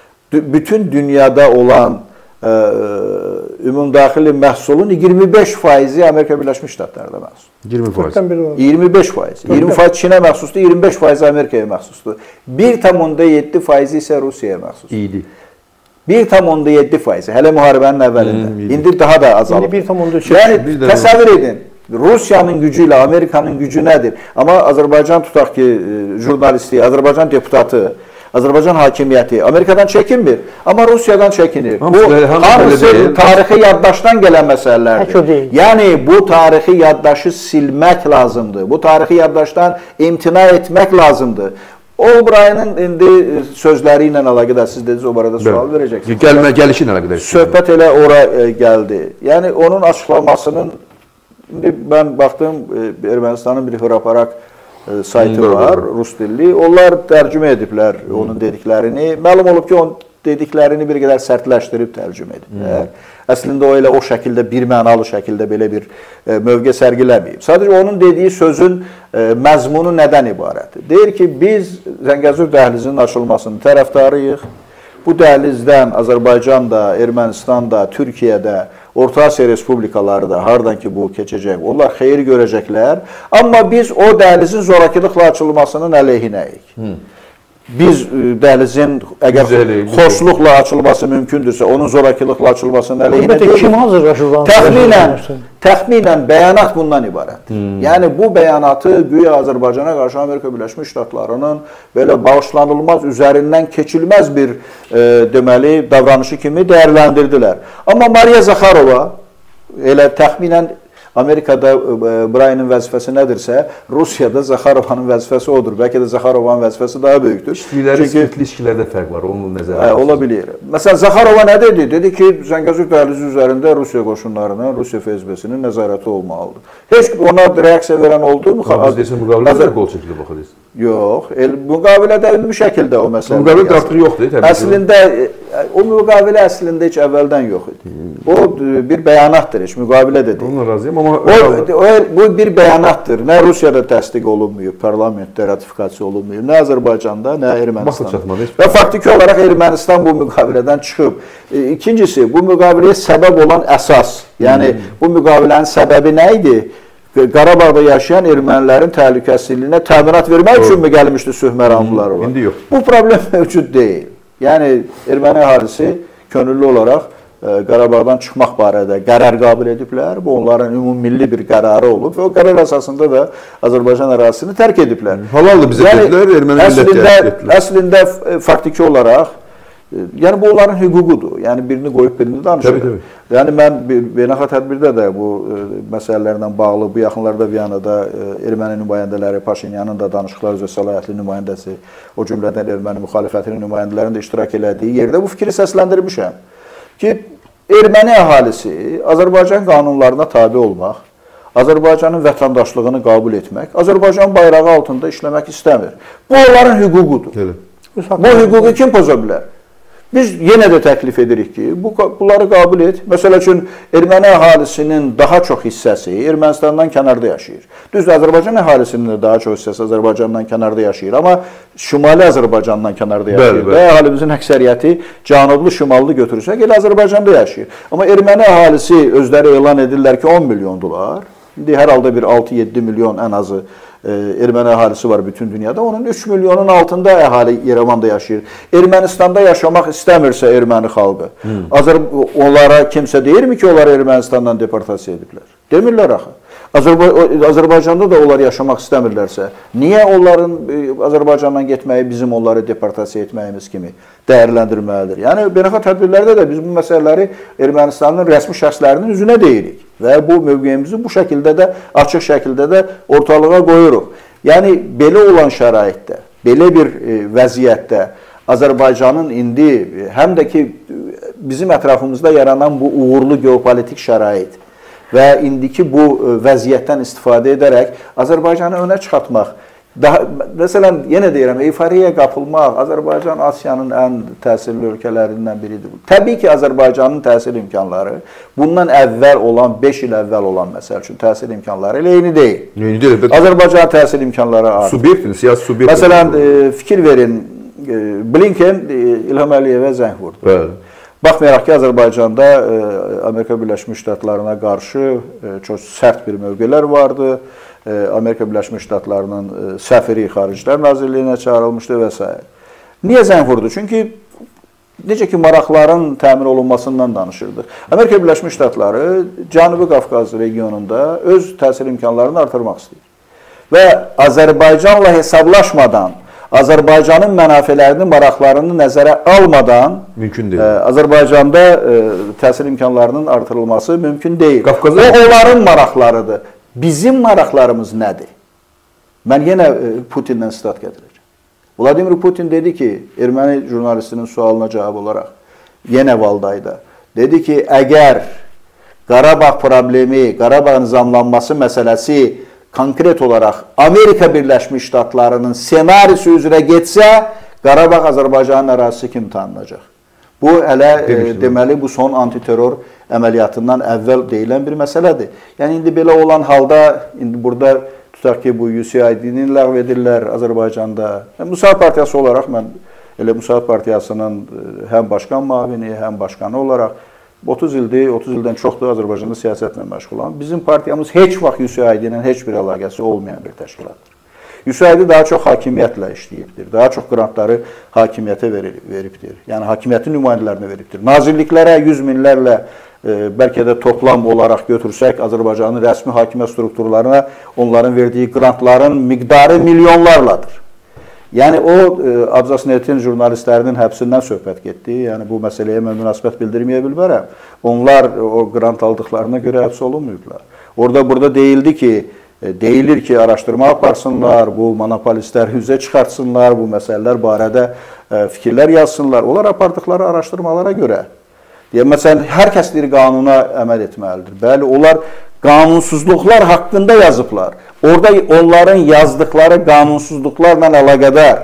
Bütün dünyada olan ümumdaxili məhsulun 25% Amerika Birləşmiş Ştatlarında məxsusdur. 25%. 20% Çinə məxsusdur, 25% Amerikaya məxsusdur. 1,7% isə Rusiyaya məxsusdur. 1,7%. Hələ müharibənin əvvəlində. İndi daha da azalıb. İndi 1,3. Yəni təsəvvür edin. Rusiyanın gücü ilə Amerikanın gücü nədir? Amma Azərbaycan tutaq ki, jurnalisti, Azərbaycan deputatı, Azərbaycan hakimiyyəti Amerikadan çəkinmir, amma Rusiyadan çəkinir. Bu hamısı tarixi yaddaşdan gələn məsələlərdir. Yəni bu tarixi yaddaşı silmək lazımdır. Bu tarixi yaddaşdan imtina etmək lazımdır. Albright'ın indi sözləri ilə əlaqədar siz dediniz, o barədə sual verəcəksiniz. Gəlişi ilə əlaqədar. Söhbət elə ora gəldi. Yəni onun açıqlamasının indi mən baxdım, Ermənistanın bir Hıraparak saytı var, rus dilli. Onlar tərcümə ediblər onun dediklərini. Məlum olub ki, onun dediklərini bir qədər sərtləşdirib tərcümə ediblər. Əslində o elə o şəkildə, bir mənalı şəkildə belə bir mövqe sərgiləməyib. Sadəcə onun dediyi sözün məzmunu nədən ibarətdir? Deyir ki, biz Zəngəzur dəhlizinin açılmasının tərəfdarıyıq. Bu dəhlizdən Azərbaycan da, Ermənistan da, Türkiyə də, Orta Asiya Respublikaları da, hardan ki bu keçəcək, onlar xeyir görəcəklər. Amma biz o dəhlizin zorakılıqla açılmasının əleyhinəyik. Biz dəhlizin əgər xoşluqla açılması mümkündürsə, onun zorakılıqla açılmasının əleyhinə deyil. Təxminən bəyanat bundan ibarətdir. Yəni bu bəyanatı güya Azərbaycana qarşı Amerika Birləşmiş Ştatlarının belə bağışlanılmaz, üzərindən keçilməz bir deməli davranışı kimi dəyərləndirdilər. Amma Mariya Zakharova elə təxminən Amerikada Bryan'ın vəzifəsi nədirsə, Rusiyada Zakharovanın vəzifəsi odur. Bəlkə də Zakharovanın vəzifəsi daha böyükdür. İstili ilişkilərdə fərq var, onun nəzərə alınır. Ola bilir. Məsələn, Zakharova nə dedi? Dedi ki, Zəngəzur dəhlizi üzərində Rusiya qoşunlarının, Rusiya FSB-sinin nəzarəti olmalıdır. Heç ona reaksiya verən oldu mu? Biz desin, müqavilədə qol çəkilir, baxırız. Yox, müqavilədə ümumi şəkildə o məsələ. Müqavilə daxili yoxdur, təbii ki. Əslində, o müqavilə əslində heç əvvəldən yox idi. O bir bəyanatdır, heç müqavilə də deyil. Onunla razıyam, amma... Bu bir bəyanatdır. Nə Rusiyada təsdiq olunmuyor, parlamentdə ratifikasiya olunmuyor, nə Azərbaycanda, nə Ermənistanda. Və faktiki olaraq Ermənistan bu müqavilədən çıxıb. İkincisi, bu müqaviləyə səbəb olan əsas, yəni bu müqavilənin səbəbi nə idi? Qarabağda yaşayan ermənilərin təhlükəsizliyinə təminat vermək üçünmü gəlmişdi sülh məramlıları? İndi yox. Bu problem mövcud deyil. Yəni, erməni əhalisi könüllü olaraq Qarabağdan çıxmaq barədə qərar qəbul ediblər. Bu, onların ümumilli bir qərarı olub və o qərar əsasında da Azərbaycan ərazisini tərk ediblər. Halaldır bizə dedilər, erməni millət tərk etdilər. Əslində, faktiki olaraq, yəni bu onların hüququdur. Yəni birini qoyub birini danışır. Yəni mən beynəlxalq tədbirdə də bu məsələlərlə bağlı bu yaxınlarda Viyanada erməni nümayəndələri, Paşinyanın da danışıqlar üzrə səlahiyyətli nümayəndəsi, o cümlədən erməni müxalifətinin nümayəndələrinin də iştirak elədiyi yerdə bu fikri səsləndirmişəm ki, erməni əhalisi Azərbaycan qanunlarına tabe olmaq, Azərbaycanın vətəndaşlığını qəbul etmək, Azərbaycan bayrağı altında işləmək istəmir. Bu onların hüququdur. Bu hüququ kim poza bilər? Biz yenə də təklif edirik ki, bunları qəbul et. Məsəl üçün, erməni əhalisinin daha çox hissəsi Ermənistandan kənarda yaşayır. Düzdür, Azərbaycan əhalisinin də daha çox hissəsi Azərbaycandan kənarda yaşayır, amma Şimali Azərbaycandan kənarda yaşayır və əhalimizin əksəriyyəti cənublu, şimallı götürürsək, elə Azərbaycanda yaşayır. Amma erməni əhalisi özləri elan edirlər ki, 10 milyondular. İndi hər halda bir 6-7 milyon ən azı erməni əhalisi var bütün dünyada. Onun 3 milyonun altında əhali Yerevanda yaşayır. Ermənistanda yaşamaq istəmirsə erməni xalqı, onlara kimsə deyirmi ki, onları Ermənistandan deportasiya ediblər? Demirlər axı. Azərbaycanda da onlar yaşamaq istəmirlərsə, niyə onların Azərbaycandan getməyi bizim onları deportasiya etməyimiz kimi dəyərləndirməlidir? Yəni, beynəlxalq tədbirlərdə də biz bu məsələləri Ermənistanın rəsmi şəxslərinin üzünə deyirik və bu mövqeyimizi bu şəkildə də, açıq şəkildə də ortalığa qoyuruq. Yəni, belə olan şəraitdə, belə bir vəziyyətdə Azərbaycanın indi həm də ki, bizim ətrafımızda yaranan bu uğurlu geopolitik şərait və indiki bu vəziyyətdən istifadə edərək Azərbaycanı önə çıxartmaq, məsələn, yenə deyirəm, eyfariyaya qapılmaq Azərbaycan Asiyanın ən təsirli ölkələrindən biridir. Təbii ki, Azərbaycanın təsir imkanları bundan əvvəl olan, 5 il əvvəl olan məsəl üçün təsir imkanları elə eyni deyil. Azərbaycanın təsir imkanları artır. Subyektin, siyasi subyekt. Məsələn, fikir verin, Blinken İlham Əliyevə zəng vurdu. Bəli. Baxmayaraq ki, Azərbaycanda Amerika Birləşmiş Ştatlarına qarşı çox sərt bir mövqelər vardı. Amerika Birləşmiş Ştatlarının səfiri Xaricilər Nazirliyinə çağırılmışdı və s. Niyə zəng vurdu? Çünki necə ki, maraqların təmin olunmasından danışırdıq. Amerika Birləşmiş Ştatları Cənubi Qafqaz regionunda öz təsir imkanlarını artırmaq istəyir. Və Azərbaycanla hesablaşmadan, Azərbaycanın mənafələrini, maraqlarını nəzərə almadan mümkün deyil. Azərbaycanda təsir imkanlarının artırılması mümkün deyil. Qafqazın... O, onların maraqlarıdır. Bizim maraqlarımız nədir? Mən yenə Putin'dən sitat gətirəcəm. Vladimir Putin dedi ki, erməni jurnalistinin sualına cavab olaraq, yenə Valdayda, dedi ki, əgər Qarabağ problemi, Qarabağ nizamlanması məsələsi konkret olaraq Amerika Birləşmiş Ştatlarının senarisi üzrə getsə, Qarabağ Azərbaycanın ərazisi kimi tanınacaq. Bu hələ deməli bu son antiterror əməliyyatından əvvəl deyilən bir məsələdir. Yəni indi belə olan halda indi burada tutaq ki, bu USAID-ni ləğv edirlər Azərbaycanda. Müsaad Partiyası olaraq mən elə Müsaad Partiyasının həm başqan müavini, həm başqanı olaraq 30 ildir, 30 ildən çoxdur Azərbaycanda siyasətlə məşğulam. Bizim partiyamız heç vaxt USAID-nin heç bir əlaqəsi olmayan bir təşkilatdır. USAID daha çox hakimiyyətlə işləyibdir. Daha çox qrantları hakimiyyətə veribdir. Yəni hakimiyyətin nümayəndələrinə veribdir. Nazirliklərə yüz minlərlə bəlkə də toplam olaraq götürsək Azərbaycanın rəsmi hakimiyyət strukturlarına onların verdiyi qrantların miqdarı milyonlarladır. Yəni o Abzas.net-in jurnalistlərinin həbsindən söhbət getdi. Yəni bu məsələyə mən münasibət bildirməyə bilmərəm. Onlar o qrant aldıqlarına görə həbs olunmayıblar. Orada burada deyilir ki, araşdırma aparsınlar, bu monopolistlər üzə çıxartsınlar, bu məsələlər barədə fikirlər yazsınlar. Onlar apardıqları araşdırmalara görə. Məsələn, hər kəs bir qanuna əməl etməlidir. Bəli, onlar qanunsuzluqlar haqqında yazıblar. Orada onların yazdıqları qanunsuzluqlarla əlaqədar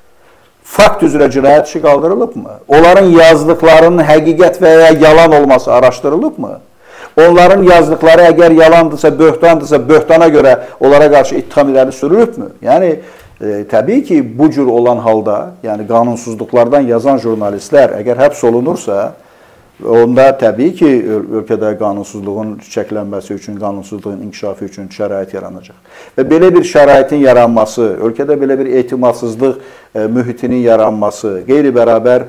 fakt üzrə cinayət işi qaldırılıbmı? Onların yazdıqlarının həqiqət və ya yalan olması araşdırılıbmı? Onların yazdıqları əgər yalandırsa, böhtandırsa, böhtana görə onlara qarşı ittiham irəli sürülübmü? Yəni, təbii ki, bu cür olan halda, yəni qanunsuzluqlardan yazan jurnalistlər əgər həbs olunursa, onda təbii ki, ölkədə qanunsuzluğun çiçəklənməsi üçün, qanunsuzluğun inkişafı üçün şərait yaranacaq. Və belə bir şəraitin yaranması, ölkədə belə bir etimadsızlıq mühitinin yaranması, qeyri-bərabər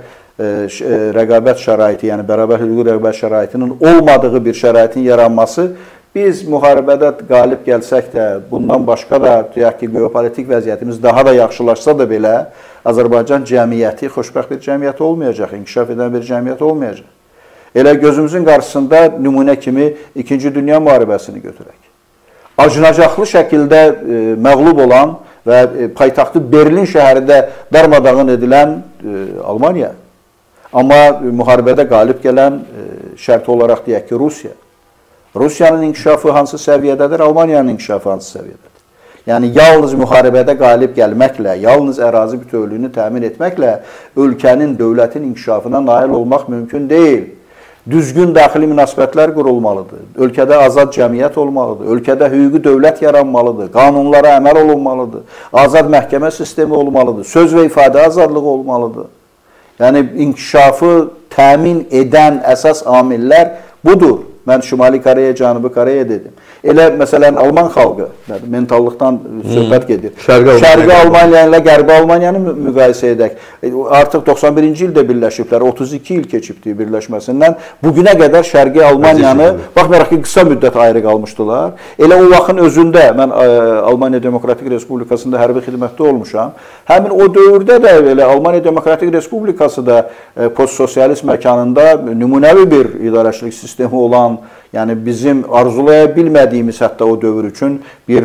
rəqabət şəraiti, yəni bərabər hüquqi rəqabət şəraitinin olmadığı bir şəraitin yaranması, biz müharibədə qalib gəlsək də, bundan başqa da, deyək ki, geopolitik vəziyyətimiz daha da yaxşılaşsa da belə, Azərbaycan cəmiyyəti xoşbəxt bir cəmiyyət olmayacaq, inkişaf edən bir cəmiyyət olmayacaq. Elə gözümüzün qarşısında nümunə kimi 2-ci Dünya müharibəsini götürək. Acınacaqlı şəkildə məğlub olan və paytaxtı Berlin şəhərində darmadağın edilən Almaniya. Amma müharibədə qalib gələn şərti olaraq deyək ki, Rusiya. Rusiyanın inkişafı hansı səviyyədədir, Almaniyanın inkişafı hansı səviyyədədir? Yəni, yalnız müharibədə qalib gəlməklə, yalnız ərazi bütövlüyünü təmin etməklə ölkənin, dövlətin inkişafına nail olmaq mümkün deyil. Düzgün daxili münasibətlər qurulmalıdır. Ölkədə azad cəmiyyət olmalıdır. Ölkədə hüquqi dövlət yaranmalıdır. Qanunlara əməl olunmalıdır. Azad məhkəmə sistemi olmalıdır. Söz və ifadə azadlığı olmalıdır. Yəni, inkişafı təmin edən əsas amillər budur. Mən Şimali Koreya, Cənubi Koreya dedim. Elə, məsələn, Alman xalqı, mentallıqdan söhbət gedir. Şərqi Almaniya ilə Qərbi Almaniyanı müqayisə edək. Artıq 91-ci ildə birləşiblər, 32 il keçibdir birləşməsindən. Bugünə qədər Şərqi Almaniyanı, baxmayaraq ki, qısa müddət ayrı qalmışdılar. Elə o vaxtın özündə, mən Almaniya Demokratik Respublikasında hərbi xidmətdə olmuşam. Həmin o dövrdə də elə Almaniya Demokratik Respublikası da post-sosialist məkanında nümunəvi bir idarəçilik sistemi olan, yəni bizim arzulaya bilmədiyimiz hətta o dövr üçün bir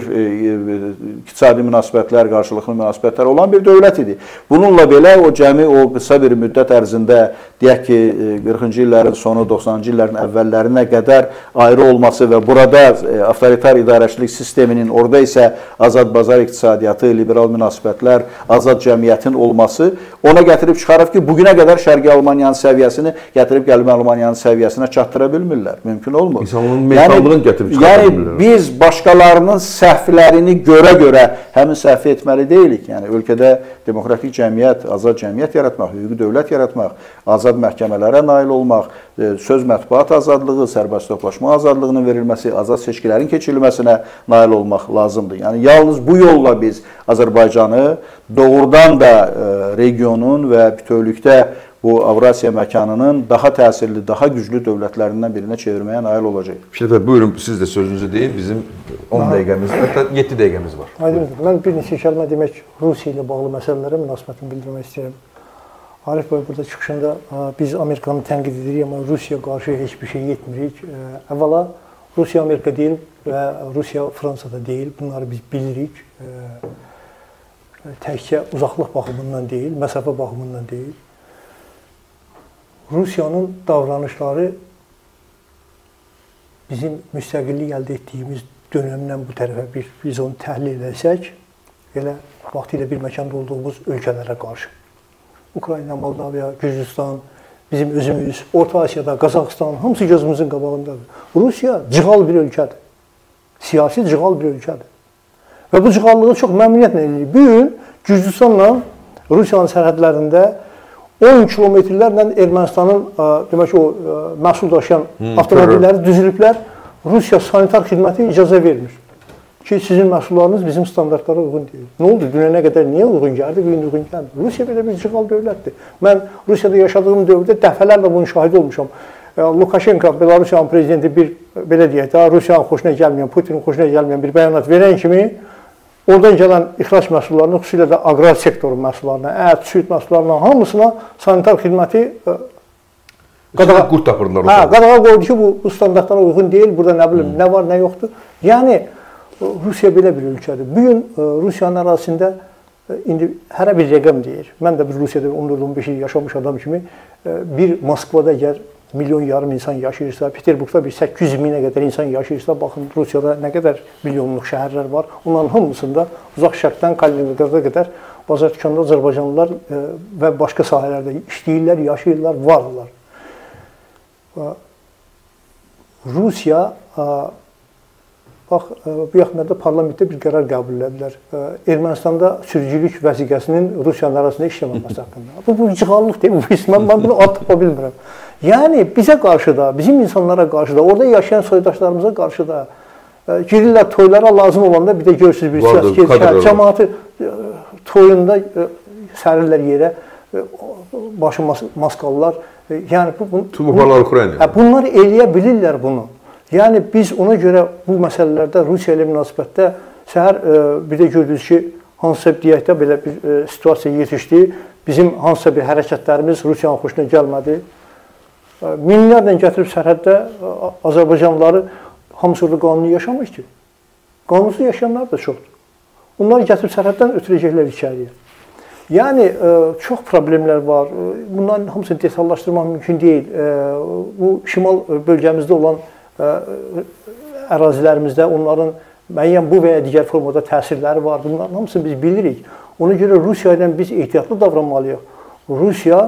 iqtisadi münasibətlər, qarşılıqlı münasibətlər olan bir dövlət idi. Bununla belə o cəmi o qısa bir müddət ərzində deyək ki 40-cı illərin sonu, 90-cı illərin əvvəllərinə qədər ayrı olması və burada avtoritar idarəçilik sisteminin, orada isə azad bazar iqtisadiyyatı, liberal münasibətlər, azad cəmiyyətin olması ona gətirib çıxarıb ki, bugünə qədər Şərqi Almaniyanın səviyyəsini gətirib Qərbi Almaniyanın səviyyəsinə çatdıra bilmirlər. Mümkün olmur. İnsanlığın mentallığını gətirib çıxarda bilmirlər. Yəni, biz başqalarının səhvlərini görə həmin səhvi etməli deyilik. Yəni, ölkədə demokratik cəmiyyət, azad cəmiyyət yaratmaq, hüquqi dövlət yaratmaq, azad məhkəmələrə nail olmaq, söz mətbuat azadlığı, sərbəst toplaşma azadlığının verilməsi, azad seçkilərin keçirilməsinə nail olmaq lazımdır. Yəni, yalnız bu yolla biz Azərbaycanı doğrudan da regionun və bütövlükdə bu Avrasiya məkanının daha təsirli, daha güclü dövlətlərindən birinə çevirməyə nail olacaq. Şərəf bəy, buyurun, siz də sözünüzü deyin. Bizim 10 dəqiqəmiz, hətta 7 dəqiqəmiz var. Aydındır. Mən bir neçə kəlmə demək, Rusiya ilə bağlı məsələlərə münasibətimi bildirmək istəyirəm. Arif bəy burada çıxışında biz Amerikanı tənqid edirik, amma Rusiya qarşı heç bir şey etmirik. Əvvəla Rusiya Amerika deyil və Rusiya Fransada deyil. Bunları biz bilirik. Təkcə uzaqlıq baxımından deyil, məsafə baxımından deyil. Rusiyanın davranışları bizim müstəqillik əldə etdiyimiz dönəmdən bu tərəfə biz onu təhlil etsək, elə vaxtilə bir məkanda olduğumuz ölkələrə qarşı. Ukrayna, Moldaviya, Gürcüstan, bizim özümüz, Orta Asiyada, Qazaxıstan, hamısı gözümüzün qabağındadır. Rusiya cığal bir ölkədir. Siyasi cığal bir ölkədir. Və bu cığallığı çox məmnuniyyətlə edirik. Bu gün Gürcüstanla Rusiyanın sərhədlərində 10 kilometrlərlə Ermənistanın demək o məhsul daşıyan avtomobilləri düzülüblər. Rusiya sanitar xidməti icazə vermir ki, sizin məhsullarınız bizim standartlara uyğun deyil. Nə oldu? Dünənə qədər niyə uyğun gəldi? Bugün uyğun gəldi. Rusiya belə bir cığal dövlətdir. Mən Rusiyada yaşadığım dövrdə dəfələrlə bunun şahidi olmuşam. Lukashenko, Belarusiyanın prezidenti bir, belə deyək də, Rusiyanın xoşuna gəlməyən, Putinin xoşuna gəlməyən bir bəyanat verən kimi oradan gələn ixrac məhsullarına, xüsusilə də aqrar sektorun məhsullarına, ət, süd məhsullarına, hamısına sanitar xidməti qadağa qurt tapırdılar. Qadağa qoydu ki, bu standartlara uyğun deyil, burada nə bilim, nə var, nə yoxdur. Yəni, Rusiya belə bir ölkədir. Bugün Rusiyanın ərazisində indi hərə bir rəqəm deyir. Mən də bir Rusiyada 14-15 il yaşamış adam kimi bir Moskvada əgər milyon yarım insan yaşayırsa, Peterburqda bir 800 minə qədər insan yaşayırsa, baxın Rusiyada nə qədər milyonluq şəhərlər var. Onların hamısında uzaq şərqdən Kaliningrada qədər bazar dükanında Azərbaycanlılar və başqa sahələrdə işləyirlər, yaşayırlar, varlar. Rusiya bax, bu yaxınlarda parlamentdə bir qərar qəbul edilər. Ermənistanda sürücülük vəsiqəsinin Rusiyanın arasında işləməməsi haqqında. Bu cığallıq deyil, mən bunu ad tapa bilmirəm. Yəni, bizə qarşı da, bizim insanlara qarşı da, orada yaşayan soydaşlarımıza qarşı da girirlər toylara lazım olanda bir də görürsünüz bir siyasi cəmaatı toyunda sərirlər yerə, başı maskalılar. Yəni, bunlar eləyə bilirlər bunu. Yəni, biz ona görə bu məsələlərdə Rusiya ilə münasibətdə səhər bir də gördünüz ki, hansısa deyək də belə bir situasiya yetişdi. Bizim hansısa bir hərəkətlərimiz Rusiyanın xoşuna gəlmədi. Minlərlə gətirib sərhəddə Azərbaycanlıları hamısı orada qanuni yaşamır ki. Qanunsuz yaşayanlar da çoxdur. Bunları gətirib sərhəddən ötürəcəklər içəriyə. Yəni, çox problemlər var. Bunların hamısını detallaşdırmaq mümkün deyil. Bu, şimal bölgəmizdə olan ərazilərimizdə onların müəyyən bu və ya digər formada təsirləri var. Bunların hamısını biz bilirik. Ona görə Rusiya ilə biz ehtiyatlı davranmalıyıq. Rusiya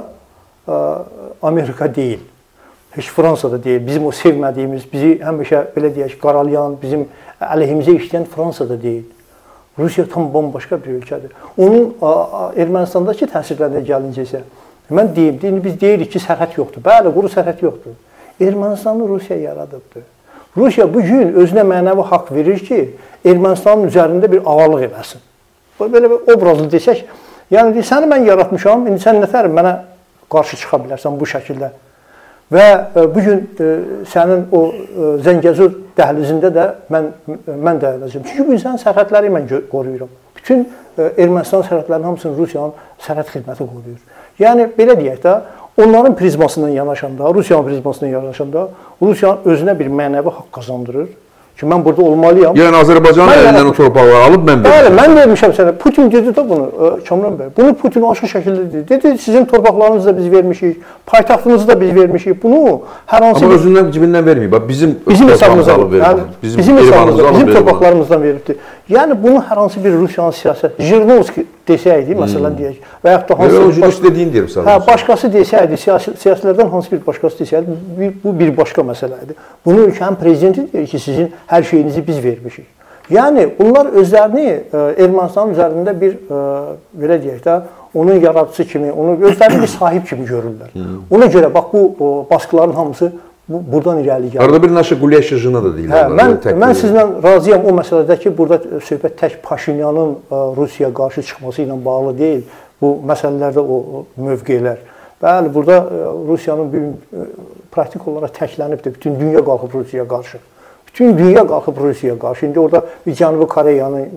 Amerika deyil. Heç Fransada deyil. Bizim o sevmədiyimiz, bizi həmişə belə deyək, qaralayan, bizim əleyhimizə işləyən Fransada deyil. Rusiya tam bambaşqa bir ölkədir. Onun Ermənistandakı təsirlərinə gəlincə isə, mən deyim, biz deyirik ki, sərhəd yoxdur. Bəli, quru sərhəd yoxdur. Ermənistanı Rusiya yaradıbdır. Rusiya bugün özünə mənəvi haqq verir ki, Ermənistanın üzərində bir avalıq eləsin. Belə bir obrazlı desək, yəni səni mən yaratmışam, indi sən nətər mənə qarşı çıxa bilərsən bu şəkildə. Və bugün sənin o Zəngəzur dəhlizində də mən dayanacağım. Çünki bu insanın sərhədləri mən qoruyuram. Bütün Ermənistan sərhədlərinin hamısını Rusiyanın sərhəd xidməti qoruyur. Yəni, belə deyək də, onların prizmasından yanaşanda, Rusiyanın prizmasından yanaşanda, Rusiyanın özünə bir mənəvi haqq qazandırır ki, mən burada olmalıyam. Yəni, Azərbaycanın əlindən o torpaqları alıb mən vermişəm. Bəli, mən vermişəm sənə. Putin dedi də bunu, Kamran bəy. Bunu Putin açıq şəkildə dedi. Dedi, sizin torpaqlarınızı da biz vermişik, paytaxtınızı da biz vermişik. Bunu hər hansı... Amma özündən, cibindən verməyib. Bizim hesabımızdan alıb verib. Bizim hesabımızdan, bizim torpaqlarımızdan veribdir. Yəni, bunu hər hansı bir Rusiyanın siyasət, Jirnovski desəydi, məsələn deyək, və yaxud da hansı başqası desəydi, siyasilərdən hansı bir başqası desəydi, bu bir başqa məsələdir. Bunu ölkənin prezidenti deyir ki, sizin hər şeyinizi biz vermişik. Yəni, bunlar özlərini Ermənistanın üzərində bir, belə deyək də, onun yaradıcısı kimi, onu özlərini bir sahib kimi görürlər. Ona görə, bax, bu baskıların hamısı buradan irəli gəlir. Arada bir naşı qulya şıjına da deyirlər. Mən sizlə razıyam o məsələdə ki, burada söhbət tək Paşinyanın Rusiyaya qarşı çıxması ilə bağlı deyil. Bu məsələlərdə o mövqelər. Bəli, burada Rusiyanın bugün praktik olaraq təklənibdir. Bütün dünya qalxıb Rusiyaya qarşı. Bütün dünya qalxıb Rusiyaya qarşı. İndi orada bir Cənubi Koreyanın,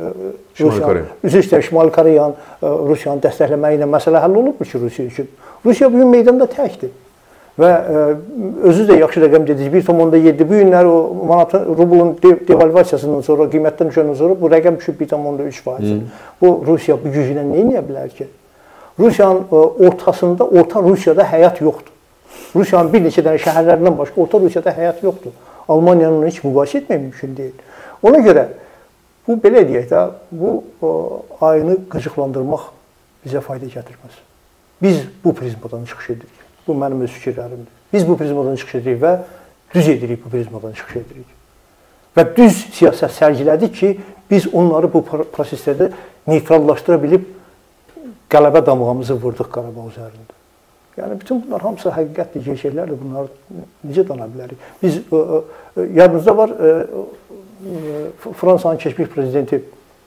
Şimali Koreyanın Rusiyanı dəstəkləməyi ilə məsələ həll olubmu ki, Rusiya üçün? Rusiya bugün meydanda təkdir. Və özü də yaxşı rəqəm dedik, 1,7. Bu günlər o manatın, rublun devalvasiyasından sonra, qiymətdən düşəndən sonra bu rəqəm düşüb 1,3%. Bu Rusiya bu gücünə nə edə bilər ki? Rusiyanın ortasında, Orta Rusiyada həyat yoxdur. Rusiyanın bir neçə dənə şəhərlərindən başqa Orta Rusiyada həyat yoxdur. Almaniyanın heç müqayisə etmək mümkün deyil. Ona görə bu belə deyək də, bu ayını qıcıqlandırmaq bizə fayda gətirməz. Biz bu prizmadan çıxış edirik. Bu mənim öz fikirlərimdir. Biz bu prizmadan çıxış edirik və düz edirik bu prizmadan çıxış edirik. Və düz siyasət sərgilədik ki, biz onları bu proseslərdə neytrallaşdıra bilib qələbə damğamızı vurduq Qarabağ üzərində. Yəni, bütün bunlar hamısı həqiqətdir, şeylərdir. Bunları necə dana bilərik? Biz, yadınızda var, Fransanın keçmiş prezidenti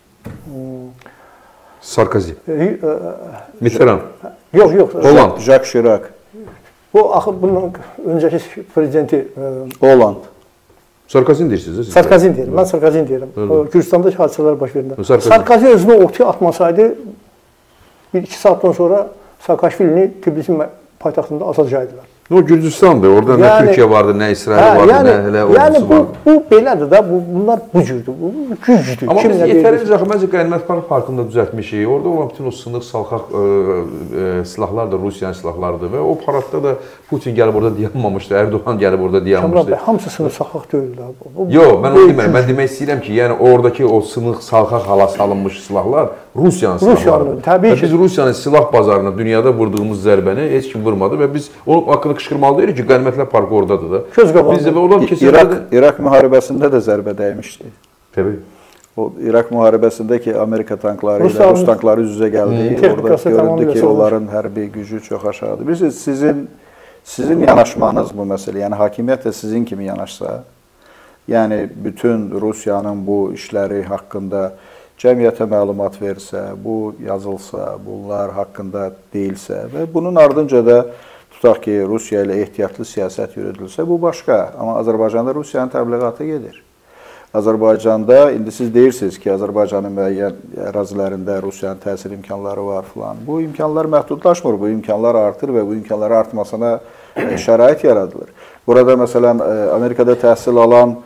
Sarkozy, Mitterrand, yox, Hollande, Jacques Chirac. Bu, axı bunun öncəki prezidenti Hollande. Sarkozini deyirsiniz? Sarkozini deyirəm, mən Sarkozini deyirəm. Gürcüstanda hadisələr baş verində. Sarkozy özünü ortaya atmasaydı, 1-2 saatdan sonra Saakashvilini Tbilisin paytaxtında asacaqdılar. O Gürcüstandır, orada nə Türkiyə vardı, nə İsrail vardı, nə elə ordusu vardı. Bu belədir da, bunlar bu cürdür, bu gücdür. Amma biz yetərincə axı, məncə Qənimət Parkında düzəltmişik. Orada olan bütün o sınıq, salxaq silahlar da Rusiyanın silahlarıdır və o paradda da Putin gəlib orada dayanmamışdı, Erdoğan gəlib orada dayanmışdı. Kamran bəy, hamısı sınıq, salxaq deyil da. Yox, mən onu demirəm. Mən demək istəyirəm ki, yəni oradakı o sınıq, salxaq hala salınmış silahlar Rusiyanın silahlarıdır. Təbii ki. Biz Rusiyanın silah bazarına dünyada vurduğumuz zərbəni heç kim vurmadı və biz onun haqqında qışqırmalı deyirik ki, Qənimətlər Parkı oradadır da. Göz qabağında. Bizdə olan keçirdə İraq müharibəsində də zərbə dəymişdi. Təbii. O İraq müharibəsində ki, Amerika tankları ilə Rus tankları üz-üzə gəldi. Orada göründü ki, onların hərbi gücü çox aşağıdır. Bilirsiniz, sizin yanaşmanız bu məsələ, yəni hakimiyyət də sizin kimi yanaşsa, yəni bütün Rusiyanın bu işləri haqqında cəmiyyətə məlumat versə, bu yazılsa, bunlar haqqında deyilsə və bunun ardınca da tutaq ki, Rusiya ilə ehtiyatlı siyasət yürüdülsə, bu başqa. Amma Azərbaycanda Rusiyanın təbliğatı gedir. Azərbaycanda, indi siz deyirsiniz ki, Azərbaycanın müəyyən ərazilərində Rusiyanın təsir imkanları var filan. Bu imkanlar məhdudlaşmır, bu imkanlar artır və bu imkanlar artmasına şərait yaradılır. Burada, məsələn, Amerikada təhsil alan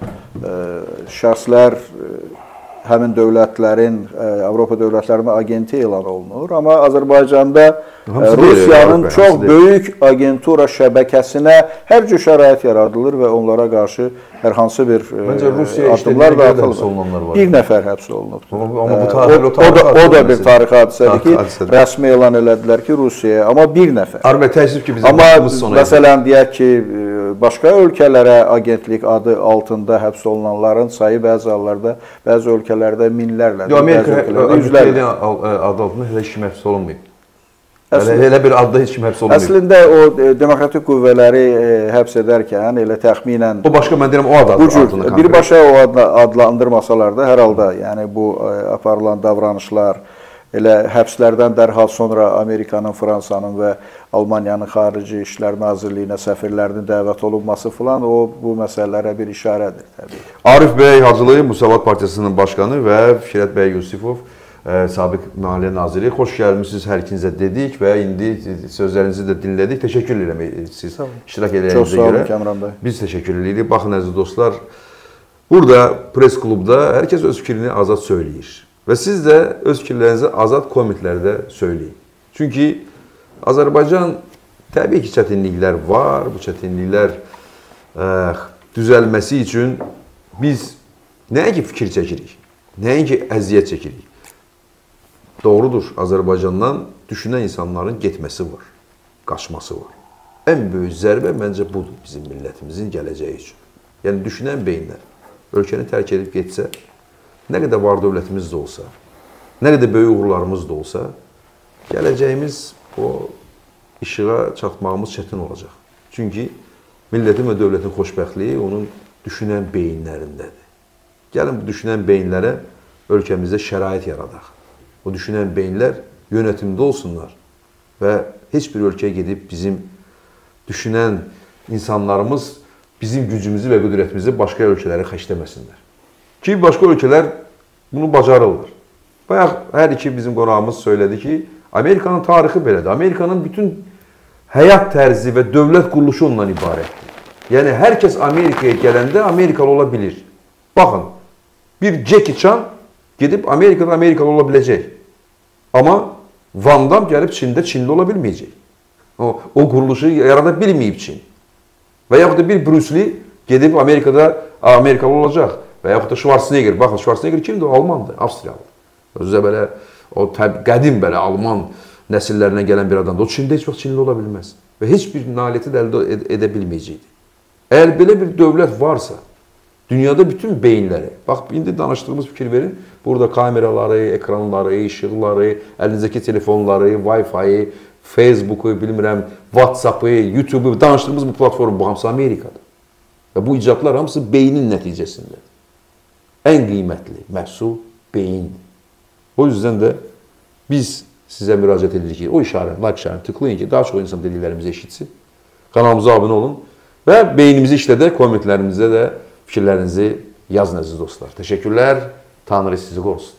şəxslər həmin dövlətlərin, Avropa dövlətlərinin agenti elan olunur. Amma Azərbaycanda Rusiyanın çox böyük agentura şəbəkəsinə hər cür şərait yaradılır və onlara qarşı hər hansı bir addımlar da atılır. Bir nəfər həbs olunub. O da bir tarixi hadisədir ki, rəsmi elan elədilər ki, Rusiyaya, amma bir nəfər. Amma məsələn, deyək ki, başqa ölkələrə agentlik adı altında həbs olunanların sayı bəzi hallarda, bəzi ölkələrdə minlərlə. Amerika adı altında heç kim həbs olunmayıb. Elə bir adda heç kim həbs olunmayıb. Əslində o demokratik qüvvələri həbs edərkən elə təxminən o başqa mən deyirəm o adı altında. Birbaşa o adlandırmasalar da hər halda, yəni bu aparılan davranışlar elə həbslərdən dərhal sonra Amerikanın, Fransanın və Almaniyanın Xarici İşlər Nazirliyinə səfirlərinin dəvət olunması filan o bu məsələlərə bir işarədir təbii. Arif bəy Hacılı, Müsavat Partiyasının başqanı və Fikrət bəy Yusifov, Sabiq Maliyyə Naziri. Xoş gəlmişsiniz hər ikinizə dedik və indi sözlərinizi də dinlədik. Təşəkkür edirəm siz iştirak edəcəyinizə görə. Çox sağ olun Kəmran bəy. Biz təşəkkür edirik. Baxın əziz dostlar, burada press klubda hər kəs öz fikrini azad söyləyir. Və siz də öz fikirlərinizi azad kommentlərdə söyləyin. Çünki Azərbaycan təbii ki, çətinliklər var. Bu çətinliklər düzəlməsi üçün biz nəinki fikir çəkirik, nəinki əziyyət çəkirik. Doğrudur, Azərbaycandan düşünən insanların getməsi var, qaçması var. Ən böyük zərbə məncə budur bizim millətimizin gələcəyi üçün. Yəni, düşünən beyinlər ölkəni tərk edib getsə, nə qədər var dövlətimiz də olsa, nə qədər böyük uğurlarımız da olsa, gələcəyimiz o işığa çatmağımız çətin olacaq. Çünki millətin və dövlətin xoşbəxtliyi onun düşünən beyinlərindədir. Gəlin bu düşünən beyinlərə ölkəmizdə şərait yaradaq. O düşünən beyinlər yönetimdə olsunlar və heç bir ölkəyə gedib bizim düşünən insanlarımız bizim gücümüzü və qüdrətimizi başqa ölkələrə xərcləməsinlər. Ki, başqa ölkələr bunu bacarırlar. Bayaq hər iki bizim qonağımız söylədi ki, Amerikanın tarixi belədir. Amerikanın bütün həyat tərzi və dövlət quruluşu ondan ibarətdir. Yəni, hər kəs Amerikaya gələndə Amerikalı ola bilir. Baxın, bir Jackie Chan gedib Amerikada Amerikalı ola biləcək. Amma Van Damme gəlib Çində Çinli ola bilməyəcək. O quruluşu yarada bilməyib Çin. Və yaxud da bir Bruce Lee gedib Amerikada Amerikalı olacaq. Və yaxud da Schwarzenegger. Baxın, Schwarzenegger kimdir? O Almandır, Avstriyalı. Özü belə, o qədim belə Alman nəsillərinə gələn bir adamdır. O Çində heç vaxt Çinli ola bilməz. Və heç bir nailiyyəti də əldə edə bilməyəcəkdir. Əgər belə bir dövlət varsa, dünyada bütün beyinləri, bax, indi danışdığımız fikir verin, burada kameraları, ekranları, işıqları, əlinizdəki telefonları, Wi-Fi, Facebook'u, bilmirəm, WhatsApp'ı, YouTube'u, danışdığımız bu platform, bu hamısı Amerikadır. Və bu icadlar hamısı beynin nəticəsində. Ən qiymətli məhsul beyindir. O yüzden də biz sizə müraciət edirik ki, o işarəni, like işarəni tıklayın ki, daha çox insan dediklərimizi eşitsin. Kanalımıza abunə olun və beynimizi işlədək, kommentlərimizdə də fikirlərinizi yazın əziz dostlar. Təşəkkürlər, Tanrı sizi qorusun.